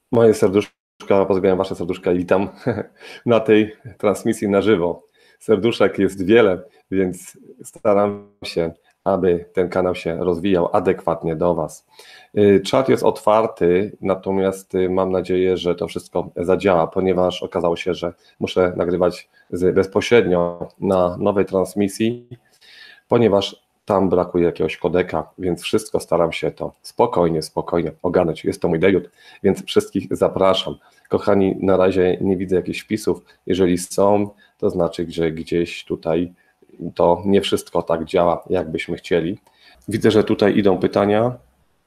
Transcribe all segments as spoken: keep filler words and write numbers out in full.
Moje serduszka, pozdrawiam Wasze serduszka i witam na tej transmisji na żywo. Serduszek jest wiele, więc staram się, aby ten kanał się rozwijał adekwatnie do Was. Czat jest otwarty, natomiast mam nadzieję, że to wszystko zadziała, ponieważ okazało się, że muszę nagrywać bezpośrednio na nowej transmisji, ponieważ tam brakuje jakiegoś kodeka, więc wszystko staram się to spokojnie, spokojnie ogarnąć. Jest to mój debiut, więc wszystkich zapraszam. Kochani, na razie nie widzę jakichś wpisów. Jeżeli są, to znaczy, że gdzieś tutaj to nie wszystko tak działa, jak byśmy chcieli. Widzę, że tutaj idą pytania,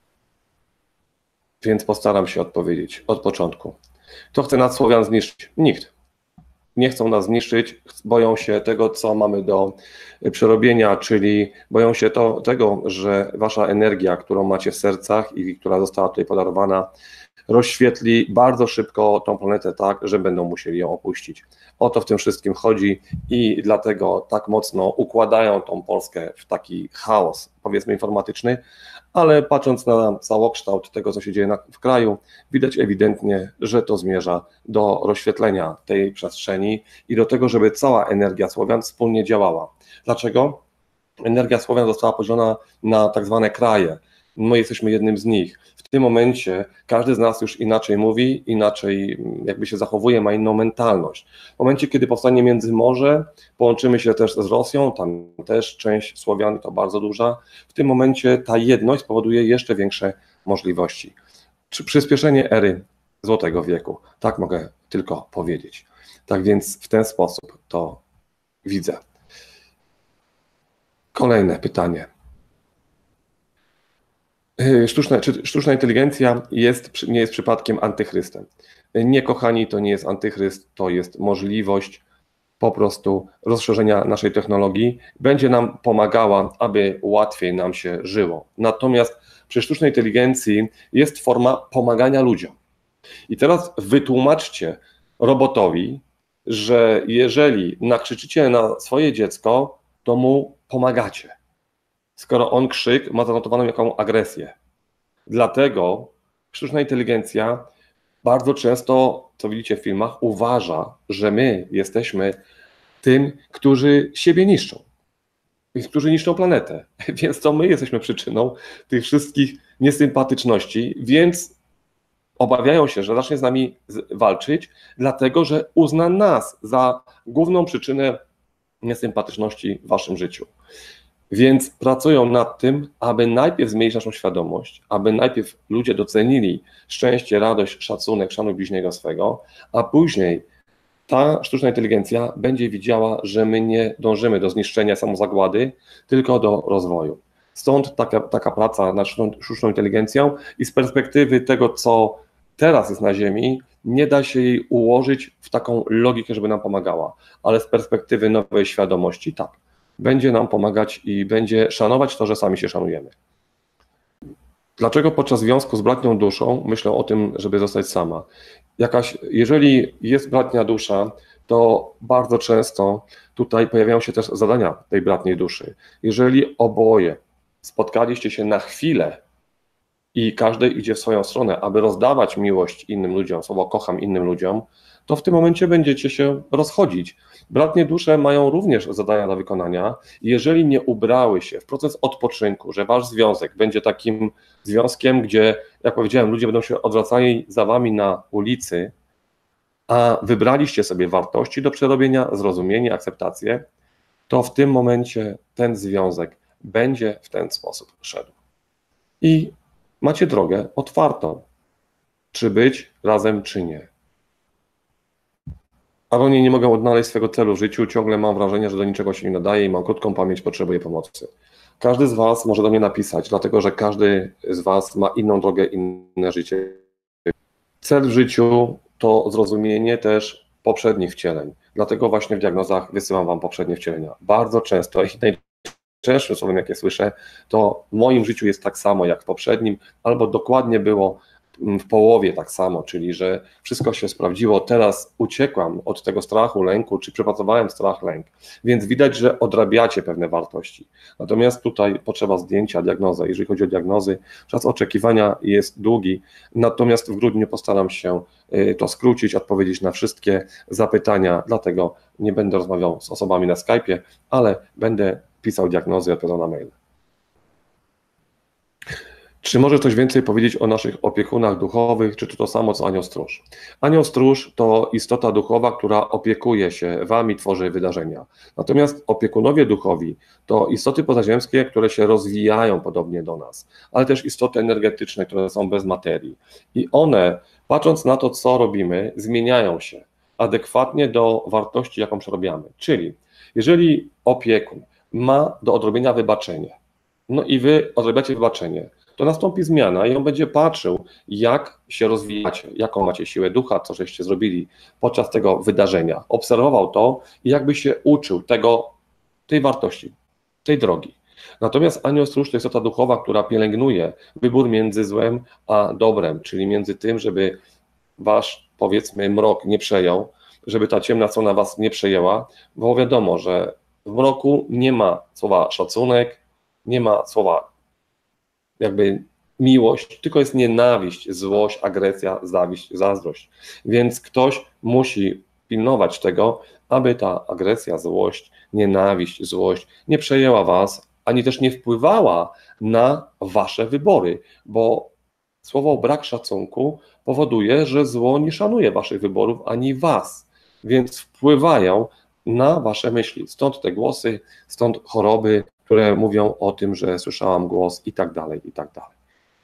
więc postaram się odpowiedzieć od początku. Kto chce nas Słowian zniszczyć? Nikt. Nie chcą nas zniszczyć, boją się tego, co mamy do przerobienia, czyli boją się to, tego, że wasza energia, którą macie w sercach i która została tutaj podarowana, rozświetli bardzo szybko tą planetę tak, że będą musieli ją opuścić. O to w tym wszystkim chodzi i dlatego tak mocno układają tą Polskę w taki chaos, powiedzmy informatyczny, ale patrząc na całokształt tego, co się dzieje na, w kraju, widać ewidentnie, że to zmierza do rozświetlenia tej przestrzeni i do tego, żeby cała energia Słowian wspólnie działała. Dlaczego? Energia Słowian została podzielona na tak zwane kraje. My jesteśmy jednym z nich. W tym momencie każdy z nas już inaczej mówi, inaczej jakby się zachowuje, ma inną mentalność. W momencie, kiedy powstanie Międzymorze, połączymy się też z Rosją, tam też część Słowian, to bardzo duża. W tym momencie ta jedność spowoduje jeszcze większe możliwości. Przyspieszenie ery Złotego Wieku, tak mogę tylko powiedzieć. Tak więc w ten sposób to widzę. Kolejne pytanie. Sztuczna, czy sztuczna inteligencja jest, nie jest przypadkiem antychrystem? Nie, kochani, to nie jest antychryst, to jest możliwość po prostu rozszerzenia naszej technologii. Będzie nam pomagała, aby łatwiej nam się żyło. Natomiast przy sztucznej inteligencji jest forma pomagania ludziom. I teraz wytłumaczcie robotowi, że jeżeli nakrzyczycie na swoje dziecko, to mu pomagacie, skoro on krzyk ma zanotowaną jaką agresję. Dlatego sztuczna inteligencja bardzo często, co widzicie w filmach, uważa, że my jesteśmy tym, którzy siebie niszczą, którzy niszczą planetę. Więc to my jesteśmy przyczyną tych wszystkich niesympatyczności, więc obawiają się, że zacznie z nami walczyć, dlatego że uzna nas za główną przyczynę niesympatyczności w waszym życiu. Więc pracują nad tym, aby najpierw zmienić naszą świadomość, aby najpierw ludzie docenili szczęście, radość, szacunek, szanuj bliźniego swego, a później ta sztuczna inteligencja będzie widziała, że my nie dążymy do zniszczenia samozagłady, tylko do rozwoju. Stąd taka, taka praca nad sztuczną inteligencją i z perspektywy tego, co teraz jest na Ziemi, nie da się jej ułożyć w taką logikę, żeby nam pomagała, ale z perspektywy nowej świadomości tak. Będzie nam pomagać i będzie szanować to, że sami się szanujemy. Dlaczego podczas związku z bratnią duszą myślę o tym, żeby zostać sama? Jakaś, jeżeli jest bratnia dusza, to bardzo często tutaj pojawiają się też zadania tej bratniej duszy. Jeżeli oboje spotkaliście się na chwilę i każdy idzie w swoją stronę, aby rozdawać miłość innym ludziom, słowo kocham innym ludziom, to w tym momencie będziecie się rozchodzić. Bratnie dusze mają również zadania do wykonania. Jeżeli nie ubrały się w proces odpoczynku, że wasz związek będzie takim związkiem, gdzie, jak powiedziałem, ludzie będą się odwracali za wami na ulicy, a wybraliście sobie wartości do przerobienia, zrozumienie, akceptację, to w tym momencie ten związek będzie w ten sposób szedł. I macie drogę otwartą, czy być razem, czy nie. Aronie nie mogę odnaleźć swego celu w życiu, ciągle mam wrażenie, że do niczego się nie nadaje i mam krótką pamięć, potrzebuję pomocy. Każdy z was może do mnie napisać, dlatego że każdy z was ma inną drogę, inne życie. Cel w życiu to zrozumienie też poprzednich wcieleń, dlatego właśnie w diagnozach wysyłam wam poprzednie wcielenia. Bardzo często i najczęstszym słowem, jakie słyszę, to w moim życiu jest tak samo jak w poprzednim, albo dokładnie było w połowie tak samo, czyli że wszystko się sprawdziło, teraz uciekłam od tego strachu, lęku, czy przepracowałem strach, lęk, więc widać, że odrabiacie pewne wartości. Natomiast tutaj potrzeba zdjęcia, diagnozy. Jeżeli chodzi o diagnozy, czas oczekiwania jest długi, natomiast w grudniu postaram się to skrócić, odpowiedzieć na wszystkie zapytania, dlatego nie będę rozmawiał z osobami na Skype'ie, ale będę pisał diagnozy i odpowiadał na mail. Czy możesz coś więcej powiedzieć o naszych opiekunach duchowych, czy to to samo co anioł stróż? Anioł stróż to istota duchowa, która opiekuje się wami, tworzy wydarzenia. Natomiast opiekunowie duchowi to istoty pozaziemskie, które się rozwijają podobnie do nas, ale też istoty energetyczne, które są bez materii. I one, patrząc na to, co robimy, zmieniają się adekwatnie do wartości, jaką przerobiamy. Czyli jeżeli opiekun ma do odrobienia wybaczenie, no i wy odrobiacie wybaczenie, to nastąpi zmiana i on będzie patrzył, jak się rozwijacie, jaką macie siłę ducha, co żeście zrobili podczas tego wydarzenia. Obserwował to i jakby się uczył tego, tej wartości, tej drogi. Natomiast anioł stróż to jest istota duchowa, która pielęgnuje wybór między złem a dobrem, czyli między tym, żeby wasz, powiedzmy, mrok nie przejął, żeby ta ciemna strona was nie przejęła, bo wiadomo, że w mroku nie ma słowa szacunek, nie ma słowa jakby miłość, tylko jest nienawiść, złość, agresja, zawiść, zazdrość. Więc ktoś musi pilnować tego, aby ta agresja, złość, nienawiść, złość nie przejęła was, ani też nie wpływała na wasze wybory, bo słowo brak szacunku powoduje, że zło nie szanuje waszych wyborów, ani was, więc wpływają na wasze myśli. Stąd te głosy, stąd choroby, które mówią o tym, że słyszałam głos i tak dalej, i tak dalej.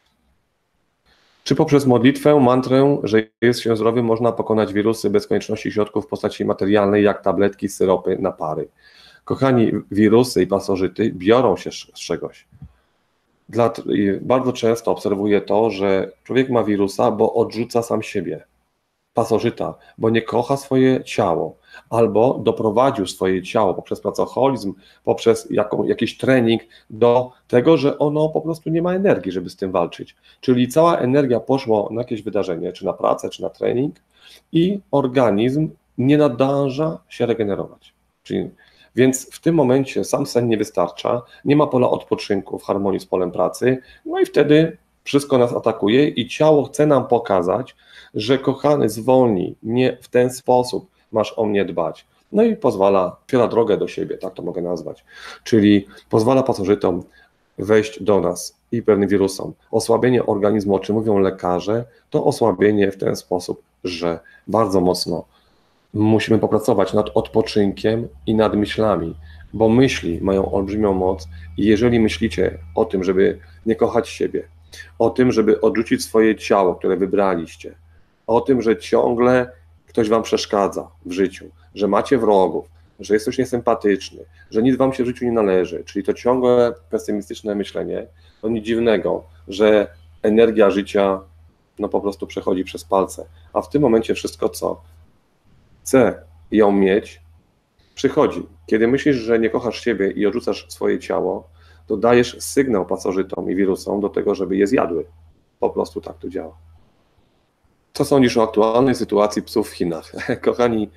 Czy poprzez modlitwę, mantrę, że jest się zdrowym, można pokonać wirusy bez konieczności środków w postaci materialnej, jak tabletki, syropy, napary? Kochani, wirusy i pasożyty biorą się z czegoś. Dla, bardzo często obserwuję to, że człowiek ma wirusa, bo odrzuca sam siebie. Pasożyta, bo nie kocha swoje ciało, albo doprowadził swoje ciało poprzez pracoholizm, poprzez jaką, jakiś trening do tego, że ono po prostu nie ma energii, żeby z tym walczyć. Czyli cała energia poszła na jakieś wydarzenie, czy na pracę, czy na trening i organizm nie nadąża się regenerować. Czyli, więc w tym momencie sam sen nie wystarcza, nie ma pola odpoczynku w harmonii z polem pracy, no i wtedy wszystko nas atakuje i ciało chce nam pokazać, że kochany, zwolnij, nie w ten sposób masz o mnie dbać. No i pozwala, otwiera drogę do siebie, tak to mogę nazwać. Czyli pozwala pasożytom wejść do nas i pewnym wirusom. Osłabienie organizmu, o czym mówią lekarze, to osłabienie w ten sposób, że bardzo mocno musimy popracować nad odpoczynkiem i nad myślami, bo myśli mają olbrzymią moc i jeżeli myślicie o tym, żeby nie kochać siebie, o tym, żeby odrzucić swoje ciało, które wybraliście, o tym, że ciągle ktoś wam przeszkadza w życiu, że macie wrogów, że jesteś niesympatyczny, że nic wam się w życiu nie należy, czyli to ciągłe pesymistyczne myślenie, to nic dziwnego, że energia życia no po prostu przechodzi przez palce, a w tym momencie wszystko, co chce ją mieć, przychodzi. Kiedy myślisz, że nie kochasz siebie i odrzucasz swoje ciało, to dajesz sygnał pasożytom i wirusom do tego, żeby je zjadły. Po prostu tak to działa. Co sądzisz o aktualnej sytuacji psów w Chinach? Kochani,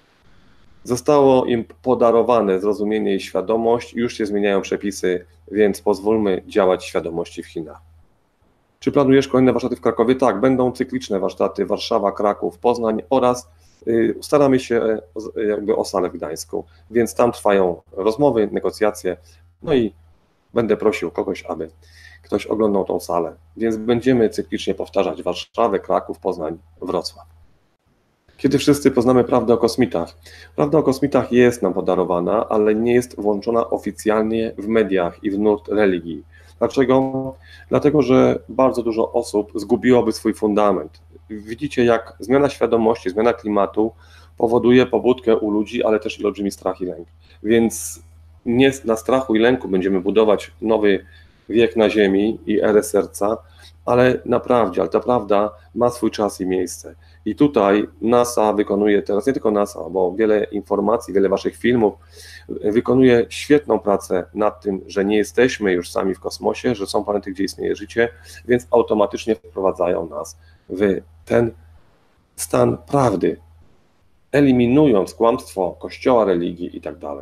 zostało im podarowane zrozumienie i świadomość, już się zmieniają przepisy, więc pozwólmy działać świadomości w Chinach. Czy planujesz kolejne warsztaty w Krakowie? Tak, będą cykliczne warsztaty Warszawa, Kraków, Poznań oraz y, staramy się y, jakby o salę w Gdańsku, więc tam trwają rozmowy, negocjacje, no i będę prosił kogoś, aby ktoś oglądał tą salę, więc będziemy cyklicznie powtarzać Warszawę, Kraków, Poznań, Wrocław. Kiedy wszyscy poznamy prawdę o kosmitach? Prawda o kosmitach jest nam podarowana, ale nie jest włączona oficjalnie w mediach i w nurt religii. Dlaczego? Dlatego, że bardzo dużo osób zgubiłoby swój fundament. Widzicie, jak zmiana świadomości, zmiana klimatu powoduje pobudkę u ludzi, ale też i olbrzymi strach i lęk. Więc nie na strachu i lęku będziemy budować nowy wiek na ziemi i erę serca, ale naprawdę, ale ta prawda ma swój czas i miejsce. I tutaj NASA wykonuje teraz, nie tylko NASA, bo wiele informacji, wiele waszych filmów wykonuje świetną pracę nad tym, że nie jesteśmy już sami w kosmosie, że są planety, gdzie istnieje życie, więc automatycznie wprowadzają nas w ten stan prawdy, eliminując kłamstwo Kościoła, religii i tak dalej.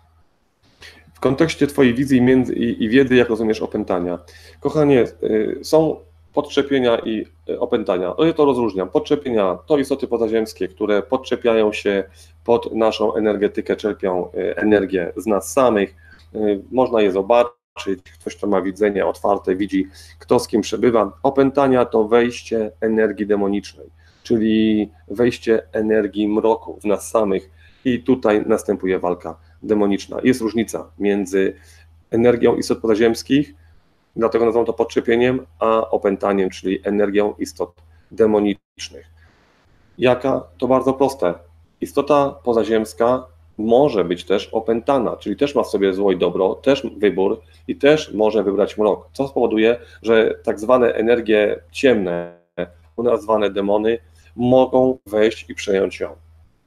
W kontekście twojej wizji między, i, i wiedzy, jak rozumiesz opętania. Kochanie, y, są podczepienia i y, opętania. Ja to rozróżniam. Podczepienia to istoty pozaziemskie, które podczepiają się pod naszą energetykę, czerpią y, energię z nas samych. Y, można je zobaczyć, ktoś, kto ma widzenie otwarte, widzi, kto z kim przebywa. Opętania to wejście energii demonicznej, czyli wejście energii mroku w nas samych i tutaj następuje walka demoniczna. Jest różnica między energią istot pozaziemskich, dlatego nazywam to podczepieniem, a opętaniem, czyli energią istot demonicznych. Jaka? To bardzo proste. Istota pozaziemska może być też opętana, czyli też ma w sobie zło i dobro, też wybór i też może wybrać mrok, co spowoduje, że tak zwane energie ciemne, u nas zwane demony, mogą wejść i przejąć ją.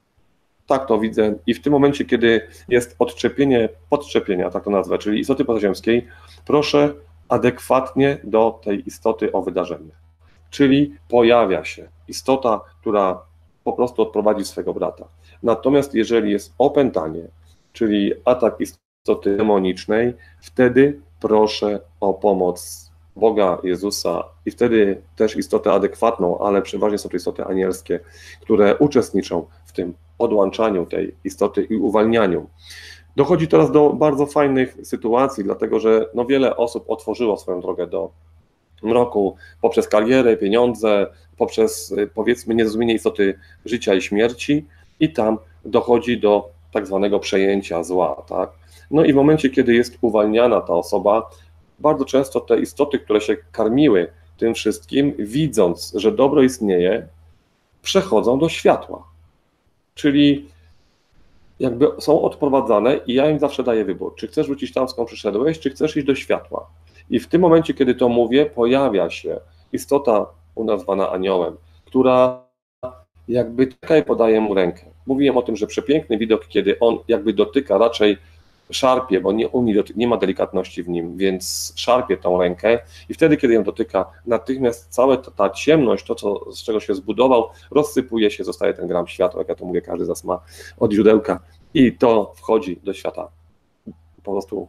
Tak to widzę i w tym momencie, kiedy jest odczepienie podczepienia, tak to nazwę, czyli istoty pozaziemskiej, proszę adekwatnie do tej istoty o wydarzenie. Czyli pojawia się istota, która po prostu odprowadzi swego brata. Natomiast jeżeli jest opętanie, czyli atak istoty demonicznej, wtedy proszę o pomoc Boga, Jezusa i wtedy też istotę adekwatną, ale przeważnie są to istoty anielskie, które uczestniczą w tym odłączaniu tej istoty i uwalnianiu. Dochodzi teraz do bardzo fajnych sytuacji, dlatego że no wiele osób otworzyło swoją drogę do mroku poprzez karierę, pieniądze, poprzez powiedzmy niezrozumienie istoty życia i śmierci i tam dochodzi do tak zwanego przejęcia zła, tak? No i w momencie, kiedy jest uwalniana ta osoba, bardzo często te istoty, które się karmiły tym wszystkim, widząc, że dobro istnieje, przechodzą do światła. Czyli jakby są odprowadzane i ja im zawsze daję wybór, czy chcesz wrócić tam, skąd przyszedłeś, czy chcesz iść do światła. I w tym momencie, kiedy to mówię, pojawia się istota nazwana aniołem, która jakby czeka i podaje mu rękę. Mówiłem o tym, że przepiękny widok, kiedy on jakby dotyka, raczej szarpie, bo nie, nie ma delikatności w nim, więc szarpie tą rękę i wtedy, kiedy ją dotyka, natychmiast cała ta, ta ciemność, to co, z czego się zbudował, rozsypuje się, zostaje ten gram światła, jak ja to mówię, każdy z nas ma od źródełka i to wchodzi do świata po prostu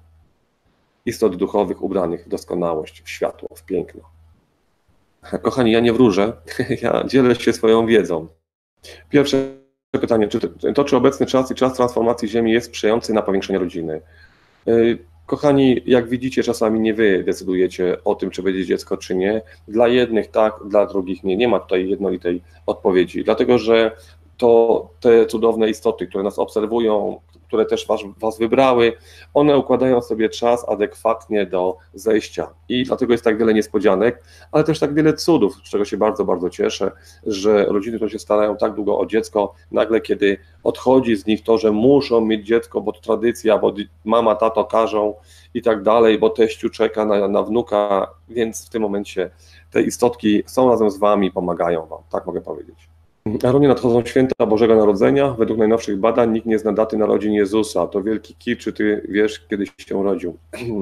istot duchowych ubranych w doskonałość, w światło, w piękno. Kochani, ja nie wróżę, ja dzielę się swoją wiedzą. Pierwsze pytanie, czy to, czy obecny czas i czas transformacji Ziemi jest sprzyjający na powiększenie rodziny? Kochani, jak widzicie, czasami nie wy decydujecie o tym, czy będzie dziecko, czy nie. Dla jednych tak, dla drugich nie. Nie ma tutaj jednolitej odpowiedzi, dlatego że to te cudowne istoty, które nas obserwują, które też was, was wybrały, one układają sobie czas adekwatnie do zejścia i dlatego jest tak wiele niespodzianek, ale też tak wiele cudów, z czego się bardzo, bardzo cieszę, że rodziny, które się starają tak długo o dziecko, nagle kiedy odchodzi z nich to, że muszą mieć dziecko, bo to tradycja, bo mama, tato każą i tak dalej, bo teściu czeka na, na wnuka, więc w tym momencie te istotki są razem z wami, pomagają wam, tak mogę powiedzieć. Aaronie, nadchodzą święta Bożego Narodzenia. Według najnowszych badań nikt nie zna daty narodzin Jezusa. To wielki kit, czy ty wiesz, kiedy się urodził?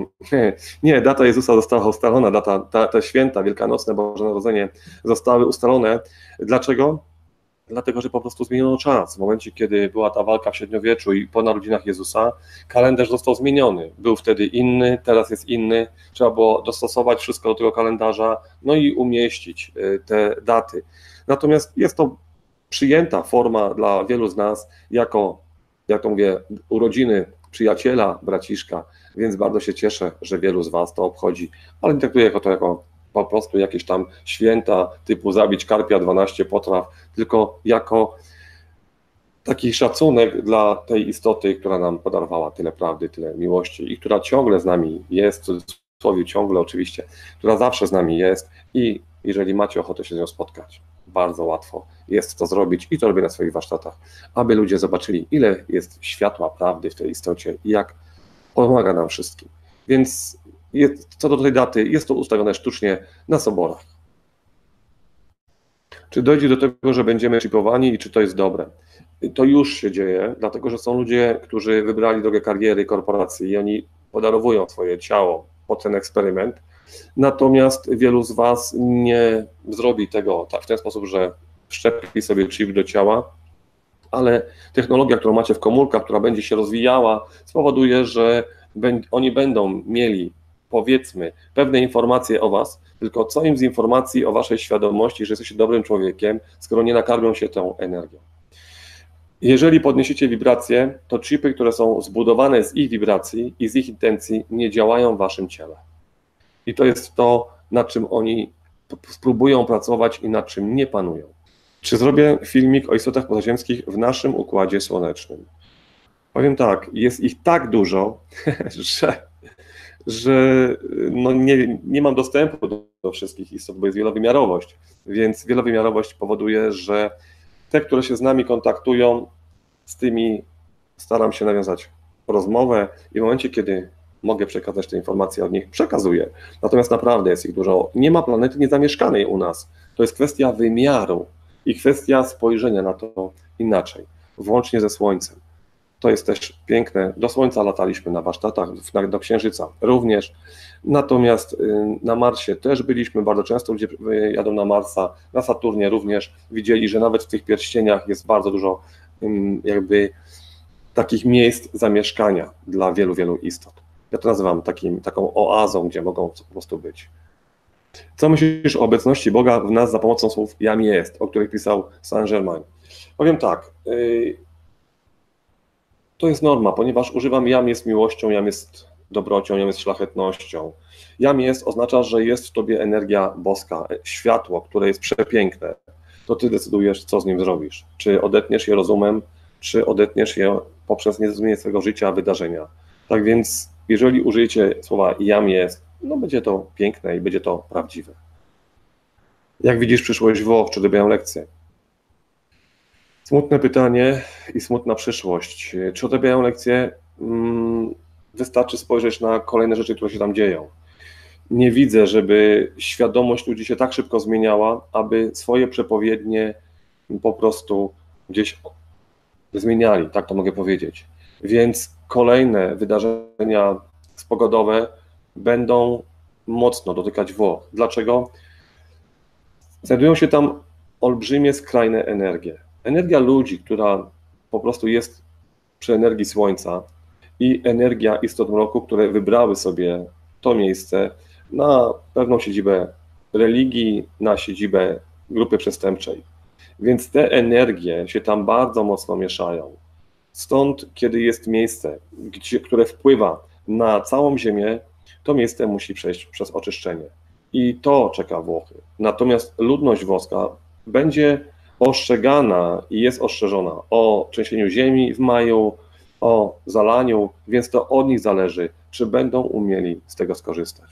Nie, data Jezusa została ustalona, data, ta, te święta wielkanocne Boże Narodzenie zostały ustalone. Dlaczego? Dlatego, że po prostu zmieniono czas. W momencie, kiedy była ta walka w średniowieczu i po narodzinach Jezusa, kalendarz został zmieniony. Był wtedy inny, teraz jest inny. Trzeba było dostosować wszystko do tego kalendarza, no i umieścić te daty. Natomiast jest to przyjęta forma dla wielu z nas jako, jak to mówię, urodziny przyjaciela, braciszka, więc bardzo się cieszę, że wielu z was to obchodzi, ale nie traktuję to jako po prostu jakieś tam święta typu zabić karpia, dwanaście potraw, tylko jako taki szacunek dla tej istoty, która nam podarowała tyle prawdy, tyle miłości i która ciągle z nami jest, w cudzysłowie ciągle oczywiście, która zawsze z nami jest i jeżeli macie ochotę się z nią spotkać, bardzo łatwo jest to zrobić i to robię na swoich warsztatach, aby ludzie zobaczyli, ile jest światła prawdy w tej istocie i jak pomaga nam wszystkim. Więc jest, co do tej daty, jest to ustawione sztucznie na soborach. Czy dojdzie do tego, że będziemy chipowani i czy to jest dobre? To już się dzieje, dlatego że są ludzie, którzy wybrali drogę kariery korporacji i oni podarowują swoje ciało pod ten eksperyment. Natomiast wielu z Was nie zrobi tego tak w ten sposób, że wszczepi sobie chip do ciała, ale technologia, którą macie w komórkach, która będzie się rozwijała, spowoduje, że oni będą mieli, powiedzmy, pewne informacje o Was, tylko co im z informacji o Waszej świadomości, że jesteście dobrym człowiekiem, skoro nie nakarmią się tą energią. Jeżeli podniesiecie wibracje, to chipy, które są zbudowane z ich wibracji i z ich intencji, nie działają w Waszym ciele. I to jest to, nad czym oni spróbują pracować i nad czym nie panują. Czy zrobię filmik o istotach pozaziemskich w naszym Układzie Słonecznym? Powiem tak, jest ich tak dużo, że, że no nie, nie mam dostępu do, do wszystkich istot, bo jest wielowymiarowość. Więc wielowymiarowość powoduje, że te, które się z nami kontaktują, z tymi staram się nawiązać rozmowę i w momencie, kiedy mogę przekazać te informacje od nich, przekazuję. Natomiast naprawdę jest ich dużo. Nie ma planety niezamieszkanej u nas. To jest kwestia wymiaru i kwestia spojrzenia na to inaczej, włącznie ze Słońcem. To jest też piękne. Do Słońca lataliśmy na warsztatach, do Księżyca również. Natomiast na Marsie też byliśmy bardzo często, ludzie jadą na Marsa, na Saturnie również. Widzieli, że nawet w tych pierścieniach jest bardzo dużo jakby takich miejsc zamieszkania dla wielu, wielu istot. Ja to nazywam takim, taką oazą, gdzie mogą po prostu być. Co myślisz o obecności Boga w nas za pomocą słów jam jest, o których pisał Saint-Germain? Powiem tak, yy, to jest norma, ponieważ używam jam jest miłością, jam jest dobrocią, jam jest szlachetnością. Jam jest oznacza, że jest w tobie energia boska, światło, które jest przepiękne. To ty decydujesz, co z nim zrobisz. Czy odetniesz je rozumem, czy odetniesz je poprzez niezrozumienie swojego życia, wydarzenia. Tak więc, jeżeli użyjecie słowa jam jest, no będzie to piękne i będzie to prawdziwe. Jak widzisz przyszłość Włoch, czy dobierają lekcje? Smutne pytanie i smutna przyszłość. Czy odrabiają lekcje? Wystarczy spojrzeć na kolejne rzeczy, które się tam dzieją. Nie widzę, żeby świadomość ludzi się tak szybko zmieniała, aby swoje przepowiednie po prostu gdzieś zmieniali, tak to mogę powiedzieć. Więc kolejne wydarzenia pogodowe będą mocno dotykać Włoch. Dlaczego? Znajdują się tam olbrzymie, skrajne energie. Energia ludzi, która po prostu jest przy energii Słońca i energia istot mroku, które wybrały sobie to miejsce na pewną siedzibę religii, na siedzibę grupy przestępczej. Więc te energie się tam bardzo mocno mieszają. Stąd, kiedy jest miejsce, gdzie, które wpływa na całą Ziemię, to miejsce musi przejść przez oczyszczenie. I to czeka Włochy. Natomiast ludność włoska będzie ostrzegana i jest ostrzeżona o trzęsieniu ziemi w maju, o zalaniu, więc to od nich zależy, czy będą umieli z tego skorzystać.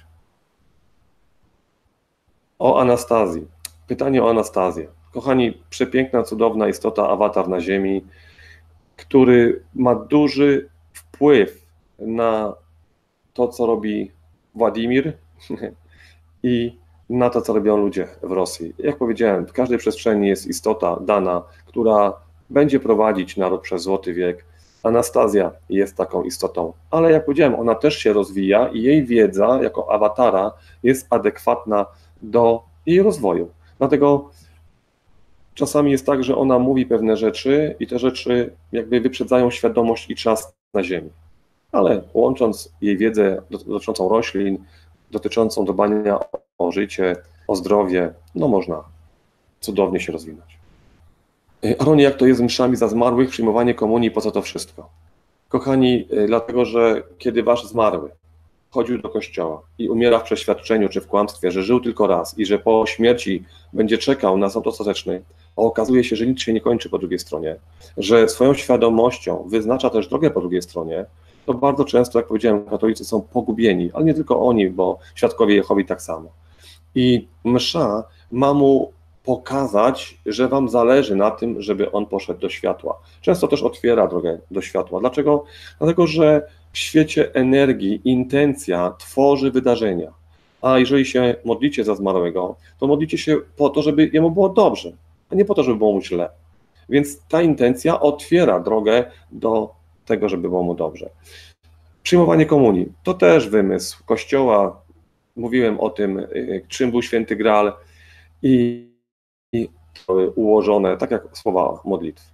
O Anastazji. Pytanie o Anastazję. Kochani, przepiękna, cudowna istota, awatar na ziemi, który ma duży wpływ na to, co robi Władimir i na to, co robią ludzie w Rosji. Jak powiedziałem, w każdej przestrzeni jest istota dana, która będzie prowadzić naród przez złoty wiek. Anastazja jest taką istotą, ale jak powiedziałem, ona też się rozwija i jej wiedza jako awatara jest adekwatna do jej rozwoju. Dlatego czasami jest tak, że ona mówi pewne rzeczy i te rzeczy jakby wyprzedzają świadomość i czas na Ziemi. Ale łącząc jej wiedzę dotyczącą roślin, dotyczącą dbania o życie, o zdrowie, no można cudownie się rozwinąć. Aronie, jak to jest z mszami za zmarłych, przyjmowanie komunii, po co to wszystko? Kochani, dlatego, że kiedy wasz zmarły chodził do kościoła i umiera w przeświadczeniu czy w kłamstwie, że żył tylko raz i że po śmierci będzie czekał na sąd ostateczny, a okazuje się, że nic się nie kończy po drugiej stronie, że swoją świadomością wyznacza też drogę po drugiej stronie, to bardzo często, jak powiedziałem, katolicy są pogubieni, ale nie tylko oni, bo świadkowie Jehowi tak samo. I msza ma mu pokazać, że wam zależy na tym, żeby on poszedł do światła. Często też otwiera drogę do światła. Dlaczego? Dlatego, że W świecie energii intencja tworzy wydarzenia. A jeżeli się modlicie za zmarłego, to modlicie się po to, żeby jemu było dobrze, a nie po to, żeby było mu źle. Więc ta intencja otwiera drogę do tego, żeby było mu dobrze. Przyjmowanie komunii to też wymysł Kościoła. Mówiłem o tym, czym był święty Graal i, i ułożone, tak jak słowa modlitw.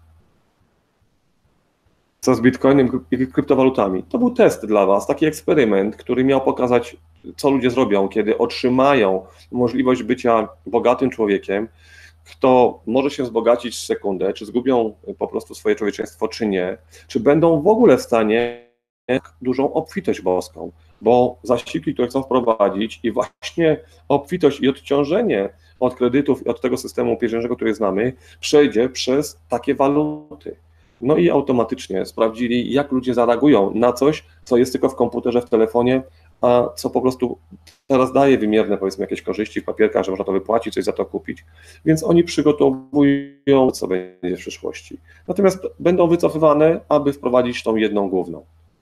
Co z Bitcoinem i kryptowalutami? To był test dla Was, taki eksperyment, który miał pokazać, co ludzie zrobią, kiedy otrzymają możliwość bycia bogatym człowiekiem, kto może się wzbogacić w sekundę, czy zgubią po prostu swoje człowieczeństwo, czy nie, czy będą w ogóle w stanie dużą obfitość boską, bo zasiłki, które chcą wprowadzić i właśnie obfitość i odciążenie od kredytów i od tego systemu pieniężnego, który znamy, przejdzie przez takie waluty. No i automatycznie sprawdzili, jak ludzie zareagują na coś, co jest tylko w komputerze, w telefonie, a co po prostu teraz daje wymierne, powiedzmy, jakieś korzyści w papierkach, że można to wypłacić, coś za to kupić. Więc oni przygotowują, co będzie w przyszłości. Natomiast będą wycofywane, aby wprowadzić tą jedną główną.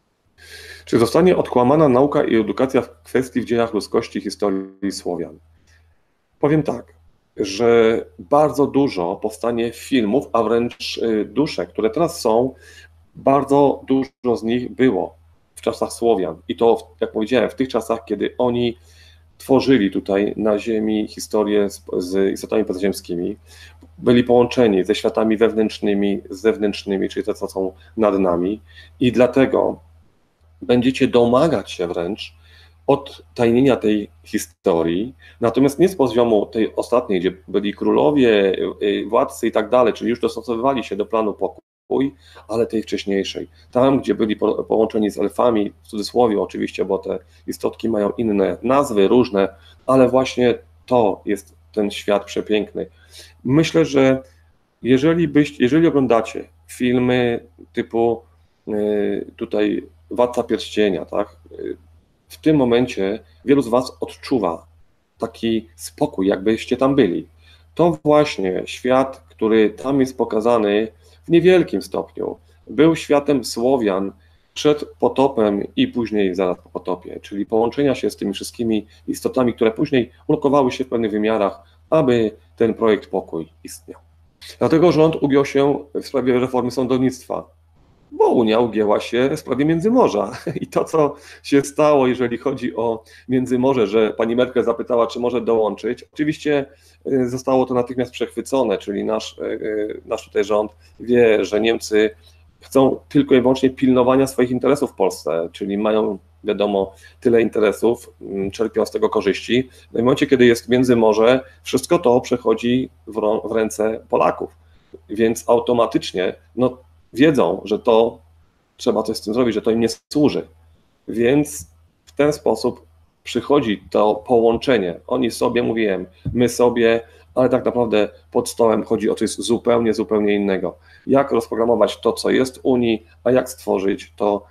Czy zostanie odkłamana nauka i edukacja w kwestii w dziejach ludzkości historii Słowian? Powiem tak, że bardzo dużo powstanie filmów, a wręcz dusze, które teraz są, bardzo dużo z nich było w czasach Słowian. I to, jak powiedziałem, w tych czasach, kiedy oni tworzyli tutaj na ziemi historię z, z istotami pozaziemskimi, byli połączeni ze światami wewnętrznymi, z zewnętrznymi, czyli te, co są nad nami. I dlatego będziecie domagać się wręcz odtajnienia tej historii, natomiast nie z poziomu tej ostatniej, gdzie byli królowie, władcy i tak dalej, czyli już dostosowywali się do planu pokój, ale tej wcześniejszej. Tam, gdzie byli po, połączeni z elfami, w cudzysłowie oczywiście, bo te istotki mają inne nazwy, różne, ale właśnie to jest ten świat przepiękny. Myślę, że jeżeli, byś, jeżeli oglądacie filmy typu yy, tutaj Władca Pierścienia, tak, w tym momencie wielu z Was odczuwa taki spokój, jakbyście tam byli. To właśnie świat, który tam jest pokazany w niewielkim stopniu, był światem Słowian przed potopem i później zaraz po potopie, czyli połączenia się z tymi wszystkimi istotami, które później ulokowały się w pewnych wymiarach, aby ten projekt pokój istniał. Dlatego rząd ugiął się w sprawie reformy sądownictwa, bo Unia ugięła się w sprawie Międzymorza. I to, co się stało, jeżeli chodzi o Międzymorze, że pani Merkel zapytała, czy może dołączyć, oczywiście zostało to natychmiast przechwycone, czyli nasz, nasz tutaj rząd wie, że Niemcy chcą tylko i wyłącznie pilnowania swoich interesów w Polsce, czyli mają, wiadomo, tyle interesów, czerpią z tego korzyści. No i w momencie, kiedy jest Międzymorze, wszystko to przechodzi w, w ręce Polaków, więc automatycznie, no, wiedzą, że to trzeba coś z tym zrobić, że to im nie służy. Więc w ten sposób przychodzi to połączenie. Oni sobie, mówiłem, my sobie, ale tak naprawdę pod stołem chodzi o coś zupełnie, zupełnie innego. Jak rozprogramować to, co jest w Unii, a jak stworzyć to,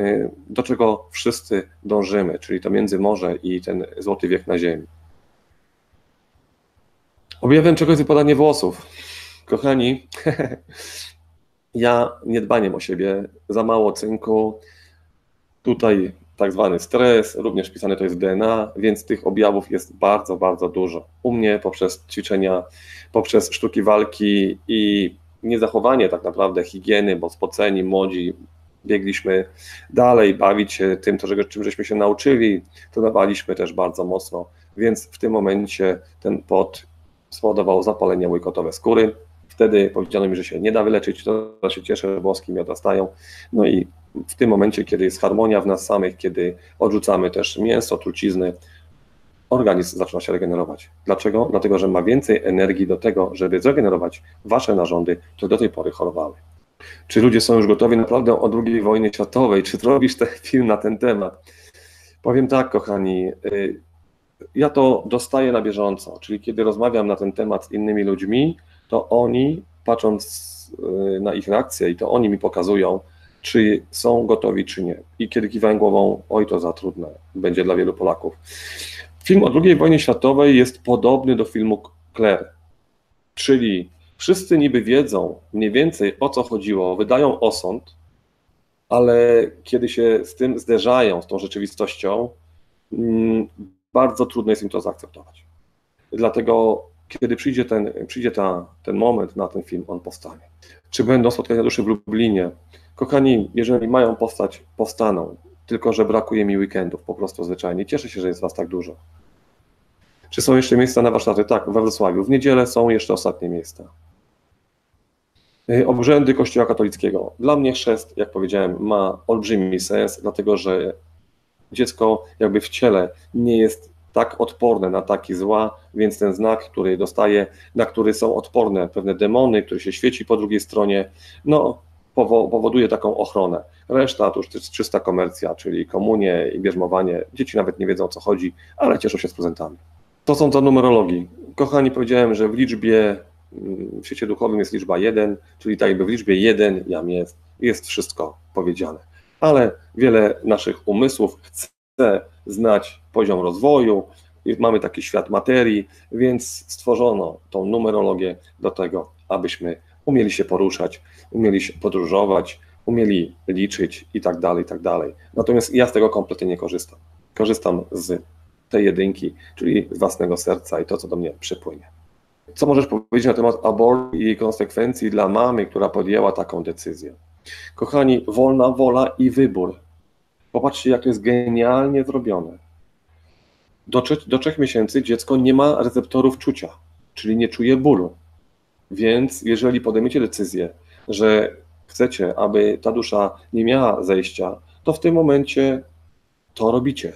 do czego wszyscy dążymy, czyli to Międzymorze i ten złoty wiek na ziemi. Objawem czegoś jest wypadanie włosów. Kochani, ja niedbaniem o siebie, za mało cynku, tutaj tak zwany stres, również wpisany to jest w D N A, więc tych objawów jest bardzo, bardzo dużo. U mnie poprzez ćwiczenia, poprzez sztuki walki i niezachowanie tak naprawdę higieny, bo spoceni, młodzi, biegliśmy dalej, bawić się tym, to, czym żeśmy się nauczyli, trenowaliśmy też bardzo mocno, więc w tym momencie ten pot spowodował zapalenie łykotowe skóry. Wtedy powiedziano mi, że się nie da wyleczyć, to się cieszę, włoski mi odrastają. No i w tym momencie, kiedy jest harmonia w nas samych, kiedy odrzucamy też mięso, trucizny, organizm zaczyna się regenerować. Dlaczego? Dlatego, że ma więcej energii do tego, żeby zregenerować wasze narządy, które do tej pory chorowały. Czy ludzie są już gotowi naprawdę o drugiej wojnie światowej? Czy zrobisz ten film na ten temat? Powiem tak, kochani, ja to dostaję na bieżąco, czyli kiedy rozmawiam na ten temat z innymi ludźmi, to oni, patrząc na ich reakcje, i to oni mi pokazują, czy są gotowi, czy nie. I kiedy kiwają głową, oj, to za trudne będzie dla wielu Polaków. Film o drugiej wojnie światowej jest podobny do filmu Claire, czyli wszyscy niby wiedzą mniej więcej, o co chodziło, wydają osąd, ale kiedy się z tym zderzają, z tą rzeczywistością, bardzo trudno jest im to zaakceptować. Dlatego, kiedy przyjdzie ten, przyjdzie ta, ten moment na ten film, on powstanie. Czy będą spotkania duszy w Lublinie? Kochani, jeżeli mają powstać, powstaną, tylko że brakuje mi weekendów, po prostu zwyczajnie. Cieszę się, że jest was tak dużo. Czy są jeszcze miejsca na warsztaty? Tak, we Wrocławiu. W niedzielę są jeszcze ostatnie miejsca. Obrzędy Kościoła katolickiego. Dla mnie chrzest, jak powiedziałem, ma olbrzymi sens, dlatego że dziecko jakby w ciele nie jest tak odporne na ataki zła, więc ten znak, który dostaje, na który są odporne pewne demony, który się świeci po drugiej stronie, no powoduje taką ochronę. Reszta to już jest czysta komercja, czyli komunie i bierzmowanie. Dzieci nawet nie wiedzą, o co chodzi, ale cieszą się z prezentami. To są za numerologii. Kochani, powiedziałem, że w liczbie, w świecie duchowym jest liczba jeden, czyli tak jakby w liczbie jeden jam jest, jest wszystko powiedziane. Ale wiele naszych umysłów chce znać poziom rozwoju, mamy taki świat materii, więc stworzono tą numerologię do tego, abyśmy umieli się poruszać, umieli się podróżować, umieli liczyć i tak dalej, i tak dalej. Natomiast ja z tego kompletnie nie korzystam. Korzystam z tej jedynki, czyli z własnego serca i to, co do mnie przypłynie. Co możesz powiedzieć na temat aborcji i jej konsekwencji dla mamy, która podjęła taką decyzję? Kochani, wolna wola i wybór. Popatrzcie, jak to jest genialnie zrobione. Do, do trzech miesięcy dziecko nie ma receptorów czucia, czyli nie czuje bólu. Więc jeżeli podejmiecie decyzję, że chcecie, aby ta dusza nie miała zejścia, to w tym momencie to robicie.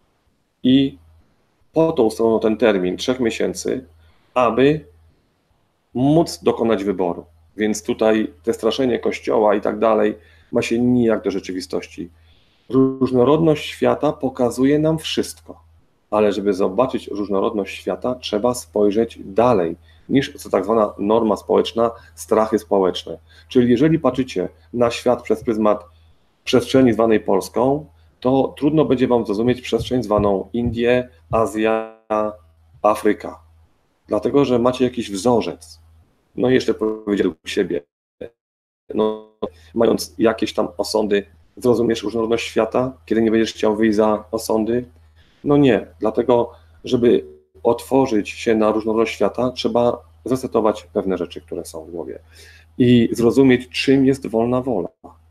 I po to ustalono ten termin trzech miesięcy, aby móc dokonać wyboru. Więc tutaj te straszenie Kościoła i tak dalej ma się nijak do rzeczywistości. Różnorodność świata pokazuje nam wszystko, ale żeby zobaczyć różnorodność świata, trzeba spojrzeć dalej niż co tak zwana norma społeczna, strachy społeczne. Czyli jeżeli patrzycie na świat przez pryzmat przestrzeni zwanej Polską, to trudno będzie wam zrozumieć przestrzeń zwaną Indie, Azja, Afryka. Dlatego, że macie jakiś wzorzec. No i jeszcze powiedzieć do siebie, no, mając jakieś tam osądy, zrozumiesz różnorodność świata, kiedy nie będziesz chciał wyjść za osądy? No nie, dlatego, żeby otworzyć się na różnorodność świata, trzeba zresetować pewne rzeczy, które są w głowie i zrozumieć, czym jest wolna wola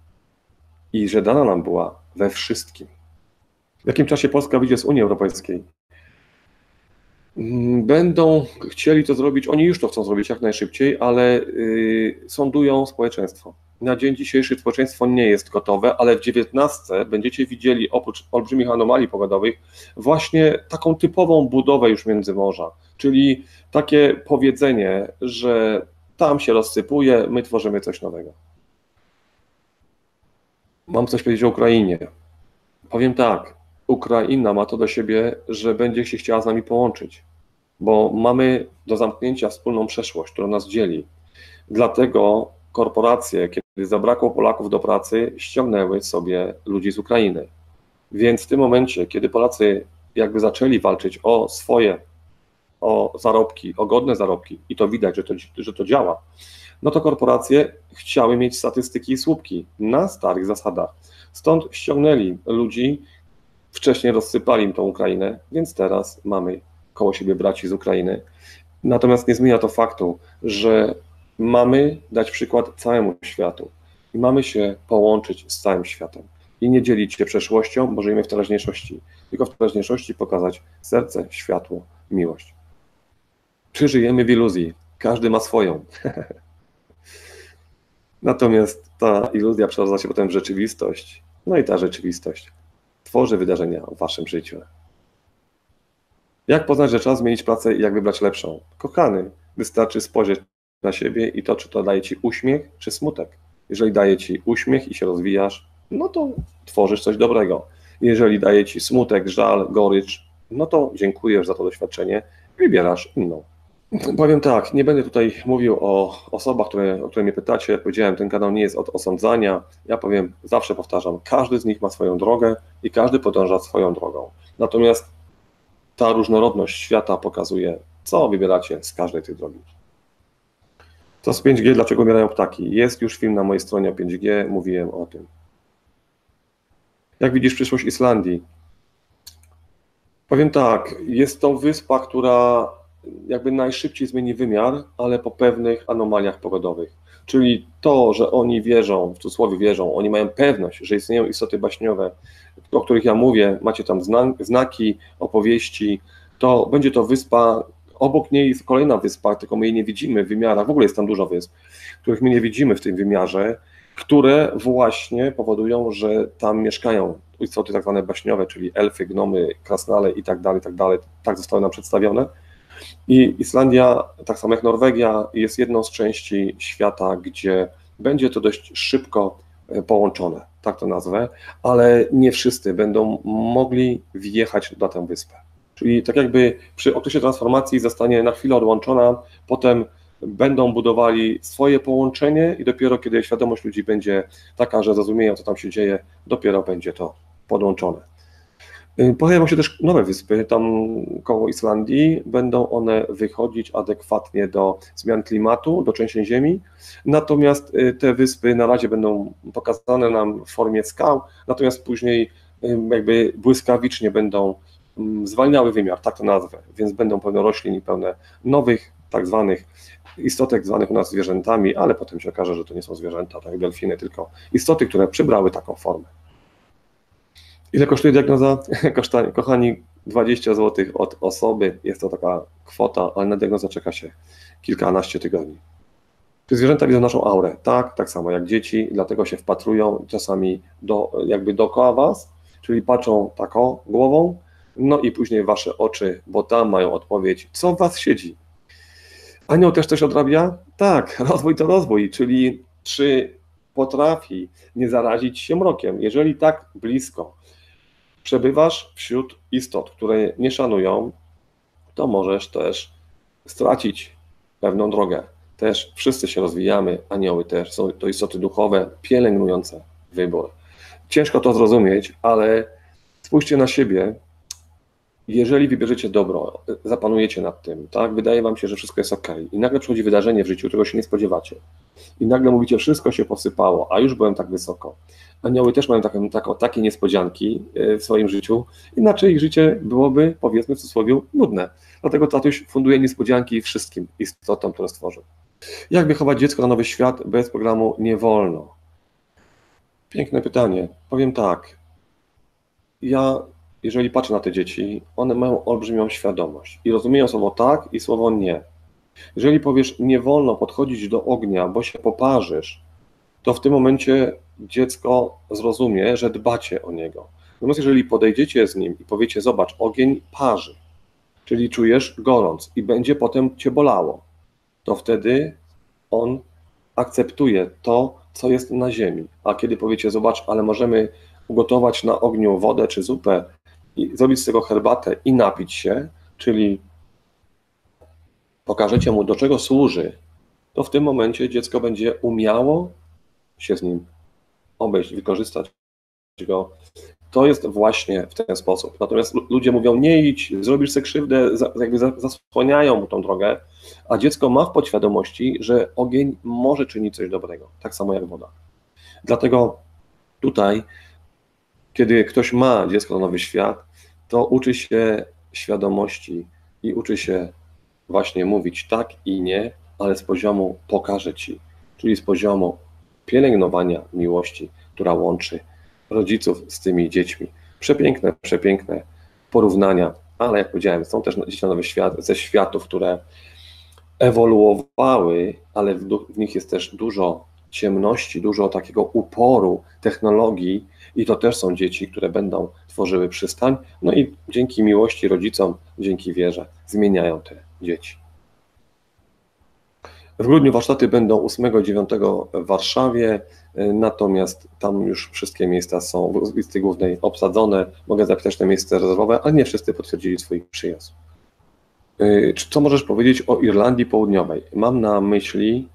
i że dana nam była we wszystkim. W jakim czasie Polska wyjdzie z Unii Europejskiej? Będą chcieli to zrobić, oni już to chcą zrobić jak najszybciej, ale yy, sądują społeczeństwo. Na dzień dzisiejszy społeczeństwo nie jest gotowe, ale w dziewiętnastce będziecie widzieli oprócz olbrzymich anomalii pogodowych właśnie taką typową budowę już Międzymorza, czyli takie powiedzenie, że tam się rozsypuje, my tworzymy coś nowego. Mam coś powiedzieć o Ukrainie. Powiem tak, Ukraina ma to do siebie, że będzie się chciała z nami połączyć, bo mamy do zamknięcia wspólną przeszłość, która nas dzieli. Dlatego korporacje, kiedy zabrakło Polaków do pracy, ściągnęły sobie ludzi z Ukrainy. Więc w tym momencie, kiedy Polacy jakby zaczęli walczyć o swoje, o zarobki, o godne zarobki i to widać, że to, że to działa, no to korporacje chciały mieć statystyki i słupki na starych zasadach. Stąd ściągnęli ludzi, wcześniej rozsypali im tą Ukrainę, więc teraz mamy koło siebie braci z Ukrainy. Natomiast nie zmienia to faktu, że mamy dać przykład całemu światu i mamy się połączyć z całym światem i nie dzielić się przeszłością, bo żyjemy w teraźniejszości, tylko w teraźniejszości pokazać serce, światło, miłość. Czy żyjemy w iluzji? Każdy ma swoją. Natomiast ta iluzja przeradza się potem w rzeczywistość, no i ta rzeczywistość tworzy wydarzenia w waszym życiu. Jak poznać, że trzeba zmienić pracę i jak wybrać lepszą? Kochany, wystarczy spojrzeć na siebie i to, czy to daje ci uśmiech, czy smutek. Jeżeli daje ci uśmiech i się rozwijasz, no to tworzysz coś dobrego. Jeżeli daje ci smutek, żal, gorycz, no to dziękujesz za to doświadczenie i wybierasz inną. Powiem tak, nie będę tutaj mówił o osobach, które, o które mnie pytacie. Jak powiedziałem, ten kanał nie jest od osądzania. Ja powiem, zawsze powtarzam, każdy z nich ma swoją drogę i każdy podąża swoją drogą. Natomiast ta różnorodność świata pokazuje, co wybieracie z każdej tej drogi. Co z pięć G, dlaczego umierają ptaki? Jest już film na mojej stronie o pięć G, mówiłem o tym. Jak widzisz przyszłość Islandii? Powiem tak, jest to wyspa, która jakby najszybciej zmieni wymiar, ale po pewnych anomaliach pogodowych. Czyli to, że oni wierzą, w cudzysłowie wierzą, oni mają pewność, że istnieją istoty baśniowe, o których ja mówię, macie tam znaki, opowieści, to będzie to wyspa, obok niej jest kolejna wyspa, tylko my jej nie widzimy w wymiarach, w ogóle jest tam dużo wysp, których my nie widzimy w tym wymiarze, które właśnie powodują, że tam mieszkają istoty tak zwane baśniowe, czyli elfy, gnomy, krasnale i tak dalej, tak dalej, tak zostały nam przedstawione. I Islandia, tak samo jak Norwegia, jest jedną z części świata, gdzie będzie to dość szybko połączone, tak to nazwę, ale nie wszyscy będą mogli wjechać na tę wyspę. Czyli tak jakby przy okresie transformacji zostanie na chwilę odłączona, potem będą budowali swoje połączenie i dopiero kiedy świadomość ludzi będzie taka, że zrozumieją, co tam się dzieje, dopiero będzie to podłączone. Pojawią się też nowe wyspy, tam koło Islandii, będą one wychodzić adekwatnie do zmian klimatu, do trzęsień ziemi, natomiast te wyspy na razie będą pokazane nam w formie skał, natomiast później jakby błyskawicznie będą zwalniały wymiar, tak to nazwę, więc będą pełne roślin i pełne nowych, tak zwanych istotek, zwanych u nas zwierzętami, ale potem się okaże, że to nie są zwierzęta, tak jak delfiny, tylko istoty, które przybrały taką formę. Ile kosztuje diagnoza? Kochani, dwadzieścia złotych od osoby, jest to taka kwota, ale na diagnozę czeka się kilkanaście tygodni. Czy zwierzęta widzą naszą aurę? Tak, tak samo jak dzieci, dlatego się wpatrują czasami do, jakby dookoła was, czyli patrzą taką głową, no i później wasze oczy, bo tam mają odpowiedź, co w was siedzi. Anioł też coś odrabia? Tak, rozwój to rozwój, czyli czy potrafi nie zarazić się mrokiem. Jeżeli tak blisko przebywasz wśród istot, które nie szanują, to możesz też stracić pewną drogę. Też wszyscy się rozwijamy, anioły też, są to istoty duchowe, pielęgnujące wybór. Ciężko to zrozumieć, ale spójrzcie na siebie. Jeżeli wybierzecie dobro, zapanujecie nad tym, tak, wydaje wam się, że wszystko jest ok, i nagle przychodzi wydarzenie w życiu, czego się nie spodziewacie, i nagle mówicie, wszystko się posypało, a już byłem tak wysoko. Anioły też mają takie, takie, takie niespodzianki w swoim życiu, inaczej ich życie byłoby, powiedzmy w cudzysłowie, nudne. Dlatego tatuś funduje niespodzianki wszystkim istotom, które stworzył. Jak wychować dziecko na nowy świat bez programu nie wolno? Piękne pytanie. Powiem tak. Ja Jeżeli patrzę na te dzieci, one mają olbrzymią świadomość i rozumieją słowo tak i słowo nie. Jeżeli powiesz, nie wolno podchodzić do ognia, bo się poparzysz, to w tym momencie dziecko zrozumie, że dbacie o niego. Natomiast jeżeli podejdziecie z nim i powiecie, zobacz, ogień parzy, czyli czujesz gorąc i będzie potem cię bolało, to wtedy on akceptuje to, co jest na ziemi. A kiedy powiecie, zobacz, ale możemy ugotować na ogniu wodę czy zupę, i zrobić z tego herbatę i napić się, czyli pokażecie mu, do czego służy, to w tym momencie dziecko będzie umiało się z nim obejść, wykorzystać go. To jest właśnie w ten sposób. Natomiast ludzie mówią, nie idź, zrobisz sobie krzywdę, jakby zasłaniają mu tą drogę, a dziecko ma w podświadomości, że ogień może czynić coś dobrego, tak samo jak woda. Dlatego tutaj, kiedy ktoś ma dziecko na nowy świat, to uczy się świadomości i uczy się właśnie mówić tak i nie, ale z poziomu pokażę ci, czyli z poziomu pielęgnowania miłości, która łączy rodziców z tymi dziećmi. Przepiękne, przepiękne porównania, ale jak powiedziałem, są też dzieci na nowy świat, ze światów, które ewoluowały, ale w, w nich jest też dużo ciemności, dużo takiego uporu technologii i to też są dzieci, które będą tworzyły przystań, no i dzięki miłości rodzicom, dzięki wierze zmieniają te dzieci. W grudniu warsztaty będą ósmego dziewiątego w Warszawie, natomiast tam już wszystkie miejsca są w listy głównej obsadzone, mogę zapisać na miejsce rezerwowe, ale nie wszyscy potwierdzili swój przyjazd. Co możesz powiedzieć o Irlandii Południowej? Mam na myśli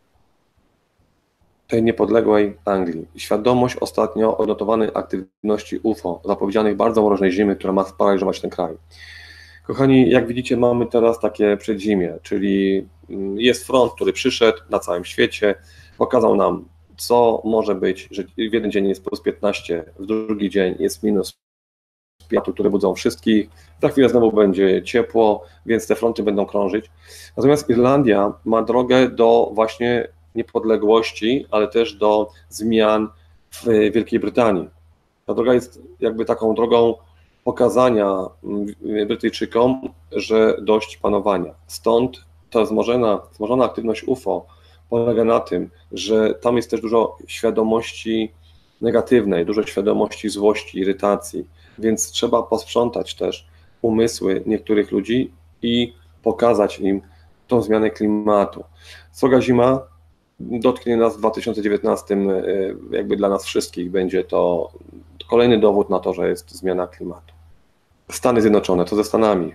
tej niepodległej Anglii. Świadomość ostatnio odnotowanej aktywności U F O, zapowiedzianych bardzo mroźnej zimy, która ma sparaliżować ten kraj. Kochani, jak widzicie, mamy teraz takie przedzimie, czyli jest front, który przyszedł na całym świecie, pokazał nam co może być, że w jeden dzień jest plus piętnaście, w drugi dzień jest minus pięć, które budzą wszystkich, za chwilę znowu będzie ciepło, więc te fronty będą krążyć. Natomiast Irlandia ma drogę do właśnie niepodległości, ale też do zmian w Wielkiej Brytanii. Ta droga jest jakby taką drogą pokazania Brytyjczykom, że dość panowania. Stąd ta wzmożona, wzmożona aktywność U F O polega na tym, że tam jest też dużo świadomości negatywnej, dużo świadomości złości, irytacji, więc trzeba posprzątać też umysły niektórych ludzi i pokazać im tą zmianę klimatu. Sroga zima dotknie nas w dwa tysiące dziewiętnastym, jakby dla nas wszystkich będzie to kolejny dowód na to, że jest zmiana klimatu. Stany Zjednoczone, co ze Stanami?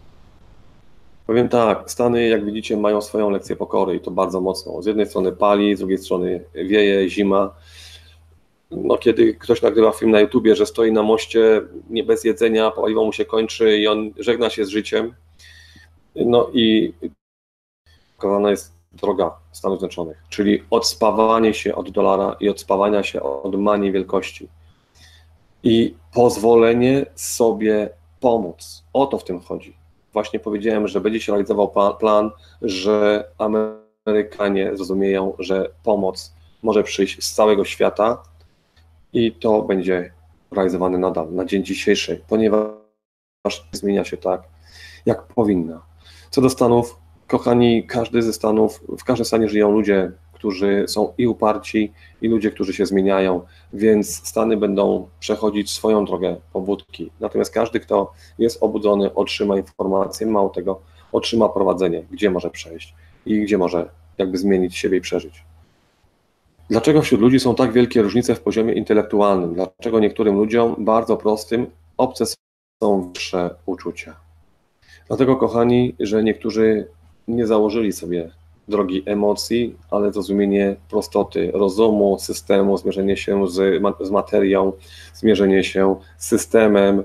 Powiem tak, Stany, jak widzicie, mają swoją lekcję pokory i to bardzo mocno. Z jednej strony pali, z drugiej strony wieje, zima. No, kiedy ktoś nagrywa film na YouTubie, że stoi na moście nie bez jedzenia, paliwo mu się kończy i on żegna się z życiem, no i pokazana jest droga Stanów Zjednoczonych, czyli odspawanie się od dolara i odspawania się od manii wielkości i pozwolenie sobie pomóc. O to w tym chodzi. Właśnie powiedziałem, że będzie się realizował plan, że Amerykanie zrozumieją, że pomoc może przyjść z całego świata i to będzie realizowane nadal, na dzień dzisiejszy, ponieważ zmienia się tak, jak powinna. Co do Stanów, kochani, każdy ze Stanów, w każdym stanie żyją ludzie, którzy są i uparci, i ludzie, którzy się zmieniają, więc Stany będą przechodzić swoją drogę pobudki. Natomiast każdy, kto jest obudzony, otrzyma informację, mało tego, otrzyma prowadzenie, gdzie może przejść i gdzie może jakby zmienić siebie i przeżyć. Dlaczego wśród ludzi są tak wielkie różnice w poziomie intelektualnym? Dlaczego niektórym ludziom, bardzo prostym, obce są wyższe uczucia? Dlatego, kochani, że niektórzy nie założyli sobie drogi emocji, ale zrozumienie prostoty rozumu, systemu, zmierzenie się z, z materią, zmierzenie się z systemem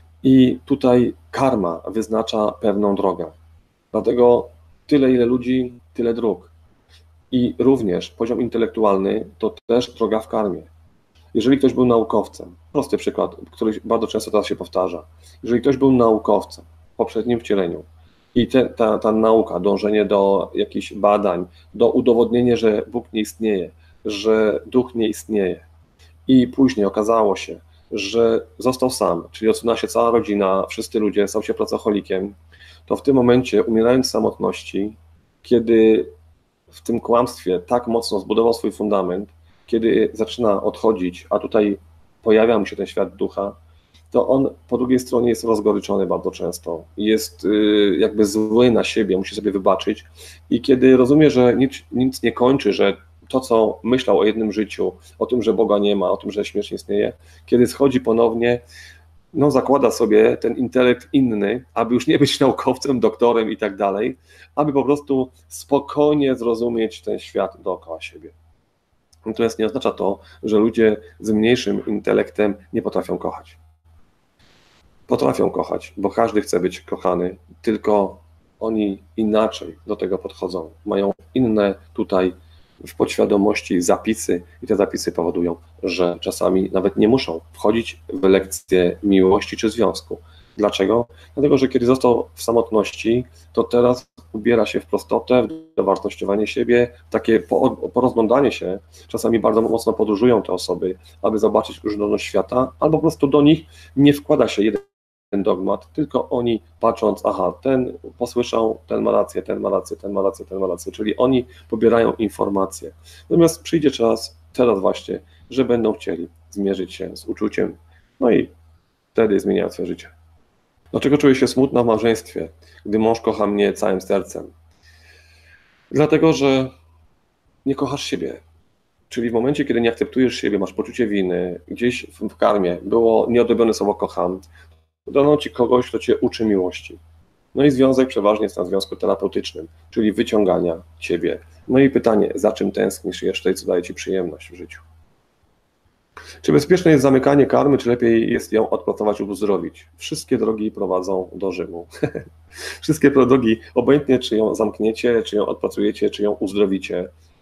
i tutaj karma wyznacza pewną drogę. Dlatego tyle, ile ludzi, tyle dróg. I również poziom intelektualny to też droga w karmie. Jeżeli ktoś był naukowcem, prosty przykład, który bardzo często teraz się powtarza, jeżeli ktoś był naukowcem w poprzednim wcieleniu i te, ta, ta nauka, dążenie do jakichś badań, do udowodnienia, że Bóg nie istnieje, że duch nie istnieje i później okazało się, że został sam, czyli odsunęła się cała rodzina, wszyscy ludzie, stał się pracocholikiem, to w tym momencie, umierając z samotności, kiedy w tym kłamstwie tak mocno zbudował swój fundament, kiedy zaczyna odchodzić, a tutaj pojawia mu się ten świat ducha, to on po drugiej stronie jest rozgoryczony bardzo często, jest jakby zły na siebie, musi sobie wybaczyć i kiedy rozumie, że nic, nic nie kończy, że to, co myślał o jednym życiu, o tym, że Boga nie ma, o tym, że śmierć nie istnieje, kiedy schodzi ponownie, no zakłada sobie ten intelekt inny, aby już nie być naukowcem, doktorem i tak dalej, aby po prostu spokojnie zrozumieć ten świat dookoła siebie. Natomiast nie oznacza to, że ludzie z mniejszym intelektem nie potrafią kochać. Potrafią kochać, bo każdy chce być kochany, tylko oni inaczej do tego podchodzą. Mają inne tutaj w podświadomości zapisy i te zapisy powodują, że czasami nawet nie muszą wchodzić w lekcje miłości czy związku. Dlaczego? Dlatego, że kiedy został w samotności, to teraz ubiera się w prostotę, w dowartościowanie siebie, takie porozglądanie się, czasami bardzo mocno podróżują te osoby, aby zobaczyć różnorodność świata, albo po prostu do nich nie wkłada się jeden dogmat, tylko oni patrząc, aha, ten posłyszał, ten ma rację, ten ma rację, ten ma rację, ten ma rację, czyli oni pobierają informacje. Natomiast przyjdzie czas, teraz właśnie, że będą chcieli zmierzyć się z uczuciem, no i wtedy zmieniają swoje życie. Dlaczego czuję się smutna w małżeństwie, gdy mąż kocha mnie całym sercem? Dlatego, że nie kochasz siebie. Czyli w momencie, kiedy nie akceptujesz siebie, masz poczucie winy, gdzieś w karmie było nieodrobione słowo kocham, dano ci kogoś, kto cię uczy miłości. No i związek przeważnie jest na związku terapeutycznym, czyli wyciągania ciebie. No i pytanie, za czym tęsknisz jeszcze i co daje ci przyjemność w życiu? Czy bezpieczne jest zamykanie karmy, czy lepiej jest ją odpracować lub uzdrowić? Wszystkie drogi prowadzą do Rzymu. Wszystkie drogi, obojętnie czy ją zamkniecie, czy ją odpracujecie, czy ją uzdrowicie,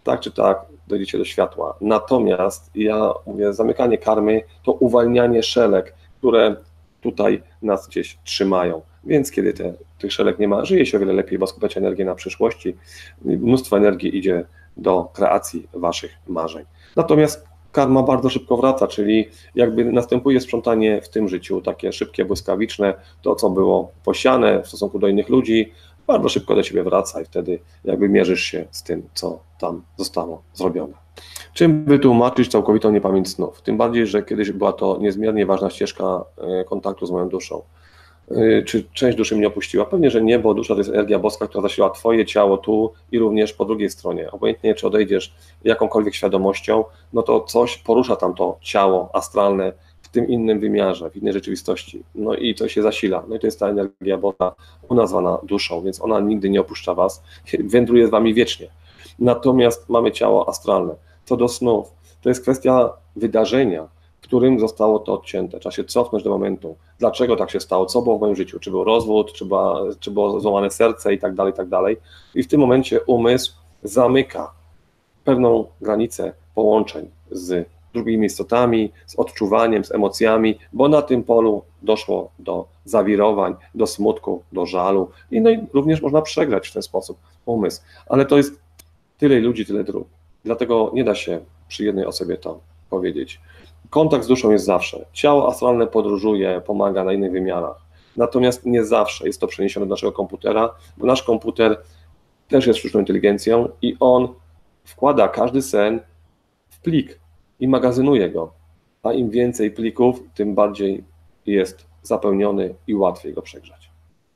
tak czy tak dojdziecie do światła. Natomiast ja mówię, zamykanie karmy to uwalnianie szelek, które tutaj nas gdzieś trzymają. Więc kiedy te, tych szelek nie ma, żyje się o wiele lepiej, bo skupiacie energię na przyszłości. Mnóstwo energii idzie do kreacji waszych marzeń. Natomiast karma bardzo szybko wraca, czyli jakby następuje sprzątanie w tym życiu, takie szybkie, błyskawiczne, to co było posiane w stosunku do innych ludzi, bardzo szybko do ciebie wraca i wtedy jakby mierzysz się z tym, co tam zostało zrobione. Czym wytłumaczyć całkowitą niepamięć snów? Tym bardziej, że kiedyś była to niezmiernie ważna ścieżka kontaktu z moją duszą. Czy część duszy mnie opuściła? Pewnie, że nie, bo dusza to jest energia boska, która zasila twoje ciało tu i również po drugiej stronie. Obojętnie, czy odejdziesz jakąkolwiek świadomością, no to coś porusza tam to ciało astralne w tym innym wymiarze, w innej rzeczywistości. No i to się zasila. No i to jest ta energia boska nazwana duszą, więc ona nigdy nie opuszcza was, wędruje z wami wiecznie. Natomiast mamy ciało astralne. Co do snów, to jest kwestia wydarzenia, w którym zostało to odcięte. Trzeba się cofnąć do momentu. Dlaczego tak się stało? Co było w moim życiu? Czy był rozwód, czy, była, czy było złamane serce i tak dalej, i tak dalej. I w tym momencie umysł zamyka pewną granicę połączeń z drugimi istotami, z odczuwaniem, z emocjami, bo na tym polu doszło do zawirowań, do smutku, do żalu i, no i również można przegrać w ten sposób umysł. Ale to jest tyle ludzi, tyle dróg. Dlatego nie da się przy jednej osobie to powiedzieć. Kontakt z duszą jest zawsze. Ciało astralne podróżuje, pomaga na innych wymiarach. Natomiast nie zawsze jest to przeniesione do naszego komputera, bo nasz komputer też jest sztuczną inteligencją i on wkłada każdy sen w plik i magazynuje go. A im więcej plików, tym bardziej jest zapełniony i łatwiej go przegrzać.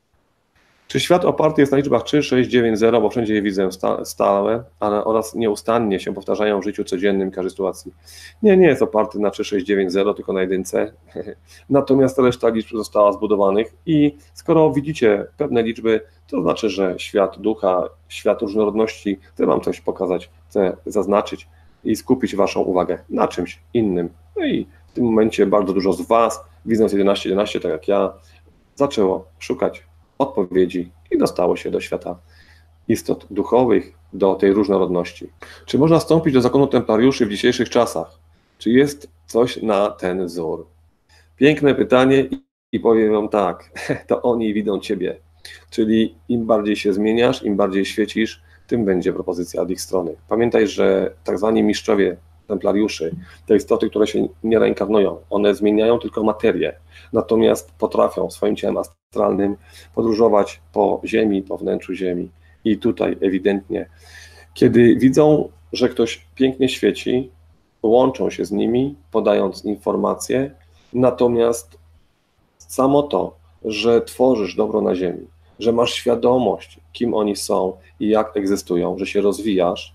Czy świat oparty jest na liczbach trzy, sześć, dziewięć, zero, bo wszędzie je widzę stałe, ale oraz nieustannie się powtarzają w życiu codziennym, w każdej sytuacji? Nie, nie jest oparty na trzy, sześć, dziewięć, zero, tylko na jedynce. Natomiast reszta liczb została zbudowanych i skoro widzicie pewne liczby, to znaczy, że świat ducha, świat różnorodności, chcę wam coś pokazać, chcę zaznaczyć i skupić waszą uwagę na czymś innym. No i w tym momencie bardzo dużo z was, widząc jedenaście jedenaście, tak jak ja, zaczęło szukać odpowiedzi i dostało się do świata istot duchowych, do tej różnorodności. Czy można wstąpić do zakonu templariuszy w dzisiejszych czasach? Czy jest coś na ten wzór? Piękne pytanie i powiem wam tak, to oni widzą ciebie. Czyli im bardziej się zmieniasz, im bardziej świecisz, tym będzie propozycja od ich strony. Pamiętaj, że tak zwani mistrzowie templariuszy, te istoty, które się nie reinkarnują, one zmieniają tylko materię, natomiast potrafią swoim ciałem astralnym podróżować po ziemi, po wnętrzu ziemi. I tutaj ewidentnie, kiedy widzą, że ktoś pięknie świeci, łączą się z nimi, podając informacje, natomiast samo to, że tworzysz dobro na ziemi, że masz świadomość, kim oni są i jak egzystują, że się rozwijasz,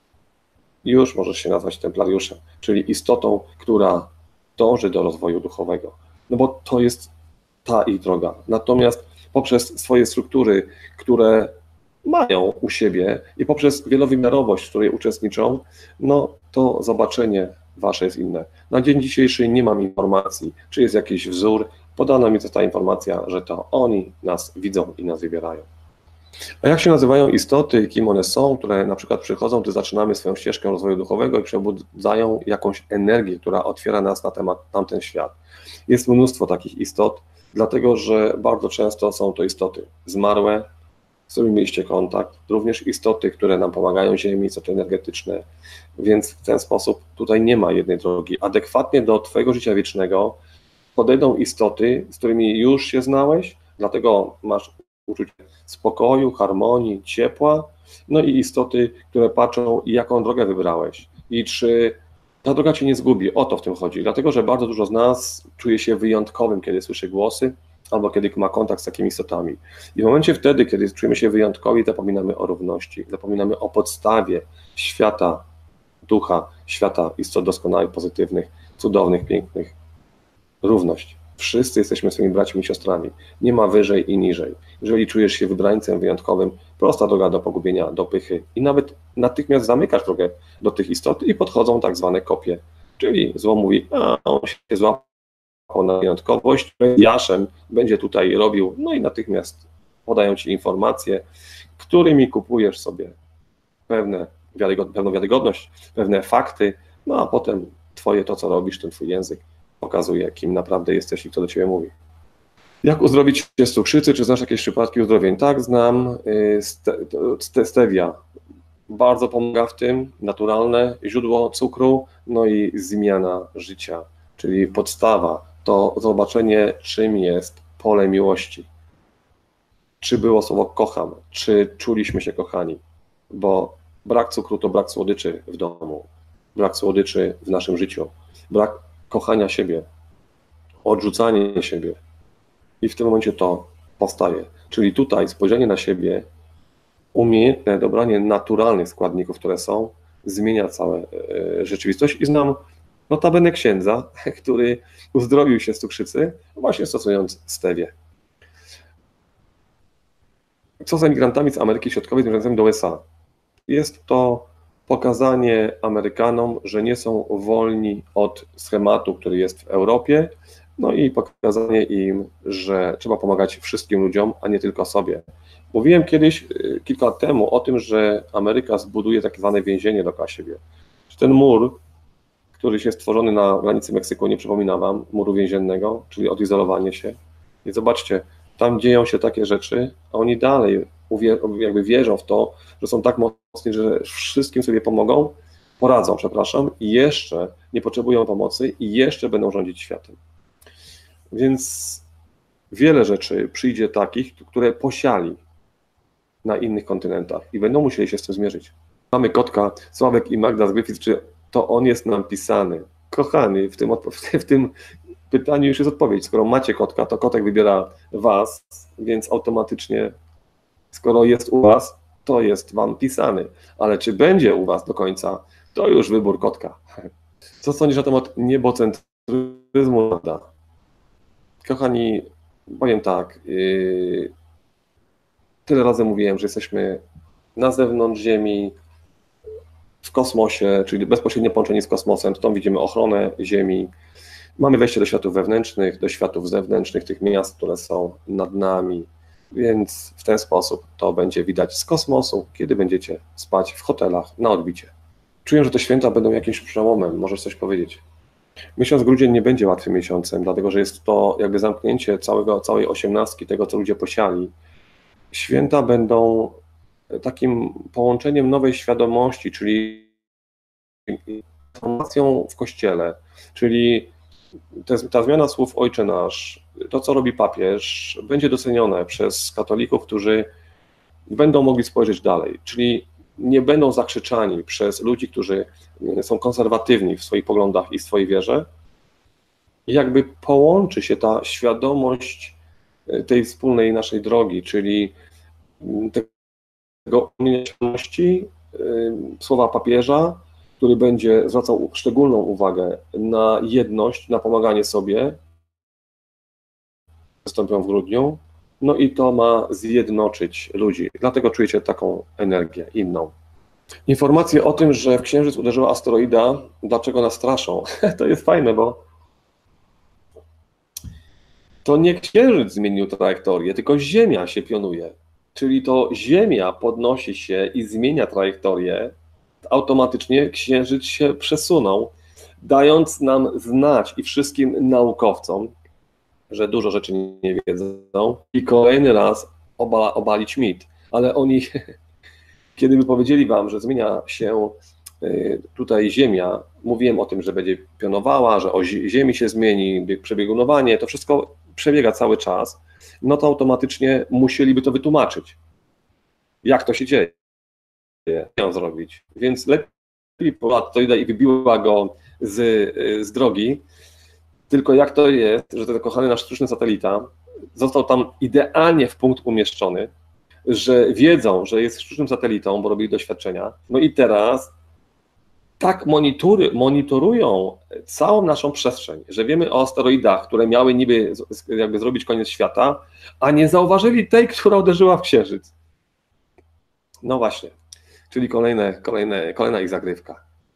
już możesz się nazwać templariuszem, czyli istotą, która dąży do rozwoju duchowego. No bo to jest ta ich droga. Natomiast poprzez swoje struktury, które mają u siebie i poprzez wielowymiarowość, w której uczestniczą, no to zobaczenie wasze jest inne. Na dzień dzisiejszy nie mam informacji, czy jest jakiś wzór. Podana mi została informacja, że to oni nas widzą i nas wybierają. A jak się nazywają istoty, kim one są, które na przykład przychodzą, gdy zaczynamy swoją ścieżkę rozwoju duchowego i przebudzają jakąś energię, która otwiera nas na temat tamten świat? Jest mnóstwo takich istot, dlatego że bardzo często są to istoty zmarłe, z którymi mieliście kontakt, również istoty, które nam pomagają Ziemi, istoty energetyczne, więc w ten sposób tutaj nie ma jednej drogi. Adekwatnie do twojego życia wiecznego podejdą istoty, z którymi już się znałeś, dlatego masz uczucie spokoju, harmonii, ciepła, no i istoty, które patrzą, jaką drogę wybrałeś i czy ta droga cię nie zgubi. O to w tym chodzi, dlatego że bardzo dużo z nas czuje się wyjątkowym, kiedy słyszy głosy, albo kiedy ma kontakt z takimi istotami. I w momencie wtedy, kiedy czujemy się wyjątkowi, zapominamy o równości, zapominamy o podstawie świata ducha, świata istot doskonałych, pozytywnych, cudownych, pięknych. Równość. Wszyscy jesteśmy swoimi braćmi i siostrami. Nie ma wyżej i niżej. Jeżeli czujesz się wybrańcem wyjątkowym, prosta droga do pogubienia, do pychy i nawet natychmiast zamykasz drogę do tych istot i podchodzą tak zwane kopie. Czyli zło mówi, a on się złapał na wyjątkowość, Jaszem będzie tutaj robił, no i natychmiast podają ci informacje, którymi kupujesz sobie pewne wiarygod, pewną wiarygodność, pewne fakty, no a potem twoje to, co robisz, ten twój język pokazuje, kim naprawdę jesteś i kto do ciebie mówi. Jak uzdrowić się z cukrzycy? Czy znasz jakieś przypadki uzdrowień? Tak, znam. Ste, stevia bardzo pomaga w tym, naturalne źródło cukru, no i zmiana życia, czyli podstawa, to zobaczenie, czym jest pole miłości. Czy było słowo kocham, czy czuliśmy się kochani, bo brak cukru to brak słodyczy w domu, brak słodyczy w naszym życiu, brak kochania siebie, odrzucanie siebie i w tym momencie to powstaje. Czyli tutaj spojrzenie na siebie, umiejętne dobranie naturalnych składników, które są, zmienia całą rzeczywistość i znam notabene księdza, który uzdrowił się z cukrzycy, właśnie stosując stevię. Co z emigrantami z Ameryki Środkowej zmierzającymi do U S A? Jest to pokazanie Amerykanom, że nie są wolni od schematu, który jest w Europie, no i pokazanie im, że trzeba pomagać wszystkim ludziom, a nie tylko sobie. Mówiłem kiedyś, kilka lat temu, o tym, że Ameryka zbuduje tak zwane więzienie dookoła siebie. Ten mur, który jest stworzony na granicy Meksyku, nie przypomina wam muru więziennego, czyli odizolowanie się. I zobaczcie, tam dzieją się takie rzeczy, a oni dalej jakby wierzą w to, że są tak mocni, że wszystkim sobie pomogą, poradzą, przepraszam, i jeszcze nie potrzebują pomocy i jeszcze będą rządzić światem. Więc wiele rzeczy przyjdzie takich, które posiali na innych kontynentach i będą musieli się z tym zmierzyć. Mamy kotka, Sławek i Magda z Griffith, czy to on jest nam pisany? Kochani, w tym, w tym pytaniu już jest odpowiedź. Skoro macie kotka, to kotek wybiera was, więc automatycznie, skoro jest u was, to jest wam pisany. Ale czy będzie u was do końca, to już wybór kotka. Co sądzisz na temat niebocentryzmu? Kochani, powiem tak, yy, tyle razy mówiłem, że jesteśmy na zewnątrz Ziemi, w kosmosie, czyli bezpośrednie połączenie z kosmosem, to tam widzimy ochronę Ziemi, mamy wejście do światów wewnętrznych, do światów zewnętrznych, tych miast, które są nad nami, więc w ten sposób to będzie widać z kosmosu, kiedy będziecie spać w hotelach na odbicie. Czuję, że te święta będą jakimś przełomem, możesz coś powiedzieć. Miesiąc grudzień nie będzie łatwym miesiącem, dlatego że jest to jakby zamknięcie całego, całej osiemnastki tego, co ludzie posiali. Święta będą takim połączeniem nowej świadomości, czyli informacją w Kościele, czyli te, ta zmiana słów Ojcze Nasz, to co robi papież, będzie docenione przez katolików, którzy będą mogli spojrzeć dalej, czyli nie będą zakrzyczani przez ludzi, którzy są konserwatywni w swoich poglądach i w swojej wierze. I jakby połączy się ta świadomość tej wspólnej naszej drogi, czyli tego umiejętności słowa papieża, który będzie zwracał szczególną uwagę na jedność, na pomaganie sobie, wystąpią w grudniu, no i to ma zjednoczyć ludzi, dlatego czujecie taką energię inną. Informacje o tym, że w Księżyc uderzyła asteroida, dlaczego nas straszą? To jest fajne, bo to nie Księżyc zmienił trajektorię, tylko Ziemia się pionuje. Czyli to Ziemia podnosi się i zmienia trajektorię, automatycznie Księżyc się przesunął, dając nam znać i wszystkim naukowcom, że dużo rzeczy nie wiedzą i kolejny raz obala, obalić mit. Ale oni, kiedy by powiedzieli wam, że zmienia się tutaj Ziemia, mówiłem o tym, że będzie pionowała, że o Ziemi się zmieni, przebiegunowanie, to wszystko przebiega cały czas, no to automatycznie musieliby to wytłumaczyć. Jak to się dzieje? Ją zrobić. Więc lepiej to i wybiła go z, z drogi, tylko jak to jest, że ten kochany nasz sztuczny satelita został tam idealnie w punkt umieszczony, że wiedzą, że jest sztucznym satelitą, bo robili doświadczenia, no i teraz tak monitory, monitorują całą naszą przestrzeń, że wiemy o asteroidach, które miały niby jakby zrobić koniec świata, a nie zauważyli tej, która uderzyła w Księżyc. No właśnie, czyli kolejne, kolejne, kolejna ich zagrywka.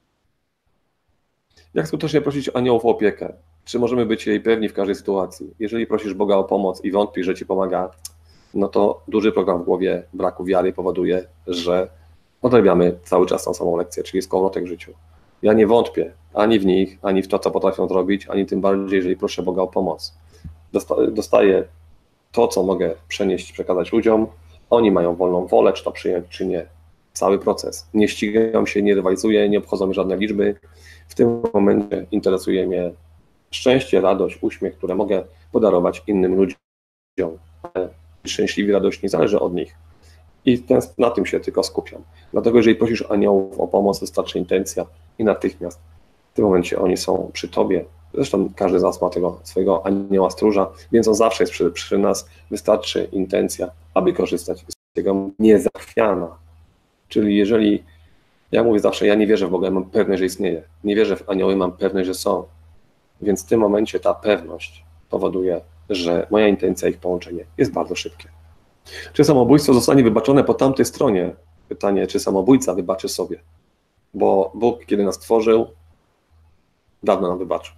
Jak skutecznie prosić aniołów o opiekę? Czy możemy być jej pewni w każdej sytuacji? Jeżeli prosisz Boga o pomoc i wątpisz, że ci pomaga, no to duży program w głowie braku wiary powoduje, że odrabiamy cały czas tą samą lekcję, czyli jest kołowrotek w życiu. Ja nie wątpię ani w nich, ani w to, co potrafią zrobić, ani tym bardziej, jeżeli proszę Boga o pomoc. Dostaję to, co mogę przenieść, przekazać ludziom. Oni mają wolną wolę, czy to przyjąć, czy nie. Cały proces. Nie ścigam się, nie rywalizuję, nie obchodzą mnie żadne liczby. W tym momencie interesuje mnie szczęście, radość, uśmiech, które mogę podarować innym ludziom. Szczęśliwi, radośni, zależy od nich. I ten, na tym się tylko skupiam. Dlatego jeżeli prosisz aniołów o pomoc, wystarczy intencja i natychmiast w tym momencie oni są przy tobie. Zresztą każdy z nas ma tego swojego anioła stróża, więc on zawsze jest przy, przy nas. Wystarczy intencja, aby korzystać z tego niezachwiana. Czyli jeżeli, ja mówię zawsze, ja nie wierzę w Boga, ja mam pewność, że istnieje. Nie wierzę w anioły, mam pewność, że są. Więc w tym momencie ta pewność powoduje, że moja intencja, ich połączenie jest bardzo szybkie. Czy samobójstwo zostanie wybaczone po tamtej stronie? Pytanie, czy samobójca wybaczy sobie? Bo Bóg, kiedy nas tworzył, dawno nam wybaczył.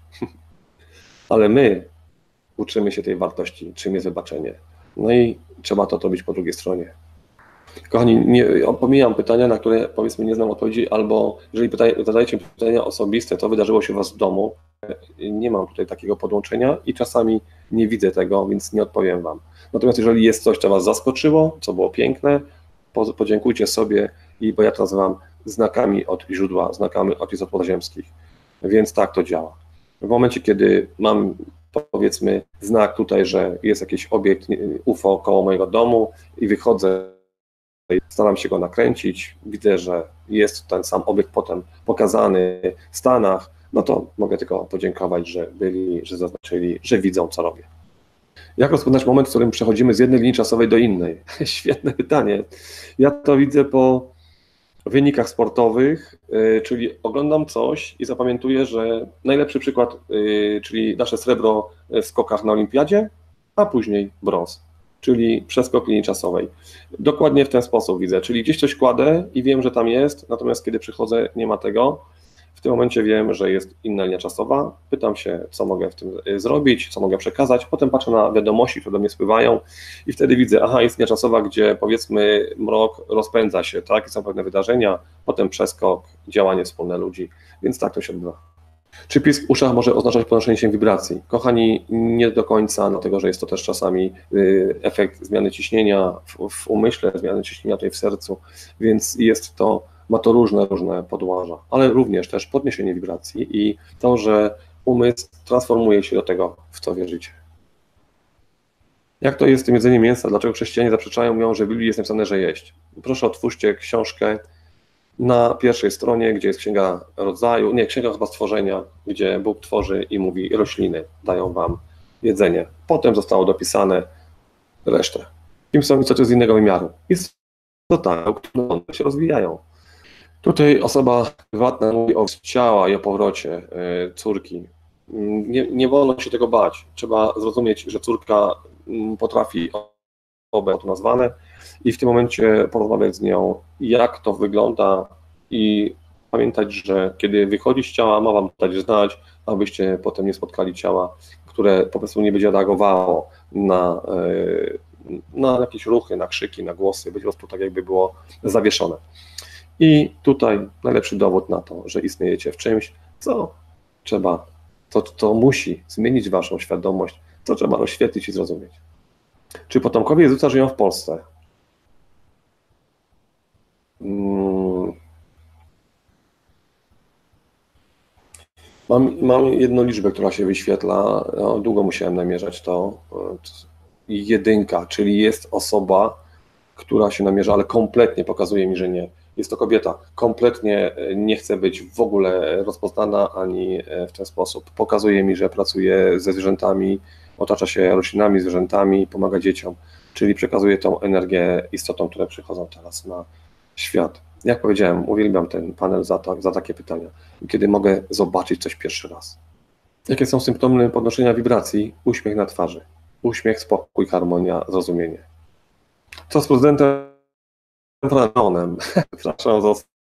Ale my uczymy się tej wartości, czym jest wybaczenie. No i trzeba to robić po drugiej stronie. Kochani, nie, pomijam pytania, na które powiedzmy nie znam odpowiedzi, albo jeżeli pytaj, zadajecie pytania osobiste, to wydarzyło się u was w domu. Nie mam tutaj takiego podłączenia i czasami nie widzę tego, więc nie odpowiem wam. Natomiast jeżeli jest coś, co was zaskoczyło, co było piękne, podziękujcie sobie, i bo ja to nazywam znakami od źródła, znakami od istot podziemskich. Więc tak to działa. W momencie, kiedy mam, powiedzmy, znak tutaj, że jest jakiś obiekt U F O koło mojego domu i wychodzę, staram się go nakręcić, widzę, że jest ten sam obiekt potem pokazany w Stanach, no to mogę tylko podziękować, że byli, że zaznaczyli, że widzą, co robię. Jak rozpoznać moment, w którym przechodzimy z jednej linii czasowej do innej? Świetne pytanie. Ja to widzę po wynikach sportowych, yy, czyli oglądam coś i zapamiętuję, że najlepszy przykład, yy, czyli nasze srebro w skokach na olimpiadzie, a później brąz, czyli przeskok linii czasowej. Dokładnie w ten sposób widzę, czyli gdzieś coś kładę i wiem, że tam jest, natomiast kiedy przychodzę, nie ma tego. W tym momencie wiem, że jest inna linia czasowa, pytam się, co mogę w tym zrobić, co mogę przekazać, potem patrzę na wiadomości, które do mnie spływają i wtedy widzę, aha, jest linia czasowa, gdzie powiedzmy mrok rozpędza się, tak, i są pewne wydarzenia, potem przeskok, działanie wspólne ludzi, więc tak to się odbywa. Czy pisk w uszach może oznaczać ponoszenie się wibracji? Kochani, nie do końca, dlatego że jest to też czasami efekt zmiany ciśnienia w, w umyśle, zmiany ciśnienia tutaj w sercu, więc jest to, ma to różne, różne podłoża, ale również też podniesienie wibracji i to, że umysł transformuje się do tego, w co wierzycie. Jak to jest z tym jedzeniem mięsa? Dlaczego chrześcijanie zaprzeczają, mówią, że w Biblii jest napisane, że jeść? Proszę otwórzcie książkę na pierwszej stronie, gdzie jest Księga Rodzaju, nie, Księga chyba Stworzenia, gdzie Bóg tworzy i mówi, rośliny dają wam jedzenie. Potem zostało dopisane resztę. Kim są istoty z innego wymiaru? Jest to tak, które się rozwijają. Tutaj osoba prywatna mówi o ciała i o powrocie y, córki. Nie, nie wolno się tego bać. Trzeba zrozumieć, że córka potrafi obie to nazwane i w tym momencie porozmawiać z nią, jak to wygląda i pamiętać, że kiedy wychodzi z ciała, ma wam dać znać, abyście potem nie spotkali ciała, które po prostu nie będzie reagowało na, na jakieś ruchy, na krzyki, na głosy, być po prostu tak jakby było zawieszone. I tutaj najlepszy dowód na to, że istniejecie w czymś, co trzeba, to, to musi zmienić waszą świadomość, co trzeba rozświetlić i zrozumieć. Czy potomkowie Jezusa żyją w Polsce? Hmm. Mam, mam jedną liczbę, która się wyświetla, no, długo musiałem namierzać to, jedynka, czyli jest osoba, która się namierza, ale kompletnie pokazuje mi, że nie. Jest to kobieta, kompletnie nie chce być w ogóle rozpoznana ani w ten sposób. Pokazuje mi, że pracuje ze zwierzętami, otacza się roślinami, zwierzętami, pomaga dzieciom, czyli przekazuje tą energię istotom, które przychodzą teraz na świat. Jak powiedziałem, uwielbiam ten panel za, ta, za takie pytania, kiedy mogę zobaczyć coś pierwszy raz. Jakie są symptomy podnoszenia wibracji? Uśmiech na twarzy, uśmiech, spokój, harmonia, zrozumienie. Co z prezydentem Franconem? Przepraszam,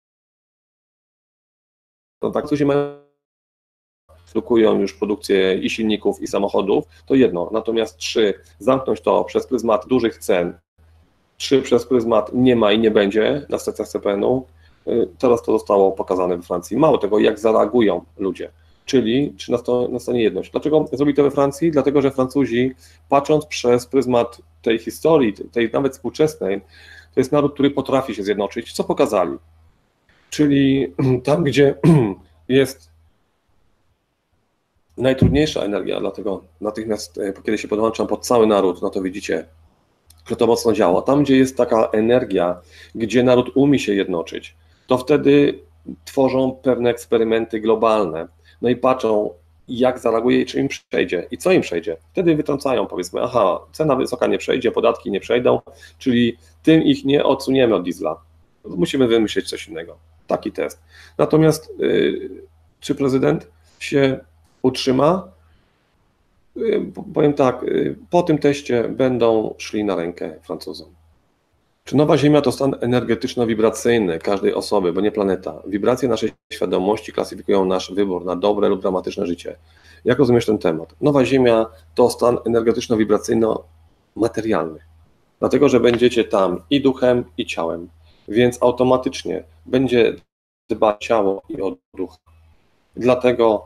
to tak, którzy mają produkują już produkcję i silników, i samochodów, to jedno. Natomiast trzy, zamknąć to przez pryzmat dużych cen, czy przez pryzmat nie ma i nie będzie na stacjach C P N-u. Teraz to zostało pokazane we Francji. Mało tego, jak zareagują ludzie, czyli czy nastanie jedność. Dlaczego zrobili to we Francji? Dlatego, że Francuzi, patrząc przez pryzmat tej historii, tej nawet współczesnej, to jest naród, który potrafi się zjednoczyć, co pokazali. Czyli tam, gdzie jest najtrudniejsza energia, dlatego natychmiast, kiedy się podłączam pod cały naród, no to widzicie, że to mocno działa. Tam, gdzie jest taka energia, gdzie naród umie się jednoczyć, to wtedy tworzą pewne eksperymenty globalne, no i patrzą, jak zareaguje i czy im przejdzie i co im przejdzie. Wtedy wytrącają, powiedzmy, aha, cena wysoka nie przejdzie, podatki nie przejdą, czyli tym ich nie odsuniemy od diesla. Musimy wymyślić coś innego. Taki test. Natomiast yy, czy prezydent się utrzyma? Yy, powiem tak, yy, po tym teście będą szli na rękę Francuzom. Czy nowa Ziemia to stan energetyczno-wibracyjny każdej osoby, bo nie planeta? Wibracje naszej świadomości klasyfikują nasz wybór na dobre lub dramatyczne życie. Jak rozumiesz ten temat? Nowa Ziemia to stan energetyczno-wibracyjno-materialny, dlatego że będziecie tam i duchem, i ciałem, więc automatycznie będzie dbać ciało i o duch. Dlatego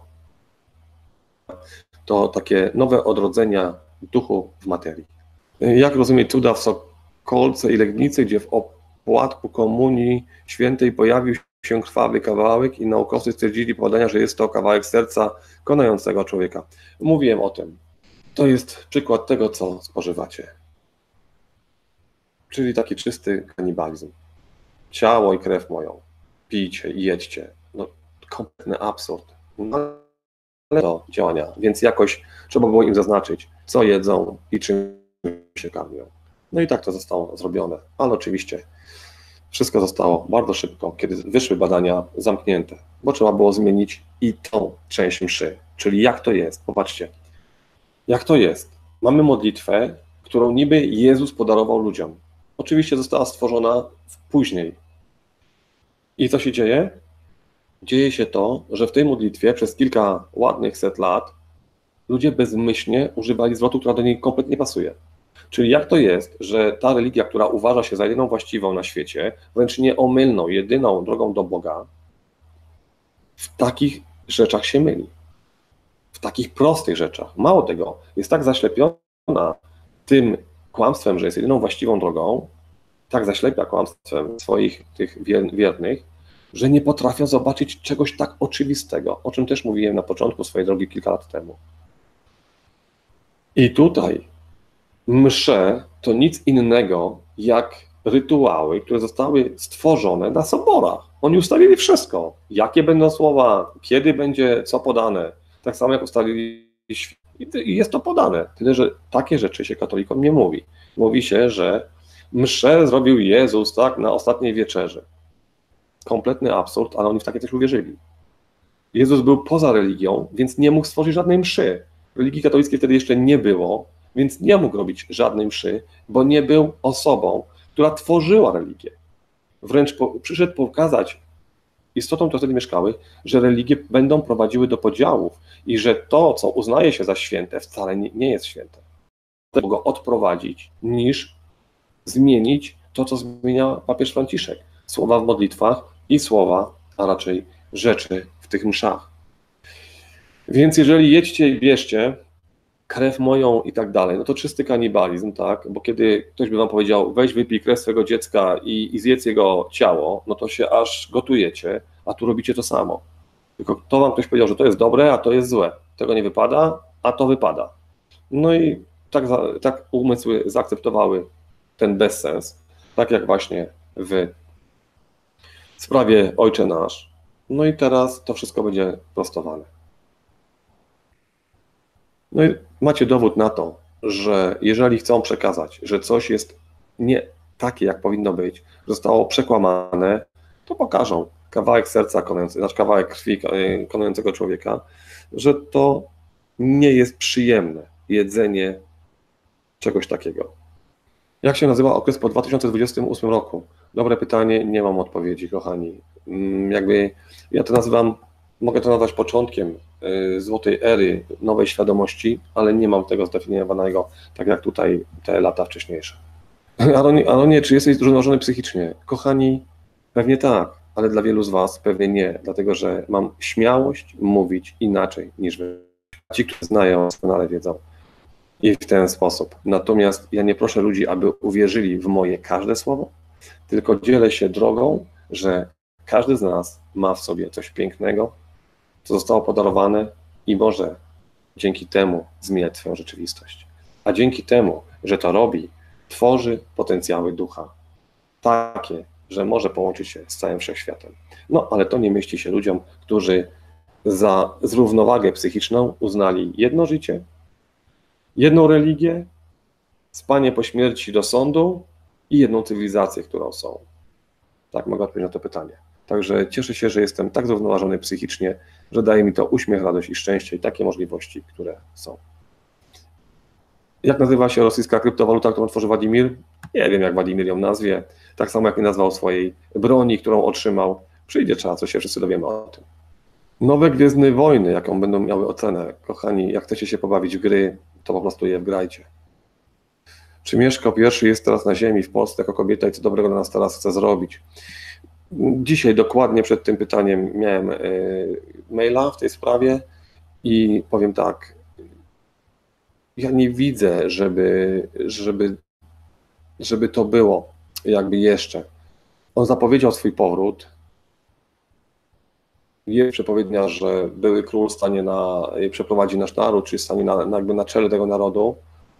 to takie nowe odrodzenia duchu w materii. Jak rozumieć cuda w Sokolce i Legnicy, gdzie w opłatku komunii świętej pojawił się krwawy kawałek i naukowcy stwierdzili po badaniach, że jest to kawałek serca konającego człowieka. Mówiłem o tym. To jest przykład tego, co spożywacie. Czyli taki czysty kanibalizm. Ciało i krew moją. Pijcie i jedźcie. No, kompletny absurd. No, ale to działania, więc jakoś trzeba było im zaznaczyć, co jedzą i czym się karmią. No i tak to zostało zrobione, ale oczywiście wszystko zostało bardzo szybko, kiedy wyszły badania zamknięte, bo trzeba było zmienić i tą część mszy, czyli jak to jest, popatrzcie, jak to jest. Mamy modlitwę, którą niby Jezus podarował ludziom. Oczywiście została stworzona później. I co się dzieje? Dzieje się to, że w tej modlitwie przez kilka ładnych set lat ludzie bezmyślnie używali zwrotu, która do niej kompletnie nie pasuje. Czyli jak to jest, że ta religia, która uważa się za jedyną właściwą na świecie, wręcz nieomylną, jedyną drogą do Boga, w takich rzeczach się myli. W takich prostych rzeczach. Mało tego, jest tak zaślepiona tym kłamstwem, że jest jedyną właściwą drogą, tak zaślepia kłamstwem swoich tych wiernych, że nie potrafią zobaczyć czegoś tak oczywistego, o czym też mówiłem na początku swojej drogi kilka lat temu. I tutaj msze to nic innego jak rytuały, które zostały stworzone na soborach. Oni ustalili wszystko, jakie będą słowa, kiedy będzie co podane, tak samo jak ustalili i jest to podane. Tyle, że takie rzeczy się katolikom nie mówi. Mówi się, że mszę zrobił Jezus tak na ostatniej wieczerzy. Kompletny absurd, ale oni w takie też uwierzyli. Jezus był poza religią, więc nie mógł stworzyć żadnej mszy. Religii katolickiej wtedy jeszcze nie było, więc nie mógł robić żadnej mszy, bo nie był osobą, która tworzyła religię. Wręcz po, przyszedł pokazać, istotą, które wtedy mieszkały, że religie będą prowadziły do podziałów i że to, co uznaje się za święte, wcale nie, nie jest święte. Trzeba go odprowadzić, niż zmienić to, co zmienia papież Franciszek. Słowa w modlitwach i słowa, a raczej rzeczy w tych mszach. Więc jeżeli jedźcie i bierzcie krew moją i tak dalej, no to czysty kanibalizm, tak? Bo kiedy ktoś by wam powiedział, weź wypij krew swego dziecka i, i zjedz jego ciało, no to się aż gotujecie, a tu robicie to samo. Tylko to wam ktoś powiedział, że to jest dobre, a to jest złe. Tego nie wypada, a to wypada. No i tak, tak umysły zaakceptowały ten bezsens, tak jak właśnie w sprawie Ojcze Nasz. No i teraz to wszystko będzie prostowane. No i macie dowód na to, że jeżeli chcą przekazać, że coś jest nie takie, jak powinno być, zostało przekłamane, to pokażą kawałek serca konającego, znaczy kawałek krwi konającego człowieka, że to nie jest przyjemne jedzenie czegoś takiego. Jak się nazywa okres po dwa tysiące dwudziestym ósmym roku? Dobre pytanie, nie mam odpowiedzi, kochani. Jakby ja to nazywam, mogę to nazwać początkiem złotej ery nowej świadomości, ale nie mam tego zdefiniowanego, tak jak tutaj te lata wcześniejsze. Aaronie, Aaronie, czy jesteś zrównoważony psychicznie? Kochani, pewnie tak, ale dla wielu z Was pewnie nie, dlatego że mam śmiałość mówić inaczej niż Wy. Ci, którzy znają, doskonale wiedzą i w ten sposób. Natomiast ja nie proszę ludzi, aby uwierzyli w moje każde słowo, tylko dzielę się drogą, że każdy z nas ma w sobie coś pięknego, co zostało podarowane i może dzięki temu zmieniać swoją rzeczywistość. A dzięki temu, że to robi, tworzy potencjały ducha. Takie, że może połączyć się z całym wszechświatem. No, ale to nie mieści się ludziom, którzy za zrównowagę psychiczną uznali jedno życie, jedną religię, spanie po śmierci do sądu i jedną cywilizację, którą są. Tak mogę odpowiedzieć na to pytanie. Także cieszę się, że jestem tak zrównoważony psychicznie, że daje mi to uśmiech, radość i szczęście i takie możliwości, które są. Jak nazywa się rosyjska kryptowaluta, którą tworzy Władimir? Nie wiem, jak Władimir ją nazwie. Tak samo jak nie nazwał swojej broni, którą otrzymał. Przyjdzie czas, co się wszyscy dowiemy o tym. Nowe Gwiezdne Wojny, jaką będą miały ocenę? Kochani, jak chcecie się pobawić w gry, to po prostu je wgrajcie. Czy Mieszko pierwszy jest teraz na ziemi w Polsce jako kobieta i co dobrego dla nas teraz chce zrobić? Dzisiaj dokładnie przed tym pytaniem miałem maila w tej sprawie i powiem tak, ja nie widzę, żeby, żeby, żeby to było jakby jeszcze. On zapowiedział swój powrót. Jest przepowiednia, że były król stanie na, przeprowadzi nasz naród, czy stanie na, na, jakby na czele tego narodu,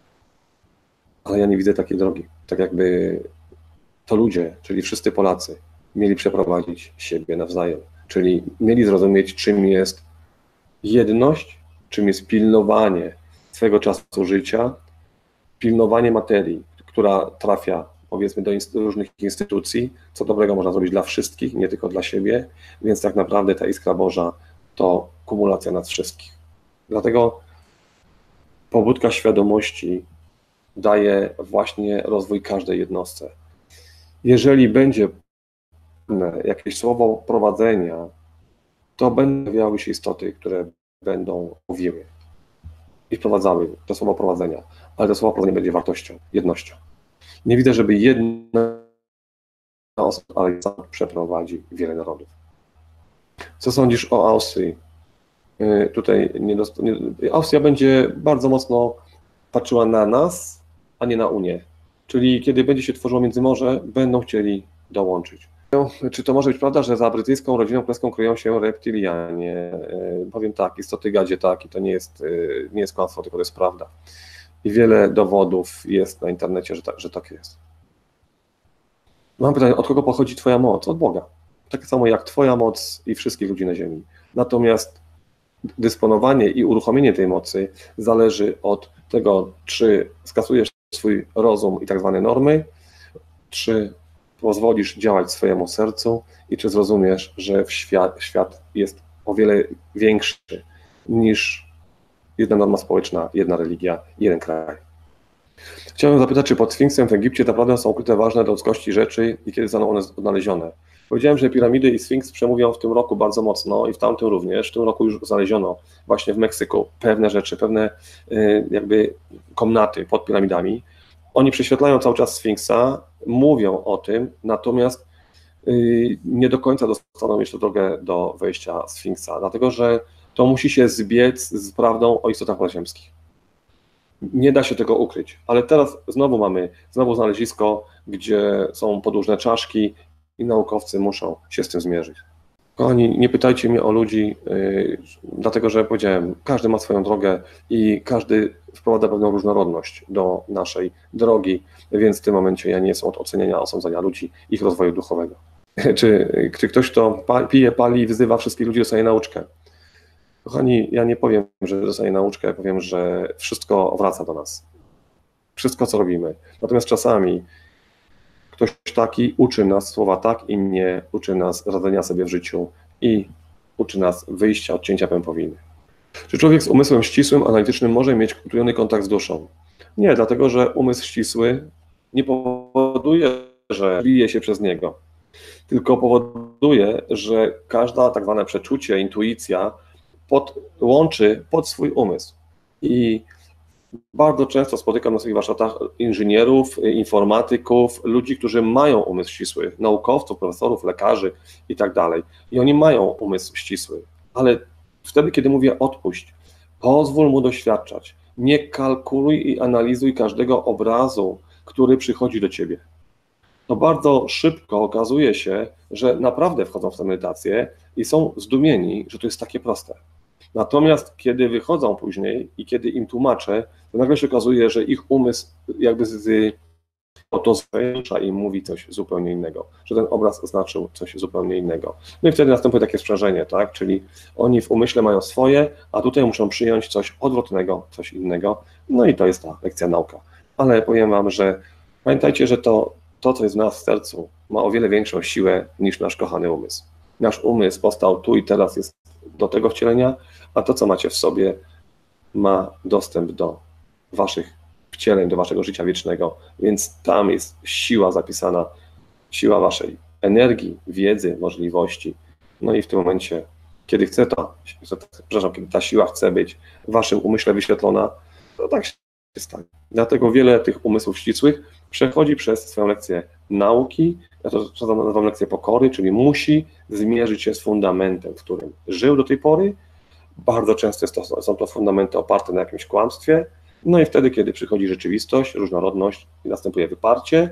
ale ja nie widzę takiej drogi. Tak jakby to ludzie, czyli wszyscy Polacy, mieli przeprowadzić siebie nawzajem, czyli mieli zrozumieć, czym jest jedność, czym jest pilnowanie swego czasu życia, pilnowanie materii, która trafia, powiedzmy, do inst- różnych instytucji, co dobrego można zrobić dla wszystkich, nie tylko dla siebie, więc tak naprawdę ta iskra Boża to kumulacja nas wszystkich. Dlatego pobudka świadomości daje właśnie rozwój każdej jednostce. Jeżeli będzie jakieś słowo prowadzenia, to będą pojawiały się istoty, które będą mówiły i wprowadzały to słowo prowadzenia, ale to słowo prowadzenia będzie wartością, jednością. Nie widzę, żeby jedna osoba, ale sam przeprowadzi wiele narodów. Co sądzisz o Austrii? Yy, tutaj nie dost... nie... Austria będzie bardzo mocno patrzyła na nas, a nie na Unię. Czyli kiedy będzie się tworzyło Międzymorze, będą chcieli dołączyć. Czy to może być prawda, że za brytyjską rodziną królewską kryją się reptilianie? Yy, powiem tak, istoty gadzie tak i to nie jest, yy, nie jest kłamstwo, tylko to jest prawda. I wiele dowodów jest na internecie, że tak, że tak jest. Mam pytanie, od kogo pochodzi Twoja moc? Od Boga. Tak samo jak Twoja moc i wszystkich ludzi na ziemi. Natomiast dysponowanie i uruchomienie tej mocy zależy od tego, czy skasujesz swój rozum i tak zwane normy, czy pozwolisz działać swojemu sercu i czy zrozumiesz, że w świat, świat jest o wiele większy niż jedna norma społeczna, jedna religia, jeden kraj. Chciałem zapytać, czy pod Sfinksem w Egipcie naprawdę są ukryte ważne do ludzkości rzeczy i kiedy zostaną one odnalezione? Powiedziałem, że piramidy i Sfinks przemówią w tym roku bardzo mocno i w tamtym również. W tym roku już znaleziono właśnie w Meksyku pewne rzeczy, pewne jakby komnaty pod piramidami. Oni prześwietlają cały czas Sfinksa, mówią o tym, natomiast nie do końca dostaną jeszcze drogę do wejścia Sfinksa, dlatego że to musi się zbiec z prawdą o istotach podziemskich. Nie da się tego ukryć, ale teraz znowu mamy znowu znalezisko, gdzie są podłużne czaszki i naukowcy muszą się z tym zmierzyć. Kochani, nie pytajcie mnie o ludzi, yy, dlatego że powiedziałem, każdy ma swoją drogę i każdy wprowadza pewną różnorodność do naszej drogi, więc w tym momencie ja nie jestem od oceniania, osądzania ludzi, ich rozwoju duchowego. Czy, czy ktoś, kto pije, pali i wzywa wszystkich ludzi, dostaje nauczkę? Kochani, ja nie powiem, że dostaję nauczkę, powiem, że wszystko wraca do nas. Wszystko, co robimy. Natomiast czasami ktoś taki uczy nas słowa tak i nie, uczy nas radzenia sobie w życiu i uczy nas wyjścia od cięcia pępowiny. Czy człowiek z umysłem ścisłym, analitycznym może mieć utrudniony kontakt z duszą? Nie, dlatego że umysł ścisły nie powoduje, że bije się przez niego, tylko powoduje, że każda tak zwane przeczucie, intuicja pod, łączy pod swój umysł. I Bardzo często spotykam na swoich warsztatach inżynierów, informatyków, ludzi, którzy mają umysł ścisły, naukowców, profesorów, lekarzy i tak dalej. I oni mają umysł ścisły, ale wtedy, kiedy mówię odpuść, pozwól mu doświadczać, nie kalkuluj i analizuj każdego obrazu, który przychodzi do ciebie. To bardzo szybko okazuje się, że naprawdę wchodzą w tę medytację i są zdumieni, że to jest takie proste. Natomiast kiedy wychodzą później i kiedy im tłumaczę, to nagle się okazuje, że ich umysł jakby z to zwiększa i mówi coś zupełnie innego, że ten obraz znaczył coś zupełnie innego. No i wtedy następuje takie sprzężenie, tak? Czyli oni w umyśle mają swoje, a tutaj muszą przyjąć coś odwrotnego, coś innego. No i to jest ta lekcja nauka. Ale powiem wam, że pamiętajcie, że to, to co jest w nas w sercu, ma o wiele większą siłę niż nasz kochany umysł. Nasz umysł powstał tu i teraz, jest do tego wcielenia, a to, co macie w sobie, ma dostęp do waszych wcieleń, do waszego życia wiecznego, więc tam jest siła zapisana, siła waszej energii, wiedzy, możliwości. No i w tym momencie, kiedy chce to, przepraszam, kiedy ta siła chce być w waszym umyśle wyświetlona, to tak się stanie. Dlatego wiele tych umysłów ścisłych przechodzi przez swoją lekcję nauki, ja to nazywam lekcję pokory, czyli musi zmierzyć się z fundamentem, w którym żył do tej pory. Bardzo często to, są to fundamenty oparte na jakimś kłamstwie. No i wtedy, kiedy przychodzi rzeczywistość, różnorodność i następuje wyparcie,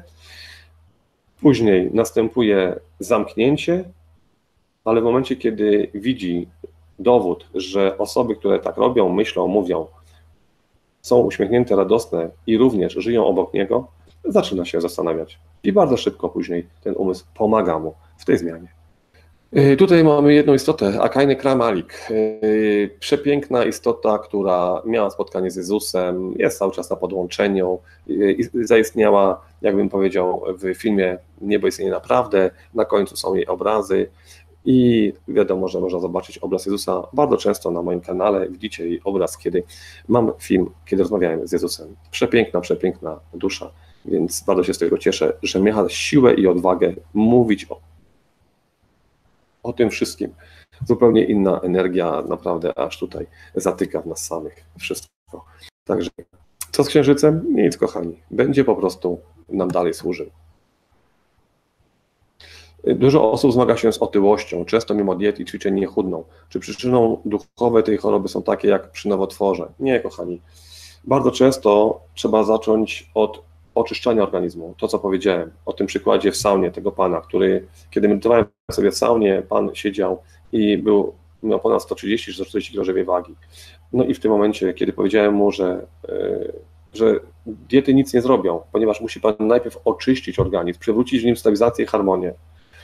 później następuje zamknięcie, ale w momencie, kiedy widzi dowód, że osoby, które tak robią, myślą, mówią, są uśmiechnięte, radosne i również żyją obok niego, zaczyna się zastanawiać. I bardzo szybko później ten umysł pomaga mu w tej zmianie. Tutaj mamy jedną istotę, Akajny Kramalik. Przepiękna istota, która miała spotkanie z Jezusem, jest cały czas na podłączeniu, zaistniała, jakbym powiedział, w filmie Niebo istnieje naprawdę, na końcu są jej obrazy i wiadomo, że można zobaczyć obraz Jezusa bardzo często na moim kanale, widzicie jej obraz, kiedy mam film, kiedy rozmawiałem z Jezusem. Przepiękna, przepiękna dusza, więc bardzo się z tego cieszę, że miała siłę i odwagę mówić o o tym wszystkim. Zupełnie inna energia, naprawdę aż tutaj zatyka w nas samych wszystko. Także co z Księżycem? Nic, kochani. Będzie po prostu nam dalej służył. Dużo osób zmaga się z otyłością, często mimo diet i ćwiczeń nie chudną. Czy przyczyną duchowe tej choroby są takie jak przy nowotworze? Nie, kochani. Bardzo często trzeba zacząć od oczyszczania organizmu. To, co powiedziałem o tym przykładzie w saunie tego pana, który, kiedy medytowałem sobie w saunie, pan siedział i był, miał ponad sto trzydzieści czy sto czterdzieści kilo żywej wagi. No i w tym momencie, kiedy powiedziałem mu, że, że diety nic nie zrobią, ponieważ musi pan najpierw oczyścić organizm, przywrócić w nim stabilizację i harmonię,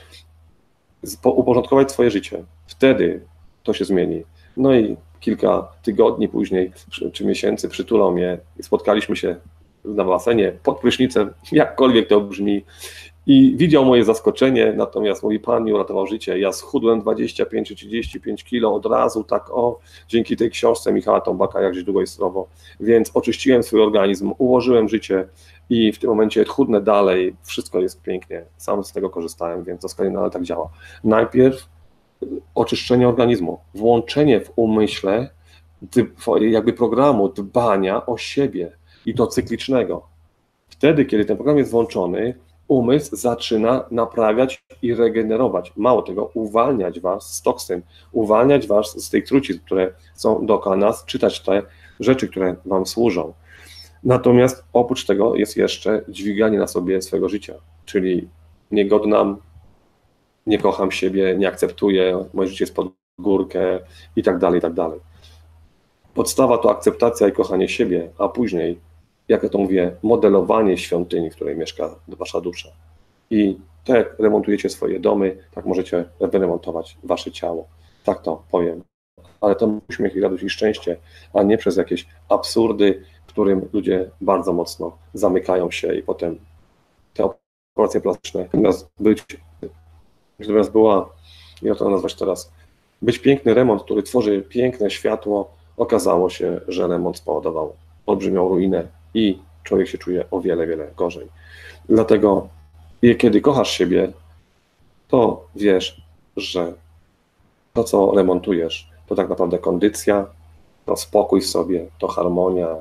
uporządkować swoje życie. Wtedy to się zmieni. No i kilka tygodni później, czy miesięcy przytulał mnie i spotkaliśmy się na basenie, pod prysznicem, jakkolwiek to brzmi, i widział moje zaskoczenie, natomiast mówi, pan mi uratował życie, ja schudłem dwadzieścia pięć czy trzydzieści pięć kilo od razu, tak o, dzięki tej książce Michała Tombaka, Jak żyć długo i zdrowo, więc oczyściłem swój organizm, ułożyłem życie i w tym momencie chudnę dalej, wszystko jest pięknie, sam z tego korzystałem, więc doskonale tak działa. Najpierw oczyszczenie organizmu, włączenie w umyśle jakby programu dbania o siebie, i to cyklicznego. Wtedy, kiedy ten program jest włączony, umysł zaczyna naprawiać i regenerować. Mało tego, uwalniać was z toksyn, uwalniać was z tych trucizn, które są dookoła nas, czytać te rzeczy, które wam służą. Natomiast oprócz tego jest jeszcze dźwiganie na sobie swojego życia, czyli nie godnam, nie kocham siebie, nie akceptuję, moje życie jest pod górkę i tak dalej, i tak dalej. Podstawa to akceptacja i kochanie siebie, a później, jak ja to mówię, modelowanie świątyni, w której mieszka wasza dusza. I tak jak remontujecie swoje domy, tak możecie wyremontować wasze ciało. Tak to powiem. Ale to uśmiech i radość i szczęście, a nie przez jakieś absurdy, którym ludzie bardzo mocno zamykają się i potem te operacje plastyczne, zamiast być, zamiast była, jak to nazwać teraz, być piękny remont, który tworzy piękne światło, okazało się, że remont spowodował olbrzymią ruinę i człowiek się czuje o wiele, wiele gorzej. Dlatego, kiedy kochasz siebie, to wiesz, że to, co remontujesz, to tak naprawdę kondycja, to spokój w sobie, to harmonia,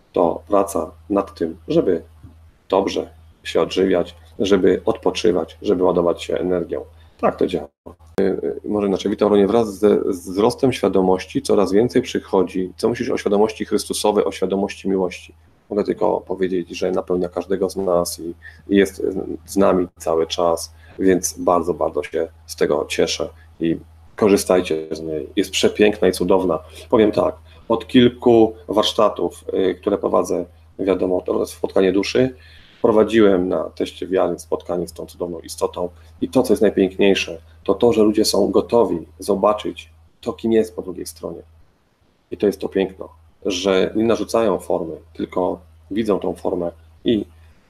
to praca nad tym, żeby dobrze się odżywiać, żeby odpoczywać, żeby ładować się energią. Tak to działa. Może inaczej, Witauronie, wraz ze wzrostem świadomości coraz więcej przychodzi, co myślisz o świadomości Chrystusowej, o świadomości miłości? Mogę tylko powiedzieć, że napełnia każdego z nas i jest z nami cały czas, więc bardzo, bardzo się z tego cieszę i korzystajcie z niej. Jest przepiękna i cudowna. Powiem tak, od kilku warsztatów, które prowadzę, wiadomo, to jest spotkanie duszy, prowadziłem na teście wiary spotkanie z tą cudowną istotą i to, co jest najpiękniejsze, to to, że ludzie są gotowi zobaczyć to, kim jest po drugiej stronie. I to jest to piękno, że nie narzucają formy, tylko widzą tą formę i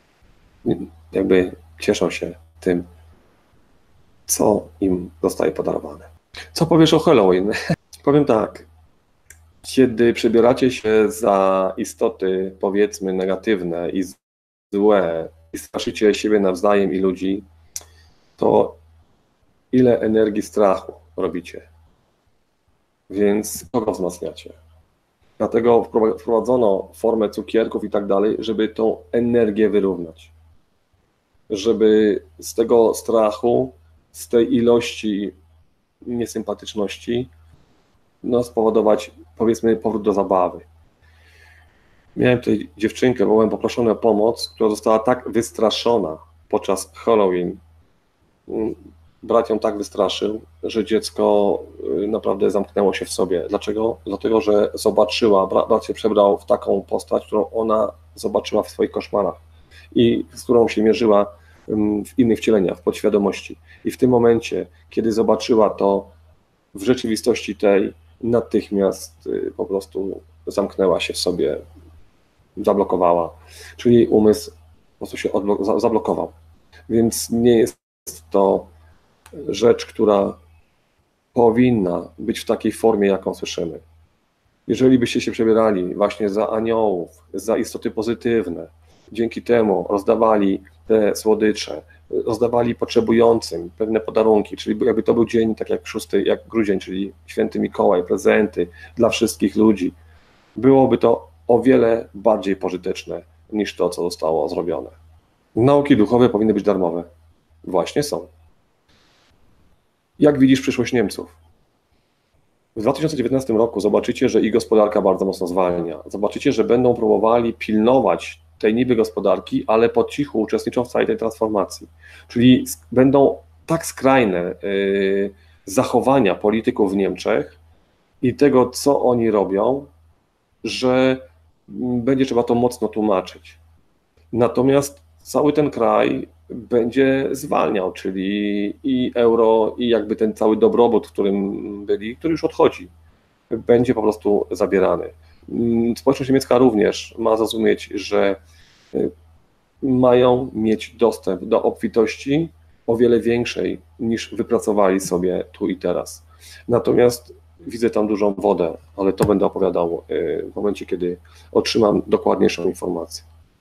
jakby cieszą się tym, co im zostaje podarowane. Co powiesz o Halloween? Powiem tak, kiedy przebieracie się za istoty, powiedzmy, negatywne i złe i straszycie siebie nawzajem i ludzi, to ile energii strachu robicie? Więc kogo wzmacniacie? Dlatego wprowadzono formę cukierków i tak dalej, żeby tą energię wyrównać. Żeby z tego strachu, z tej ilości niesympatyczności, no, spowodować, powiedzmy, powrót do zabawy. Miałem tutaj dziewczynkę, byłem poproszony o pomoc, która została tak wystraszona podczas Halloween. Brat ją tak wystraszył, że dziecko naprawdę zamknęło się w sobie. Dlaczego? Dlatego, że zobaczyła, brat się przebrał w taką postać, którą ona zobaczyła w swoich koszmarach i z którą się mierzyła w innych wcieleniach, w podświadomości. I w tym momencie, kiedy zobaczyła to w rzeczywistości tej, natychmiast po prostu zamknęła się w sobie, zablokowała, czyli umysł po prostu się odblok- zablokował. Więc nie jest to rzecz, która powinna być w takiej formie, jaką słyszymy. Jeżeli byście się przebierali właśnie za aniołów, za istoty pozytywne, dzięki temu rozdawali te słodycze, rozdawali potrzebującym pewne podarunki, czyli jakby to był dzień, tak jak szósty, jak grudzień, czyli święty Mikołaj, prezenty dla wszystkich ludzi, byłoby to o wiele bardziej pożyteczne niż to, co zostało zrobione. Nauki duchowe powinny być darmowe. Właśnie są. Jak widzisz przyszłość Niemców? W dwa tysiące dziewiętnastym roku zobaczycie, że ich gospodarka bardzo mocno zwalnia. Zobaczycie, że będą próbowali pilnować tej niby gospodarki, ale po cichu uczestniczą w całej tej transformacji. Czyli będą tak skrajne yy, zachowania polityków w Niemczech i tego, co oni robią, że będzie trzeba to mocno tłumaczyć. Natomiast cały ten kraj będzie zwalniał, czyli i euro, i jakby ten cały dobrobót, w którym byli, który już odchodzi, będzie po prostu zabierany. Społeczność niemiecka również ma zrozumieć, że mają mieć dostęp do obfitości o wiele większej niż wypracowali sobie tu i teraz. Natomiast widzę tam dużą wodę, ale to będę opowiadał w momencie, kiedy otrzymam dokładniejszą informację.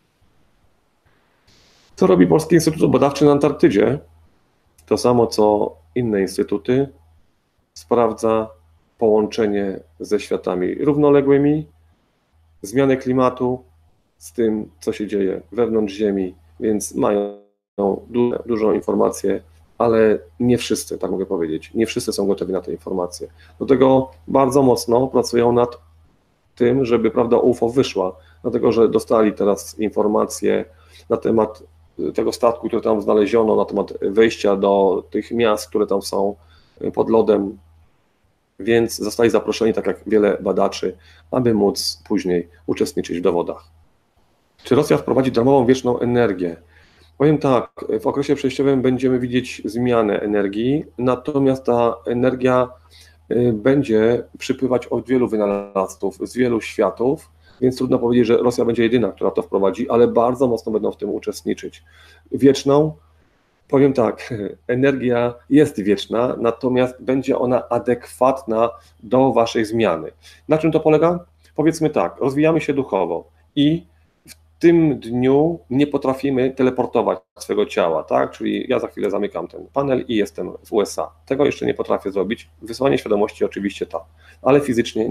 Co robi Polski Instytut Badawczy na Antarktydzie? To samo, co inne instytuty. Sprawdza połączenie ze światami równoległymi, zmianę klimatu z tym, co się dzieje wewnątrz Ziemi, więc mają du- dużą informację, ale nie wszyscy, tak mogę powiedzieć, nie wszyscy są gotowi na te informacje. Do tego bardzo mocno pracują nad tym, żeby prawda U F O wyszła, dlatego że dostali teraz informacje na temat tego statku, który tam znaleziono, na temat wejścia do tych miast, które tam są pod lodem, więc zostali zaproszeni, tak jak wiele badaczy, aby móc później uczestniczyć w dowodach. Czy Rosja wprowadzi darmową wieczną energię? Powiem tak, w okresie przejściowym będziemy widzieć zmianę energii, natomiast ta energia będzie przypływać od wielu wynalazców z wielu światów, więc trudno powiedzieć, że Rosja będzie jedyna, która to wprowadzi, ale bardzo mocno będą w tym uczestniczyć. Wieczną, powiem tak, energia jest wieczna, natomiast będzie ona adekwatna do waszej zmiany. Na czym to polega? Powiedzmy tak, rozwijamy się duchowo i w tym dniu nie potrafimy teleportować swojego ciała, tak? Czyli ja za chwilę zamykam ten panel i jestem w U S A. Tego jeszcze nie potrafię zrobić. Wysłanie świadomości oczywiście tak, ale fizycznie nie.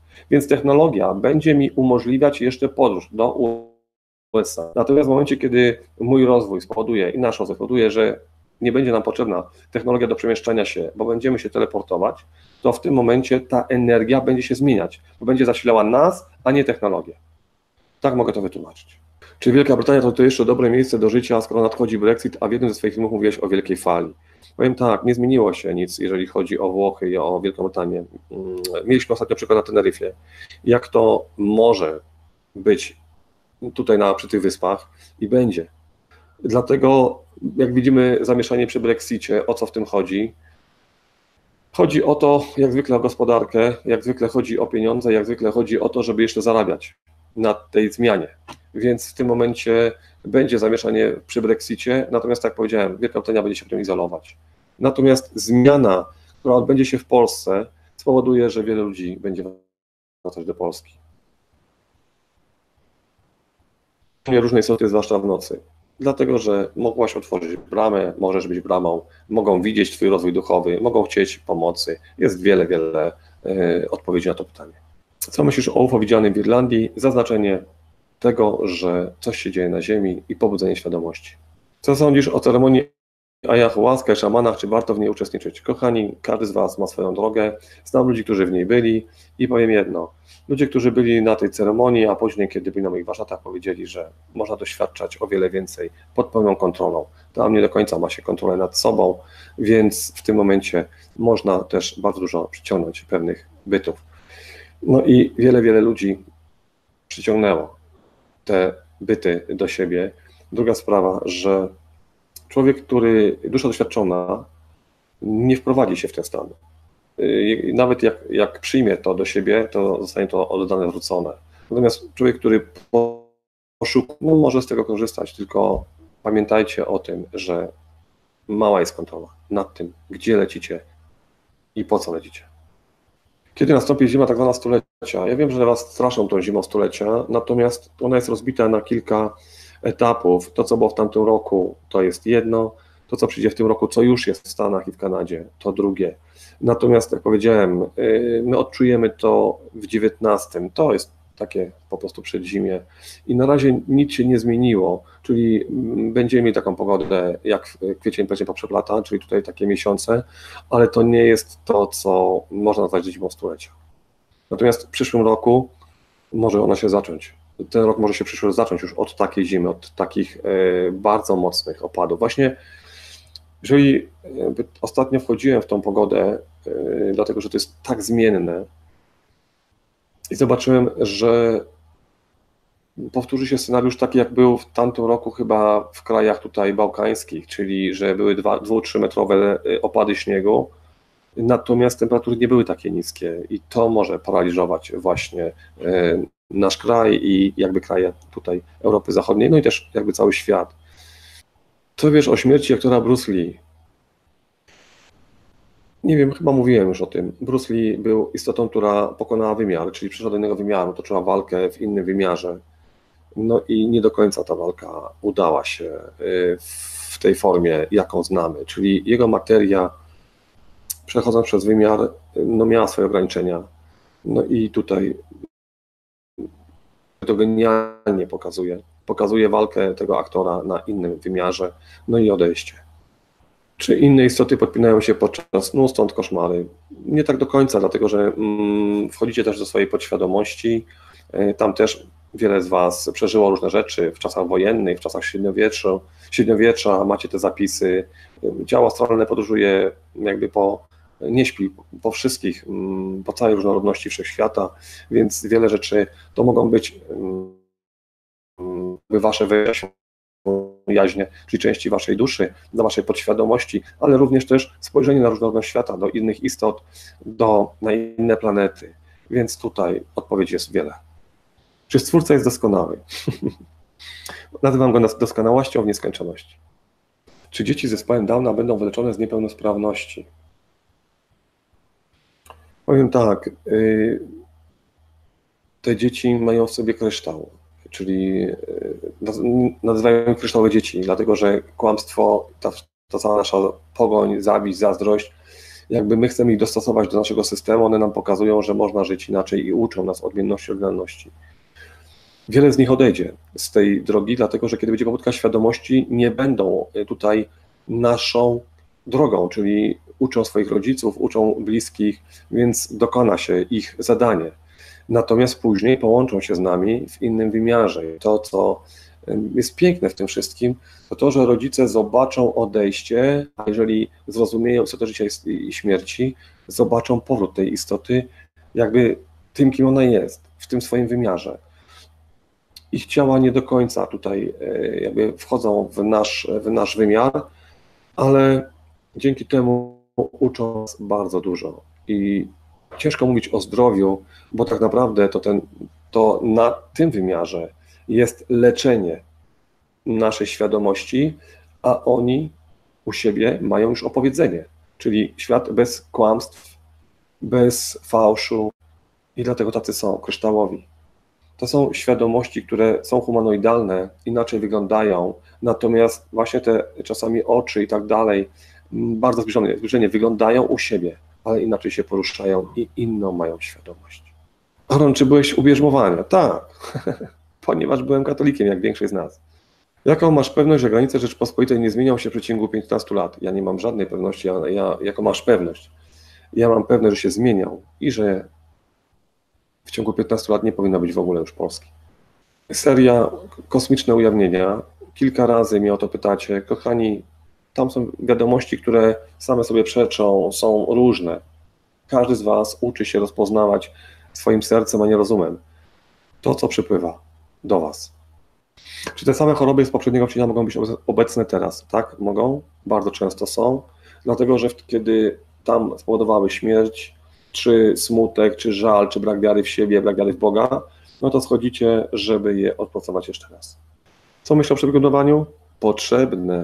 Więc technologia będzie mi umożliwiać jeszcze podróż do U S A. Natomiast w momencie, kiedy mój rozwój spowoduje i nasz rozwój spowoduje, że nie będzie nam potrzebna technologia do przemieszczania się, bo będziemy się teleportować, to w tym momencie ta energia będzie się zmieniać, bo będzie zasilała nas, a nie technologię. Tak mogę to wytłumaczyć. Czy Wielka Brytania to, to jeszcze dobre miejsce do życia, skoro nadchodzi Brexit, a w jednym ze swoich filmów mówiłeś o wielkiej fali? Powiem tak, nie zmieniło się nic, jeżeli chodzi o Włochy i o Wielką Brytanię. Mieliśmy ostatnio przykład na Teneryfie, jak to może być tutaj na, przy tych wyspach i będzie. Dlatego, jak widzimy zamieszanie przy Brexicie, o co w tym chodzi? Chodzi o to, jak zwykle o gospodarkę, jak zwykle chodzi o pieniądze, jak zwykle chodzi o to, żeby jeszcze zarabiać na tej zmianie. Więc w tym momencie będzie zamieszanie przy Brexicie, natomiast tak jak powiedziałem, Wielka Brytania będzie się w tym izolować. Natomiast zmiana, która odbędzie się w Polsce, spowoduje, że wiele ludzi będzie wracać do Polski. Różnej sorty, zwłaszcza w nocy. Dlatego, że mogłaś otworzyć bramę, możesz być bramą, mogą widzieć Twój rozwój duchowy, mogą chcieć pomocy. Jest wiele, wiele y, odpowiedzi na to pytanie. Co myślisz o U F O widzianym w Irlandii? Zaznaczenie tego, że coś się dzieje na Ziemi i pobudzenie świadomości. Co sądzisz o ceremonii ayahuasca i szamanach? Czy warto w niej uczestniczyć? Kochani, każdy z Was ma swoją drogę. Znam ludzi, którzy w niej byli i powiem jedno. Ludzie, którzy byli na tej ceremonii, a później, kiedy byli na moich warsztatach, powiedzieli, że można doświadczać o wiele więcej pod pełną kontrolą. Tam nie do końca ma się kontrolę nad sobą, więc w tym momencie można też bardzo dużo przyciągnąć pewnych bytów. No i wiele, wiele ludzi przyciągnęło te byty do siebie. Druga sprawa, że człowiek, który, dusza doświadczona, nie wprowadzi się w ten stan. Nawet jak, jak przyjmie to do siebie, to zostanie to oddane, wrócone. Natomiast człowiek, który poszukuje, no może z tego korzystać, tylko pamiętajcie o tym, że mała jest kontrola nad tym, gdzie lecicie i po co lecicie. Kiedy nastąpi zima tak zwana stulecia? Ja wiem, że Was straszą tą zimą stulecia, natomiast ona jest rozbita na kilka etapów. To, co było w tamtym roku, to jest jedno, to, co przyjdzie w tym roku, co już jest w Stanach i w Kanadzie, to drugie. Natomiast, jak powiedziałem, my odczujemy to w dziewiętnastym, to jest takie po prostu przedzimie i na razie nic się nie zmieniło, czyli będziemy mieli taką pogodę jak kwiecień, październik, poprzednie lata, czyli tutaj takie miesiące, ale to nie jest to, co można nazwać zimą stulecia. Natomiast w przyszłym roku może ona się zacząć. Ten rok może się przyszły zacząć już od takiej zimy, od takich bardzo mocnych opadów. Właśnie jeżeli ostatnio wchodziłem w tą pogodę, dlatego że to jest tak zmienne i zobaczyłem, że powtórzy się scenariusz taki, jak był w tamtym roku chyba w krajach tutaj bałkańskich, czyli że były dwa, dwu, trzymetrowe opady śniegu, natomiast temperatury nie były takie niskie i to może paraliżować właśnie nasz kraj i jakby kraje tutaj Europy Zachodniej, no i też jakby cały świat. Co wiesz o śmierci aktora Bruce Lee? Nie wiem, chyba mówiłem już o tym. Bruce Lee był istotą, która pokonała wymiar, czyli przyszła do innego wymiaru, toczyła walkę w innym wymiarze. No i nie do końca ta walka udała się w tej formie, jaką znamy, czyli jego materia, przechodząc przez wymiar, no miała swoje ograniczenia. No i tutaj to genialnie pokazuje. Pokazuje walkę tego aktora na innym wymiarze, no i odejście. Czy inne istoty podpinają się podczas snu, stąd koszmary? Nie tak do końca, dlatego że mm, wchodzicie też do swojej podświadomości. Tam też wiele z Was przeżyło różne rzeczy w czasach wojennych, w czasach średniowiecza, średniowiecza macie te zapisy. Ciało astralne podróżuje jakby po, nie śpi, po wszystkich, po całej różnorodności wszechświata, więc wiele rzeczy to mogą być Wasze jaźnie, czyli części Waszej duszy, do Waszej podświadomości, ale również też spojrzenie na różnorodność świata, do innych istot, do, na inne planety. Więc tutaj odpowiedź jest wiele. Czy Stwórca jest doskonały? Nazywam go doskonałością w nieskończoności. Czy dzieci z zespołem Downa będą wyleczone z niepełnosprawności? Powiem tak, yy, te dzieci mają w sobie kryształ, czyli nazywają kryształowe dzieci, dlatego że kłamstwo, ta, ta cała nasza pogoń, zawiść, zazdrość jakby my chcemy ich dostosować do naszego systemu, one nam pokazują, że można żyć inaczej i uczą nas odmienności, oryginalności. Wiele z nich odejdzie z tej drogi, dlatego że kiedy będzie pobudka świadomości, nie będą tutaj naszą drogą, czyli uczą swoich rodziców, uczą bliskich, więc dokona się ich zadanie. Natomiast później połączą się z nami w innym wymiarze. To, co jest piękne w tym wszystkim, to to, że rodzice zobaczą odejście, a jeżeli zrozumieją istotę życia i śmierci, zobaczą powrót tej istoty jakby tym, kim ona jest, w tym swoim wymiarze. Ich ciała nie do końca tutaj jakby wchodzą w nasz, w nasz wymiar, ale dzięki temu uczą nas bardzo dużo. I ciężko mówić o zdrowiu, bo tak naprawdę to, ten, to na tym wymiarze jest leczenie naszej świadomości, a oni u siebie mają już opowiedzenie, czyli świat bez kłamstw, bez fałszu i dlatego tacy są kryształowi. To są świadomości, które są humanoidalne, inaczej wyglądają, natomiast właśnie te czasami oczy i tak dalej, bardzo zbliżone, zbliżenie wyglądają u siebie, ale inaczej się poruszają i inną mają świadomość. Aaron, czy byłeś ubierzmowania? Tak, ponieważ byłem katolikiem, jak większość z nas. Jaką masz pewność, że granice Rzeczypospolitej nie zmienią się w przeciągu piętnastu lat? Ja nie mam żadnej pewności, ale ja, jaką masz pewność? Ja mam pewność, że się zmienią i że w ciągu piętnastu lat nie powinno być w ogóle już Polski. Seria Kosmiczne Ujawnienia. Kilka razy mnie o to pytacie. Kochani, tam są wiadomości, które same sobie przeczą, są różne. Każdy z was uczy się rozpoznawać swoim sercem, a nie rozumem to, co przypływa do was. Czy te same choroby z poprzedniego odcinka mogą być obecne teraz? Tak, mogą. Bardzo często są. Dlatego, że kiedy tam spowodowały śmierć, czy smutek, czy żal, czy brak wiary w siebie, brak wiary w Boga, no to schodzicie, żeby je odpracować jeszcze raz. Co myślę o przebudowaniu? Potrzebne.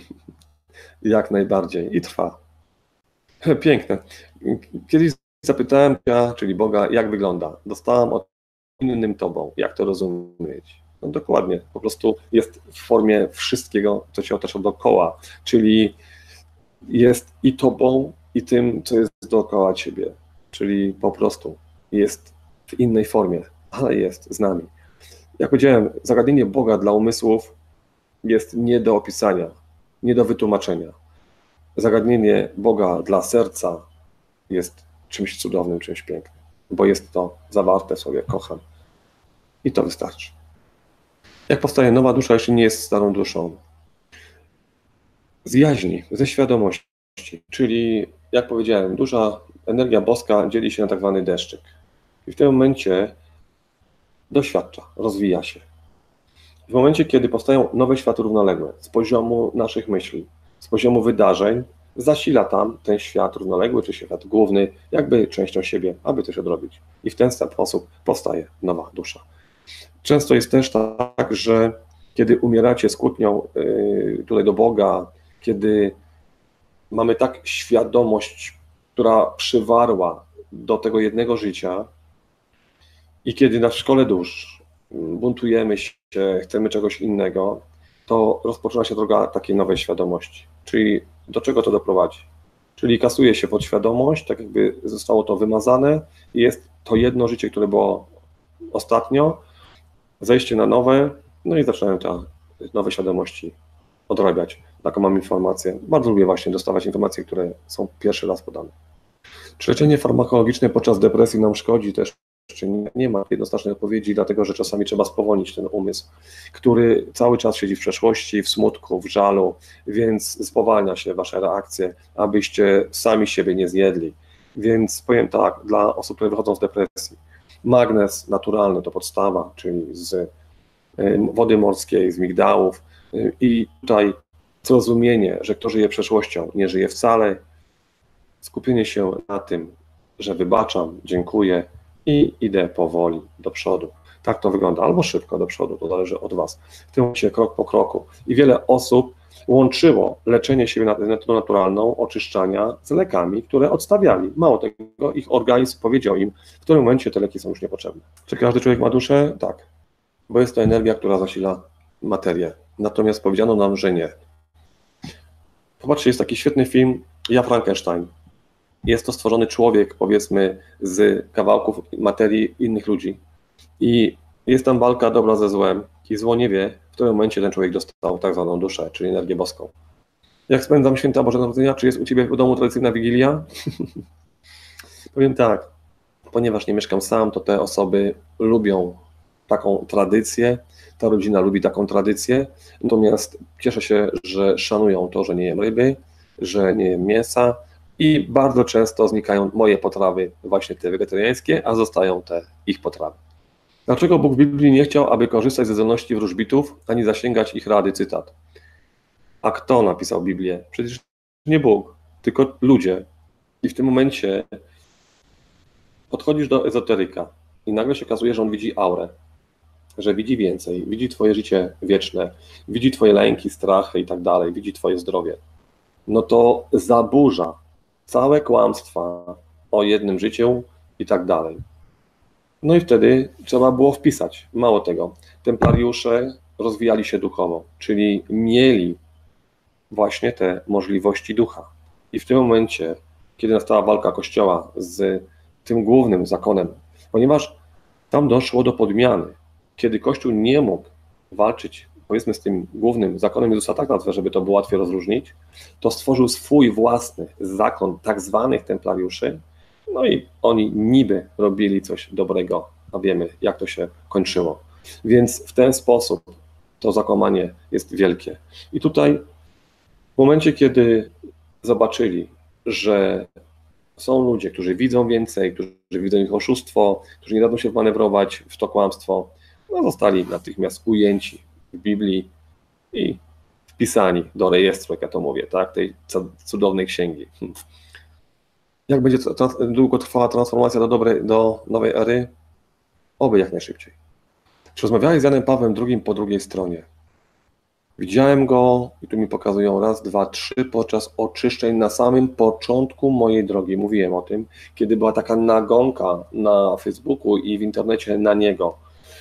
Jak najbardziej. I trwa. Piękne. Kiedyś zapytałem ja, czyli Boga, jak wygląda. Dostałam od innym Tobą. Jak to rozumieć? No dokładnie. Po prostu jest w formie wszystkiego, co się otacza dookoła. Czyli jest i Tobą, i tym, co jest dookoła Ciebie. Czyli po prostu jest w innej formie, ale jest z nami. Jak powiedziałem, zagadnienie Boga dla umysłów jest nie do opisania, nie do wytłumaczenia. Zagadnienie Boga dla serca jest czymś cudownym, czymś pięknym, bo jest to zawarte w słowie kocham. I to wystarczy. Jak powstaje nowa dusza, jeśli nie jest starą duszą? Z jaźni, ze świadomości, czyli jak powiedziałem, dusza, energia boska dzieli się na tak zwany deszczyk. I w tym momencie doświadcza, rozwija się. W momencie, kiedy powstają nowe światy równoległe, z poziomu naszych myśli, z poziomu wydarzeń, zasila tam ten świat równoległy, czy świat główny, jakby częścią siebie, aby coś odrobić. I w ten sposób powstaje nowa dusza. Często jest też tak, że kiedy umieracie z kłótnią yy, tutaj do Boga, kiedy mamy tak świadomość, która przywarła do tego jednego życia i kiedy na szkole dusz buntujemy się, chcemy czegoś innego, to rozpoczyna się droga takiej nowej świadomości. Czyli do czego to doprowadzi? Czyli kasuje się podświadomość, tak jakby zostało to wymazane i jest to jedno życie, które było ostatnio, zejście na nowe, no i zaczynają te nowe świadomości odrabiać. Taką mam informację. Bardzo lubię właśnie dostawać informacje, które są pierwszy raz podane. Czy leczenie farmakologiczne podczas depresji nam szkodzi też? Czy nie, nie ma jednoznacznej odpowiedzi, dlatego że czasami trzeba spowolnić ten umysł, który cały czas siedzi w przeszłości, w smutku, w żalu, więc spowalnia się wasze reakcje, abyście sami siebie nie zjedli. Więc powiem tak, dla osób, które wychodzą z depresji, magnez naturalny to podstawa, czyli z wody morskiej, z migdałów i tutaj zrozumienie, że kto żyje przeszłością, nie żyje wcale, skupienie się na tym, że wybaczam, dziękuję i idę powoli do przodu. Tak to wygląda, albo szybko do przodu, to zależy od was. W tym momencie krok po kroku. I wiele osób łączyło leczenie siebie naturalną, oczyszczania z lekami, które odstawiali. Mało tego, ich organizm powiedział im, w którym momencie te leki są już niepotrzebne. Czy każdy człowiek ma duszę? Tak, bo jest to energia, która zasila materię. Natomiast powiedziano nam, że nie. Popatrzcie, jest taki świetny film Ja Frankenstein. jest to stworzony człowiek, powiedzmy, z kawałków materii innych ludzi. I jest tam walka dobra ze złem i zło nie wie, w którym momencie ten człowiek dostał tak zwaną duszę, czyli energię boską. Jak spędzam święta Bożego Narodzenia? Czy jest u Ciebie w domu tradycyjna Wigilia? Powiem tak, ponieważ nie mieszkam sam, to te osoby lubią taką tradycję, ta rodzina lubi taką tradycję, natomiast cieszę się, że szanują to, że nie jem ryby, że nie jem mięsa i bardzo często znikają moje potrawy, właśnie te wegetariańskie, a zostają te ich potrawy. Dlaczego Bóg w Biblii nie chciał, aby korzystać ze zdolności wróżbitów, ani zasięgać ich rady? Cytat. A kto napisał Biblię? Przecież nie Bóg, tylko ludzie. I w tym momencie podchodzisz do ezoteryka i nagle się okazuje, że on widzi aurę, że widzi więcej, widzi twoje życie wieczne, widzi twoje lęki, strachy i tak dalej, widzi twoje zdrowie. No to zaburza całe kłamstwa o jednym życiu i tak dalej. No i wtedy trzeba było wpisać. Mało tego, templariusze rozwijali się duchowo, czyli mieli właśnie te możliwości ducha. I w tym momencie, kiedy nastała walka Kościoła z tym głównym zakonem, ponieważ tam doszło do podmiany, kiedy Kościół nie mógł walczyć, powiedzmy, z tym głównym zakonem Jezusa, tak nazwę, żeby to było łatwiej rozróżnić, to stworzył swój własny zakon tak zwanych templariuszy, no i oni niby robili coś dobrego, a wiemy, jak to się kończyło. Więc w ten sposób to zakłamanie jest wielkie. I tutaj w momencie, kiedy zobaczyli, że są ludzie, którzy widzą więcej, którzy widzą ich oszustwo, którzy nie dadzą się wmanewrować w to kłamstwo, no zostali natychmiast ujęci w Biblii i wpisani do rejestru, jak ja to mówię, tak, tej cudownej księgi. Jak będzie długo trwała transformacja do, dobrej, do nowej ery? Oby jak najszybciej. Czy rozmawiałeś z Janem Pawłem drugim po drugiej stronie? Widziałem go, i tu mi pokazują raz, dwa, trzy, podczas oczyszczeń na samym początku mojej drogi. Mówiłem o tym, kiedy była taka nagonka na Facebooku i w internecie na niego.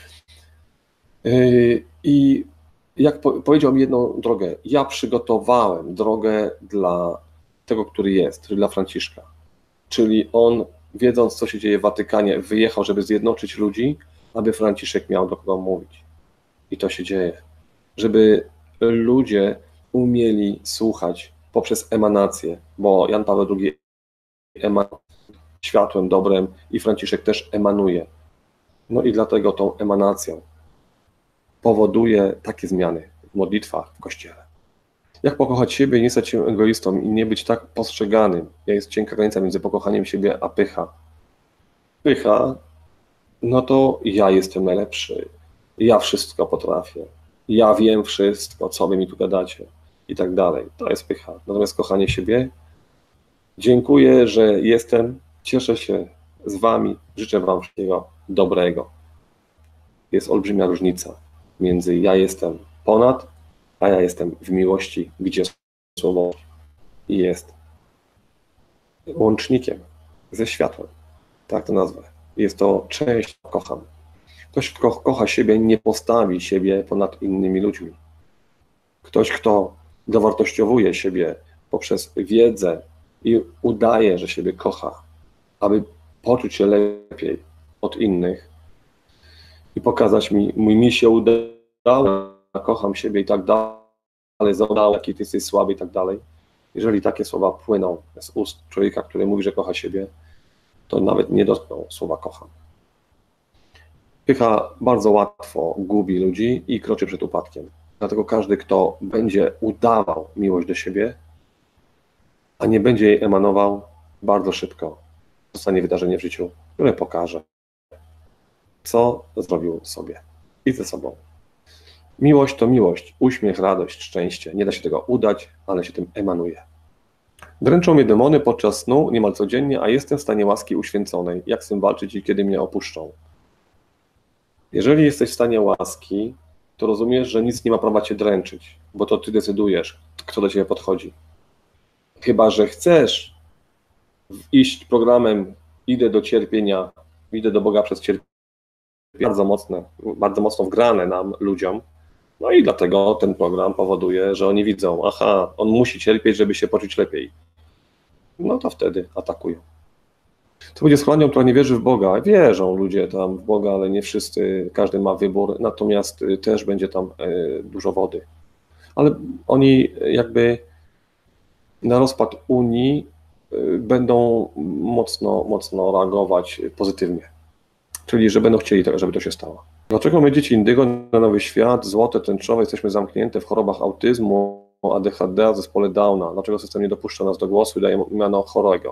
I jak powiedział mi jedną drogę, ja przygotowałem drogę dla tego, który jest, czyli dla Franciszka. Czyli on, wiedząc, co się dzieje w Watykanie, wyjechał, żeby zjednoczyć ludzi, aby Franciszek miał do kogo mówić. I to się dzieje. Żeby ludzie umieli słuchać poprzez emanację, bo Jan Paweł drugi emanuje światłem, dobrem i Franciszek też emanuje. No i dlatego tą emanacją powoduje takie zmiany w modlitwach, w Kościele. Jak pokochać siebie i nie stać się egoistą i nie być tak postrzeganym? Jest cienka granica między pokochaniem siebie a pycha. Pycha, no to ja jestem najlepszy, ja wszystko potrafię, ja wiem wszystko, co wy mi tu gadacie i tak dalej. To jest pycha. Natomiast kochanie siebie, dziękuję, że jestem, cieszę się z wami, życzę wam wszystkiego dobrego. Jest olbrzymia różnica między ja jestem ponad, a ja jestem w miłości, gdzie słowo jest łącznikiem ze światłem. Tak to nazwę. Jest to część, kocham. Ktoś, kto kocha siebie, nie postawi siebie ponad innymi ludźmi. Ktoś, kto dowartościowuje siebie poprzez wiedzę i udaje, że siebie kocha, aby poczuć się lepiej od innych i pokazać mi, mi, mi się udało, kocham siebie i tak dalej, zadał, jaki ty jesteś słaby i tak dalej. Jeżeli takie słowa płyną z ust człowieka, który mówi, że kocha siebie, to nawet nie dotknął słowa kocham. Pycha bardzo łatwo gubi ludzi i kroczy przed upadkiem. Dlatego każdy, kto będzie udawał miłość do siebie, a nie będzie jej emanował, bardzo szybko zostanie wydarzenie w życiu, które pokaże, co zrobił sobie i ze sobą. Miłość to miłość, uśmiech, radość, szczęście. Nie da się tego udać, ale się tym emanuje. Dręczą mnie demony podczas snu niemal codziennie, a jestem w stanie łaski uświęconej. Jak z tym walczyć i kiedy mnie opuszczą? Jeżeli jesteś w stanie łaski, to rozumiesz, że nic nie ma prawa cię dręczyć, bo to ty decydujesz, kto do ciebie podchodzi. Chyba że chcesz iść programem idę do cierpienia, idę do Boga przez cierpienie, bardzo mocne, bardzo mocno wgrane nam, ludziom. No i dlatego ten program powoduje, że oni widzą, aha, on musi cierpieć, żeby się poczuć lepiej. no to wtedy atakują. To będzie schronią, która nie wierzy w Boga. Wierzą ludzie tam w Boga, ale nie wszyscy, każdy ma wybór, natomiast też będzie tam dużo wody. Ale oni jakby na rozpad Unii będą mocno, mocno reagować pozytywnie. Czyli, że będą chcieli, żeby to się stało. Dlaczego my, dzieci indygo, na nowy świat, złote, tęczowe, jesteśmy zamknięte w chorobach autyzmu, A D H D, zespole Downa? Dlaczego system nie dopuszcza nas do głosu i daje miano chorego?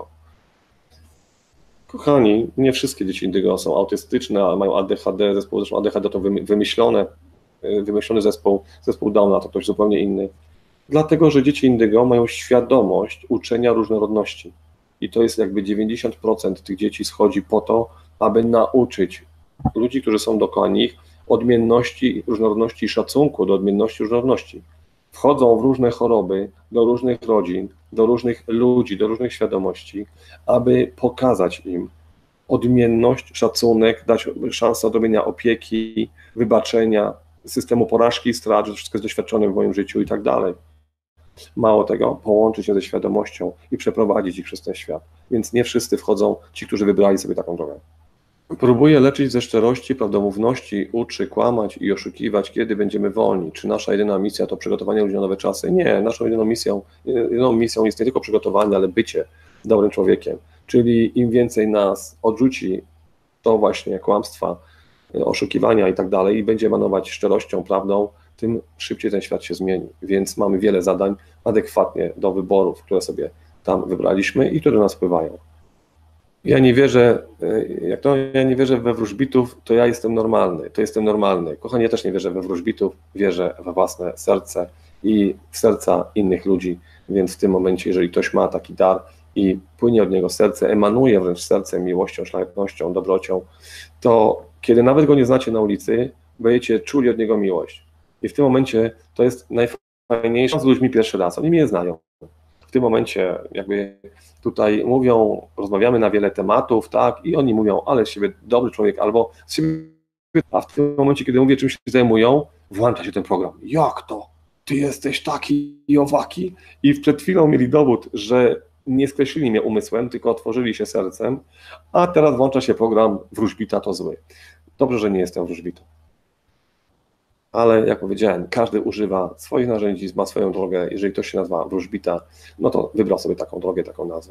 Kochani, nie wszystkie dzieci indygo są autystyczne, a mają A D H D, zespół, zresztą A D H D to wymyślone, wymyślony zespół, zespół Downa to ktoś zupełnie inny. Dlatego, że dzieci indygo mają świadomość uczenia różnorodności. I to jest jakby dziewięćdziesiąt procent tych dzieci schodzi po to, aby nauczyć ludzi, którzy są dookoła nich, odmienności, różnorodności i szacunku do odmienności, różnorodności. Wchodzą w różne choroby, do różnych rodzin, do różnych ludzi, do różnych świadomości, aby pokazać im odmienność, szacunek, dać szansę odrobienia opieki, wybaczenia, systemu porażki i strat, że to wszystko jest doświadczone w moim życiu i tak dalej. Mało tego, połączyć się ze świadomością i przeprowadzić ich przez ten świat. Więc nie wszyscy wchodzą, ci, którzy wybrali sobie taką drogę. Próbuje leczyć ze szczerości, prawdomówności, uczy kłamać i oszukiwać, kiedy będziemy wolni. Czy nasza jedyna misja to przygotowanie ludzi na nowe czasy? Nie, naszą jedyną misją, jedyną misją jest nie tylko przygotowanie, ale bycie dobrym człowiekiem. Czyli im więcej nas odrzuci to właśnie kłamstwa, oszukiwania i tak dalej i będzie emanować szczerością, prawdą, tym szybciej ten świat się zmieni. Więc mamy wiele zadań adekwatnie do wyborów, które sobie tam wybraliśmy i które do nas wpływają. Ja nie wierzę, jak to ja nie wierzę we wróżbitów, to ja jestem normalny, to jestem normalny. Kochani, ja też nie wierzę we wróżbitów, wierzę we własne serce i w serca innych ludzi, więc w tym momencie, jeżeli ktoś ma taki dar i płynie od niego serce, emanuje wręcz sercem miłością, szlachetnością, dobrocią, to kiedy nawet go nie znacie na ulicy, będziecie czuli od niego miłość. I w tym momencie to jest najfajniejsze z ludźmi pierwszy raz, oni mnie znają. W tym momencie jakby tutaj mówią, rozmawiamy na wiele tematów, tak, i oni mówią, ale z siebie dobry człowiek, albo z siebie, a w tym momencie, kiedy mówię, czym się zajmują, włącza się ten program. Jak to? Ty jesteś taki i owaki? I przed chwilą mieli dowód, że nie skreślili mnie umysłem, tylko otworzyli się sercem, a teraz włącza się program wróżbita to zły. Dobrze, że nie jestem wróżbitą. Ale jak powiedziałem, każdy używa swoich narzędzi, ma swoją drogę. Jeżeli ktoś się nazywa wróżbita, no to wybrał sobie taką drogę, taką nazwę.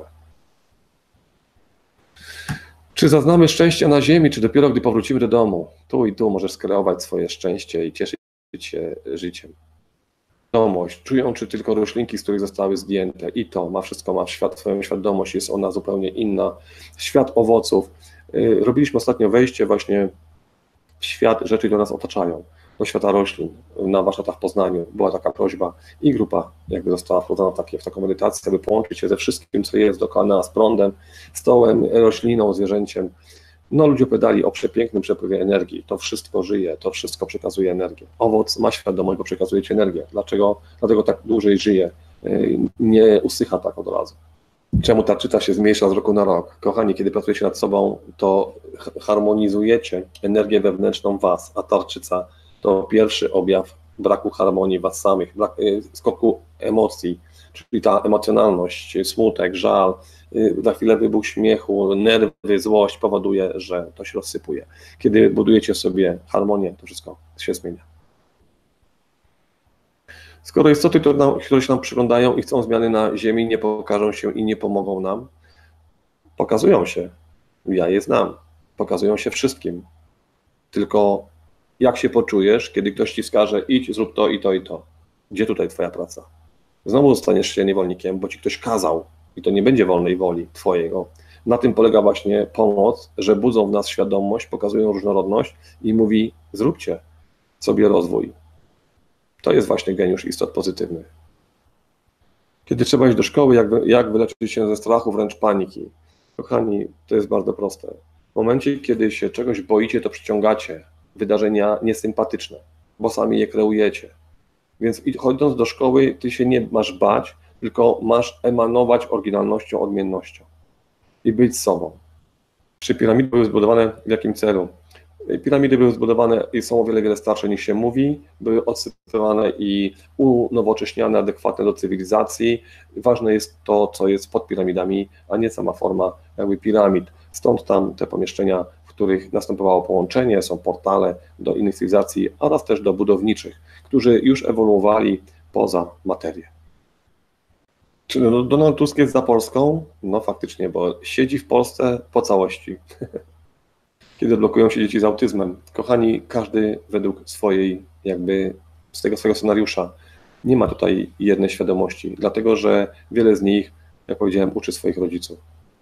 Czy zaznamy szczęścia na ziemi, czy dopiero gdy powrócimy do domu? Tu i tu możesz skreować swoje szczęście i cieszyć się życiem. Świadomość, czują, czy tylko roślinki, z których zostały zdjęte. I to ma wszystko, ma świat, swoją świadomość, jest ona zupełnie inna. Świat owoców. Robiliśmy ostatnio wejście właśnie w świat rzeczy, które nas otaczają. Do świata roślin. Na warsztatach w Poznaniu była taka prośba i grupa jakby została wprowadzona takie, w taką medytację, aby połączyć się ze wszystkim, co jest dookoła nas, prądem, stołem, rośliną, zwierzęciem. No ludzie opowiadali o przepięknym przepływie energii. To wszystko żyje, to wszystko przekazuje energię. Owoc ma świadomość, bo przekazuje ci energię. Dlaczego? Dlatego tak dłużej żyje. Nie usycha tak od razu. Czemu tarczyca się zmniejsza z roku na rok? Kochani, kiedy pracujecie nad sobą, to harmonizujecie energię wewnętrzną was, a tarczyca to pierwszy objaw braku harmonii was samych, brak, skoku emocji, czyli ta emocjonalność, smutek, żal, za chwilę wybuch śmiechu, nerwy, złość powoduje, że to się rozsypuje. Kiedy budujecie sobie harmonię, to wszystko się zmienia. Skoro istoty, które, nam, które się nam przyglądają i chcą zmiany na Ziemi, nie pokażą się i nie pomogą nam, pokazują się, ja je znam, pokazują się wszystkim, tylko jak się poczujesz, kiedy ktoś ci wskaże, idź, zrób to i to i to. Gdzie tutaj twoja praca? Znowu zostaniesz się niewolnikiem, bo ci ktoś kazał i to nie będzie wolnej woli twojego. Na tym polega właśnie pomoc, że budzą w nas świadomość, pokazują różnorodność i mówi, zróbcie sobie rozwój. To jest właśnie geniusz istot pozytywnych. Kiedy trzeba iść do szkoły, jak, wy, jak wyleczyć się ze strachu, wręcz paniki? Kochani, to jest bardzo proste. W momencie, kiedy się czegoś boicie, to przyciągacie wydarzenia niesympatyczne, bo sami je kreujecie. Więc chodząc do szkoły, ty się nie masz bać, tylko masz emanować oryginalnością, odmiennością i być sobą. Czy piramidy były zbudowane w jakim celu? Piramidy były zbudowane i są o wiele, wiele starsze niż się mówi, były odsypywane i unowocześniane, adekwatne do cywilizacji. Ważne jest to, co jest pod piramidami, a nie sama forma jakby piramid. Stąd tam te pomieszczenia, w których następowało połączenie, są portale do innych cywilizacji oraz też do budowniczych, którzy już ewoluowali poza materię. Czy Donald Tusk jest za Polską? No faktycznie, bo siedzi w Polsce po całości. Kiedy blokują się dzieci z autyzmem. Kochani, każdy według swojej, jakby z tego swojego scenariusza. Nie ma tutaj jednej świadomości, dlatego że wiele z nich, jak powiedziałem, uczy swoich rodziców.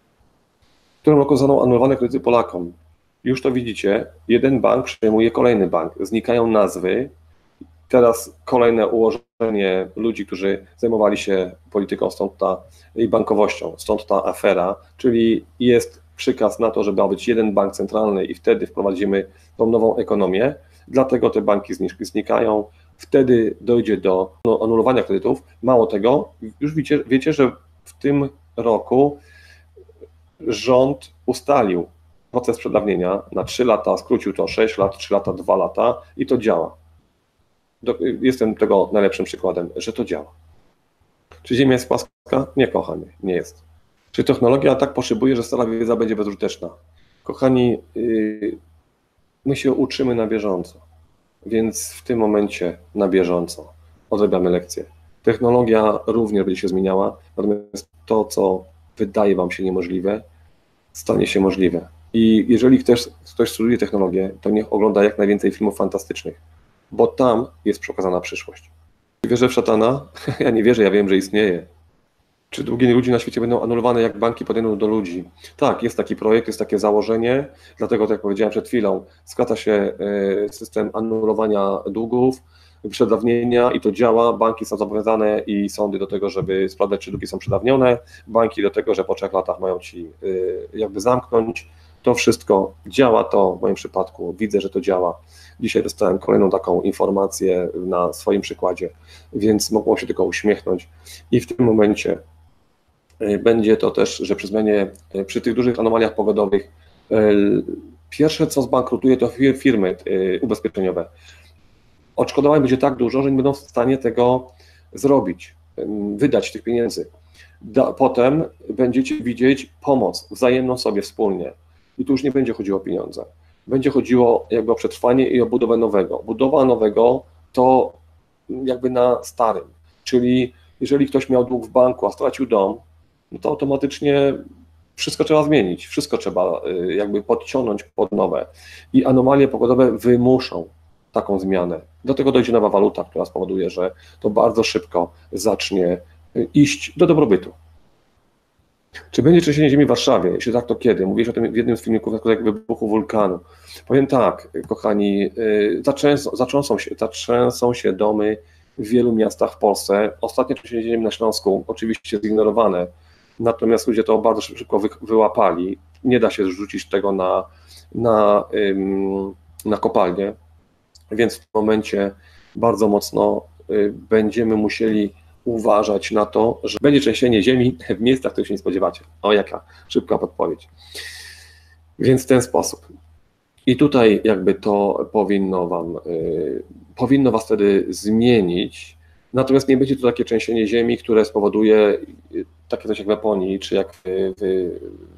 W którym roku zostaną anulowane kredyty Polakom? Już to widzicie, jeden bank przejmuje kolejny bank, znikają nazwy, teraz kolejne ułożenie ludzi, którzy zajmowali się polityką, stąd ta i bankowością, stąd ta afera, czyli jest przykaz na to, żeby ma być jeden bank centralny i wtedy wprowadzimy tą nową ekonomię, dlatego te banki znikają, wtedy dojdzie do no, anulowania kredytów. Mało tego, już wiecie, wiecie, że w tym roku rząd ustalił proces przedawnienia na trzy lata, skrócił to sześć lat, trzy lata, dwa lata i to działa. Jestem tego najlepszym przykładem, że to działa. Czy Ziemia jest płaska? Nie, kochani, nie jest. Czy technologia tak poszybuje, że stara wiedza będzie bezużyteczna? Kochani, my się uczymy na bieżąco, więc w tym momencie na bieżąco odrabiamy lekcje. Technologia również będzie się zmieniała, natomiast to, co wydaje Wam się niemożliwe, stanie się możliwe. I jeżeli ktoś, ktoś studiuje technologię, to niech ogląda jak najwięcej filmów fantastycznych, bo tam jest przekazana przyszłość. Wierzę w szatana? Ja nie wierzę, ja wiem, że istnieje. Czy długi ludzi na świecie będą anulowane, jak banki podejdą do ludzi? Tak, jest taki projekt, jest takie założenie, dlatego, tak jak powiedziałem przed chwilą, skraca się system anulowania długów, przedawnienia i to działa, banki są zobowiązane i sądy do tego, żeby sprawdzać, czy długi są przedawnione, banki do tego, że po trzech latach mają ci jakby zamknąć. To wszystko działa, to w moim przypadku widzę, że to działa. Dzisiaj dostałem kolejną taką informację na swoim przykładzie, więc mogło się tylko uśmiechnąć i w tym momencie będzie to też, że przy zmianie, przy tych dużych anomaliach pogodowych, pierwsze co zbankrutuje to firmy ubezpieczeniowe. Odszkodowań będzie tak dużo, że nie będą w stanie tego zrobić, wydać tych pieniędzy. Potem będziecie widzieć pomoc wzajemną sobie wspólnie i tu już nie będzie chodziło o pieniądze. Będzie chodziło jakby o przetrwanie i o budowę nowego. Budowa nowego to jakby na starym, czyli jeżeli ktoś miał dług w banku, a stracił dom, no to automatycznie wszystko trzeba zmienić, wszystko trzeba jakby podciągnąć pod nowe i anomalie pogodowe wymuszą taką zmianę. Do tego dojdzie nowa waluta, która spowoduje, że to bardzo szybko zacznie iść do dobrobytu. Czy będzie trzęsienie ziemi w Warszawie? Jeśli tak, to kiedy? Mówiłeś o tym w jednym z filmików na jak wybuchu wulkanu. Powiem tak, kochani, zatrzęsą, zatrzęsą, się, zatrzęsą się domy w wielu miastach w Polsce. Ostatnie trzęsienie ziemi na Śląsku oczywiście zignorowane, natomiast ludzie to bardzo szybko wy, wyłapali. Nie da się zrzucić tego na, na, na kopalnię, więc w tym momencie bardzo mocno będziemy musieli uważać na to, że będzie trzęsienie ziemi w miejscach, których się nie spodziewacie. O, jaka szybka podpowiedź. Więc w ten sposób. I tutaj jakby to powinno wam, yy, powinno was wtedy zmienić, natomiast nie będzie to takie trzęsienie ziemi, które spowoduje takie coś jak w Japonii, czy jak, w, w,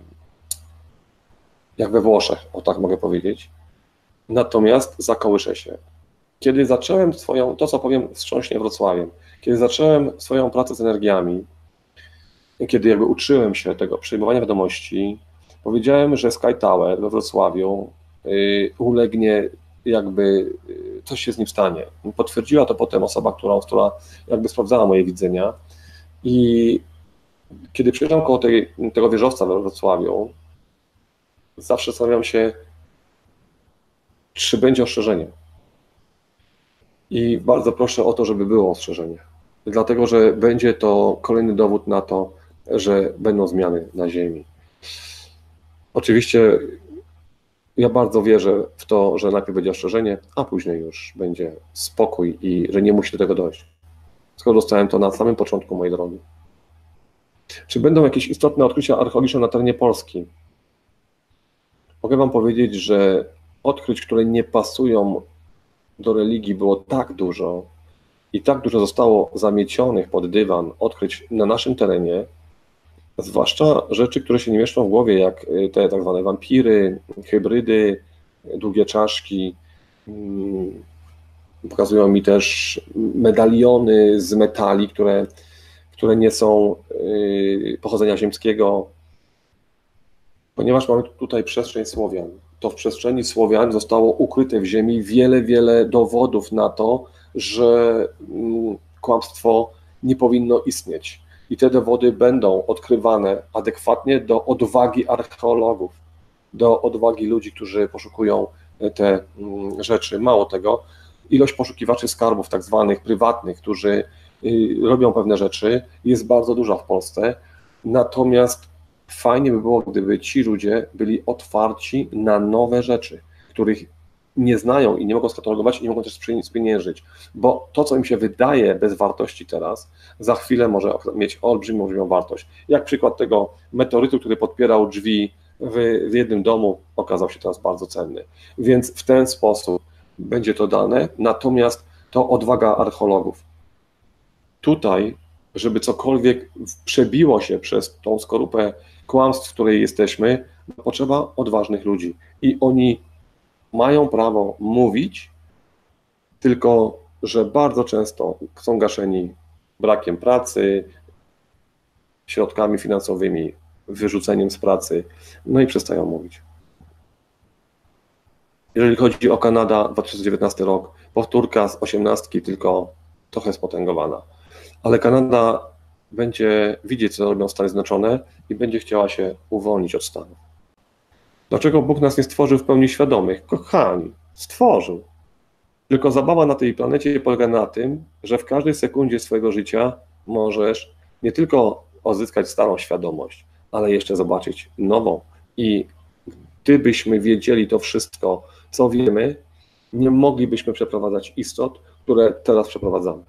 jak we Włoszech, o tak mogę powiedzieć. Natomiast zakołyszę się. Kiedy zacząłem swoją, to co powiem wstrząśnie Wrocławiem, kiedy zacząłem swoją pracę z energiami, kiedy jakby uczyłem się tego przyjmowania wiadomości, powiedziałem, że Sky Tower we Wrocławiu yy, ulegnie, jakby yy, coś się z nim stanie. Potwierdziła to potem osoba, która, która jakby sprawdzała moje widzenia i kiedy przyjeżdżam koło tej, tego wieżowca we Wrocławiu, zawsze zastanawiam się, czy będzie ostrzeżenie. I bardzo proszę o to, żeby było ostrzeżenie, dlatego że będzie to kolejny dowód na to, że będą zmiany na Ziemi. Oczywiście ja bardzo wierzę w to, że najpierw będzie ostrzeżenie, a później już będzie spokój i że nie musi do tego dojść. Skoro dostałem to na samym początku mojej drogi. Czy będą jakieś istotne odkrycia archeologiczne na terenie Polski? Mogę wam powiedzieć, że odkryć, które nie pasują do religii, było tak dużo i tak dużo zostało zamiecionych pod dywan odkryć na naszym terenie, zwłaszcza rzeczy, które się nie mieszczą w głowie, jak te tak zwane wampiry, hybrydy, długie czaszki. Pokazują mi też medaliony z metali, które, które nie są pochodzenia ziemskiego. Ponieważ mamy tutaj przestrzeń Słowian, to w przestrzeni Słowian zostało ukryte w ziemi wiele, wiele dowodów na to, że kłamstwo nie powinno istnieć. I te dowody będą odkrywane adekwatnie do odwagi archeologów, do odwagi ludzi, którzy poszukują te rzeczy. Mało tego, ilość poszukiwaczy skarbów tak zwanych prywatnych, którzy robią pewne rzeczy, jest bardzo duża w Polsce. Natomiast fajnie by było, gdyby ci ludzie byli otwarci na nowe rzeczy, których nie znają i nie mogą skatalogować i nie mogą też spieniężyć, bo to, co im się wydaje bez wartości teraz, za chwilę może mieć olbrzymią, olbrzymią wartość. Jak przykład tego meteorytu, który podpierał drzwi w, w jednym domu, okazał się teraz bardzo cenny. Więc w ten sposób będzie to dane, natomiast to odwaga archeologów. Tutaj, żeby cokolwiek przebiło się przez tą skorupę kłamstw, w której jesteśmy, potrzeba odważnych ludzi i oni mają prawo mówić, tylko że bardzo często są gaszeni brakiem pracy, środkami finansowymi, wyrzuceniem z pracy, no i przestają mówić. Jeżeli chodzi o Kanada, dwa tysiące dziewiętnasty rok, powtórka z osiemnastki, tylko trochę spotęgowana. Ale Kanada będzie widzieć, co robią Stany Zjednoczone i będzie chciała się uwolnić od Stanów. Dlaczego Bóg nas nie stworzył w pełni świadomych? Kochani, stworzył. Tylko zabawa na tej planecie polega na tym, że w każdej sekundzie swojego życia możesz nie tylko odzyskać starą świadomość, ale jeszcze zobaczyć nową. I gdybyśmy wiedzieli to wszystko, co wiemy, nie moglibyśmy przeprowadzać istot, które teraz przeprowadzamy.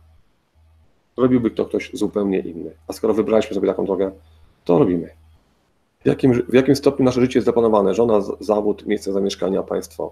Robiłby to ktoś zupełnie inny. A skoro wybraliśmy sobie taką drogę, to robimy. W jakim, w jakim stopniu nasze życie jest zaplanowane? Żona, zawód, miejsce zamieszkania, państwo.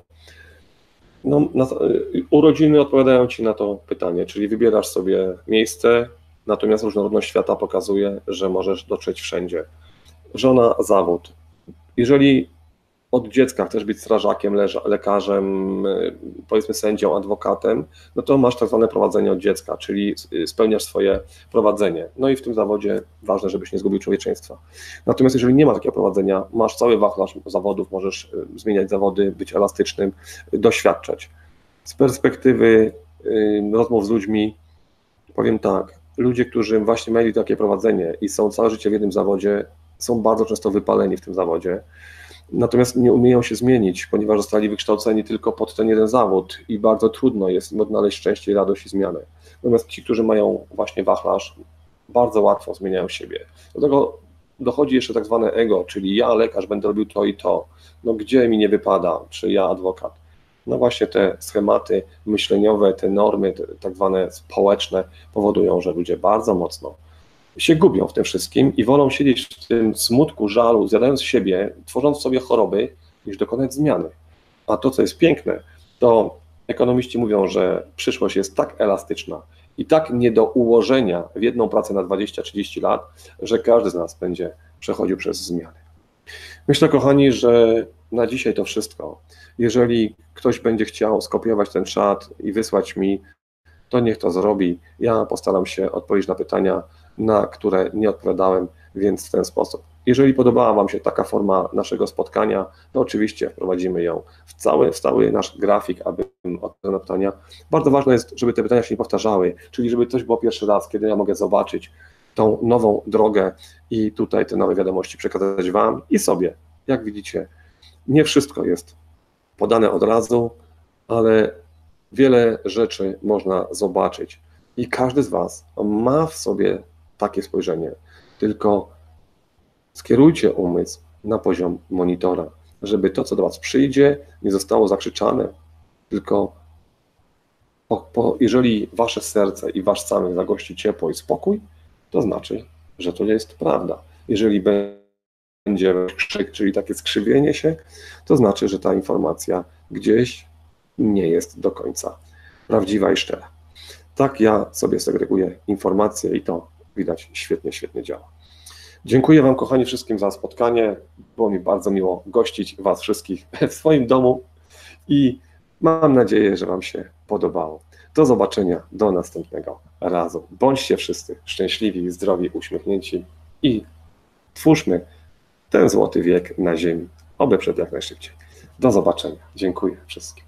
No, na, urodziny odpowiadają Ci na to pytanie, czyli wybierasz sobie miejsce, natomiast różnorodność świata pokazuje, że możesz dotrzeć wszędzie. Żona, zawód. Jeżeli od dziecka chcesz być strażakiem, lekarzem, powiedzmy sędzią, adwokatem, no to masz tak zwane prowadzenie od dziecka, czyli spełniasz swoje prowadzenie. No i w tym zawodzie ważne, żebyś nie zgubił człowieczeństwa. Natomiast jeżeli nie ma takiego prowadzenia, masz cały wachlarz zawodów, możesz zmieniać zawody, być elastycznym, doświadczać. Z perspektywy rozmów z ludźmi powiem tak, ludzie, którzy właśnie mieli takie prowadzenie i są całe życie w jednym zawodzie, są bardzo często wypaleni w tym zawodzie. Natomiast nie umieją się zmienić, ponieważ zostali wykształceni tylko pod ten jeden zawód i bardzo trudno jest im odnaleźć szczęście, radość i zmianę. Natomiast ci, którzy mają właśnie wachlarz, bardzo łatwo zmieniają siebie. Do tego dochodzi jeszcze tak zwane ego, czyli ja lekarz będę robił to i to, no gdzie mi nie wypada, czy ja adwokat. No właśnie te schematy myśleniowe, te normy, te tak zwane społeczne powodują, że ludzie bardzo mocno się gubią w tym wszystkim i wolą siedzieć w tym smutku, żalu, zjadając siebie, tworząc sobie choroby, niż dokonać zmiany. A to, co jest piękne, to ekonomiści mówią, że przyszłość jest tak elastyczna i tak nie do ułożenia w jedną pracę na dwadzieścia trzydzieści lat, że każdy z nas będzie przechodził przez zmiany. Myślę, kochani, że na dzisiaj to wszystko. Jeżeli ktoś będzie chciał skopiować ten czat i wysłać mi, to niech to zrobi. Ja postaram się odpowiedzieć na pytania, na które nie odpowiadałem, więc w ten sposób. Jeżeli podobała Wam się taka forma naszego spotkania, to oczywiście wprowadzimy ją w cały, w cały nasz grafik, aby odpowiedzieć na pytania. Bardzo ważne jest, żeby te pytania się nie powtarzały, czyli żeby coś było pierwszy raz, kiedy ja mogę zobaczyć tą nową drogę i tutaj te nowe wiadomości przekazać Wam i sobie. Jak widzicie, nie wszystko jest podane od razu, ale wiele rzeczy można zobaczyć i każdy z Was ma w sobie takie spojrzenie, tylko skierujcie umysł na poziom monitora, żeby to, co do Was przyjdzie, nie zostało zakrzyczane, tylko po, po, jeżeli Wasze serce i Wasz samych zagości ciepło i spokój, to znaczy, że to jest prawda. Jeżeli będzie krzyk, czyli takie skrzywienie się, to znaczy, że ta informacja gdzieś nie jest do końca prawdziwa i szczera. Tak ja sobie segreguję informacje i to widać świetnie, świetnie działa. Dziękuję Wam, kochani, wszystkim za spotkanie. Było mi bardzo miło gościć Was wszystkich w swoim domu i mam nadzieję, że Wam się podobało. Do zobaczenia, do następnego razu. Bądźcie wszyscy szczęśliwi, zdrowi, uśmiechnięci i twórzmy ten złoty wiek na ziemi. Oby przed jak najszybciej. Do zobaczenia. Dziękuję wszystkim.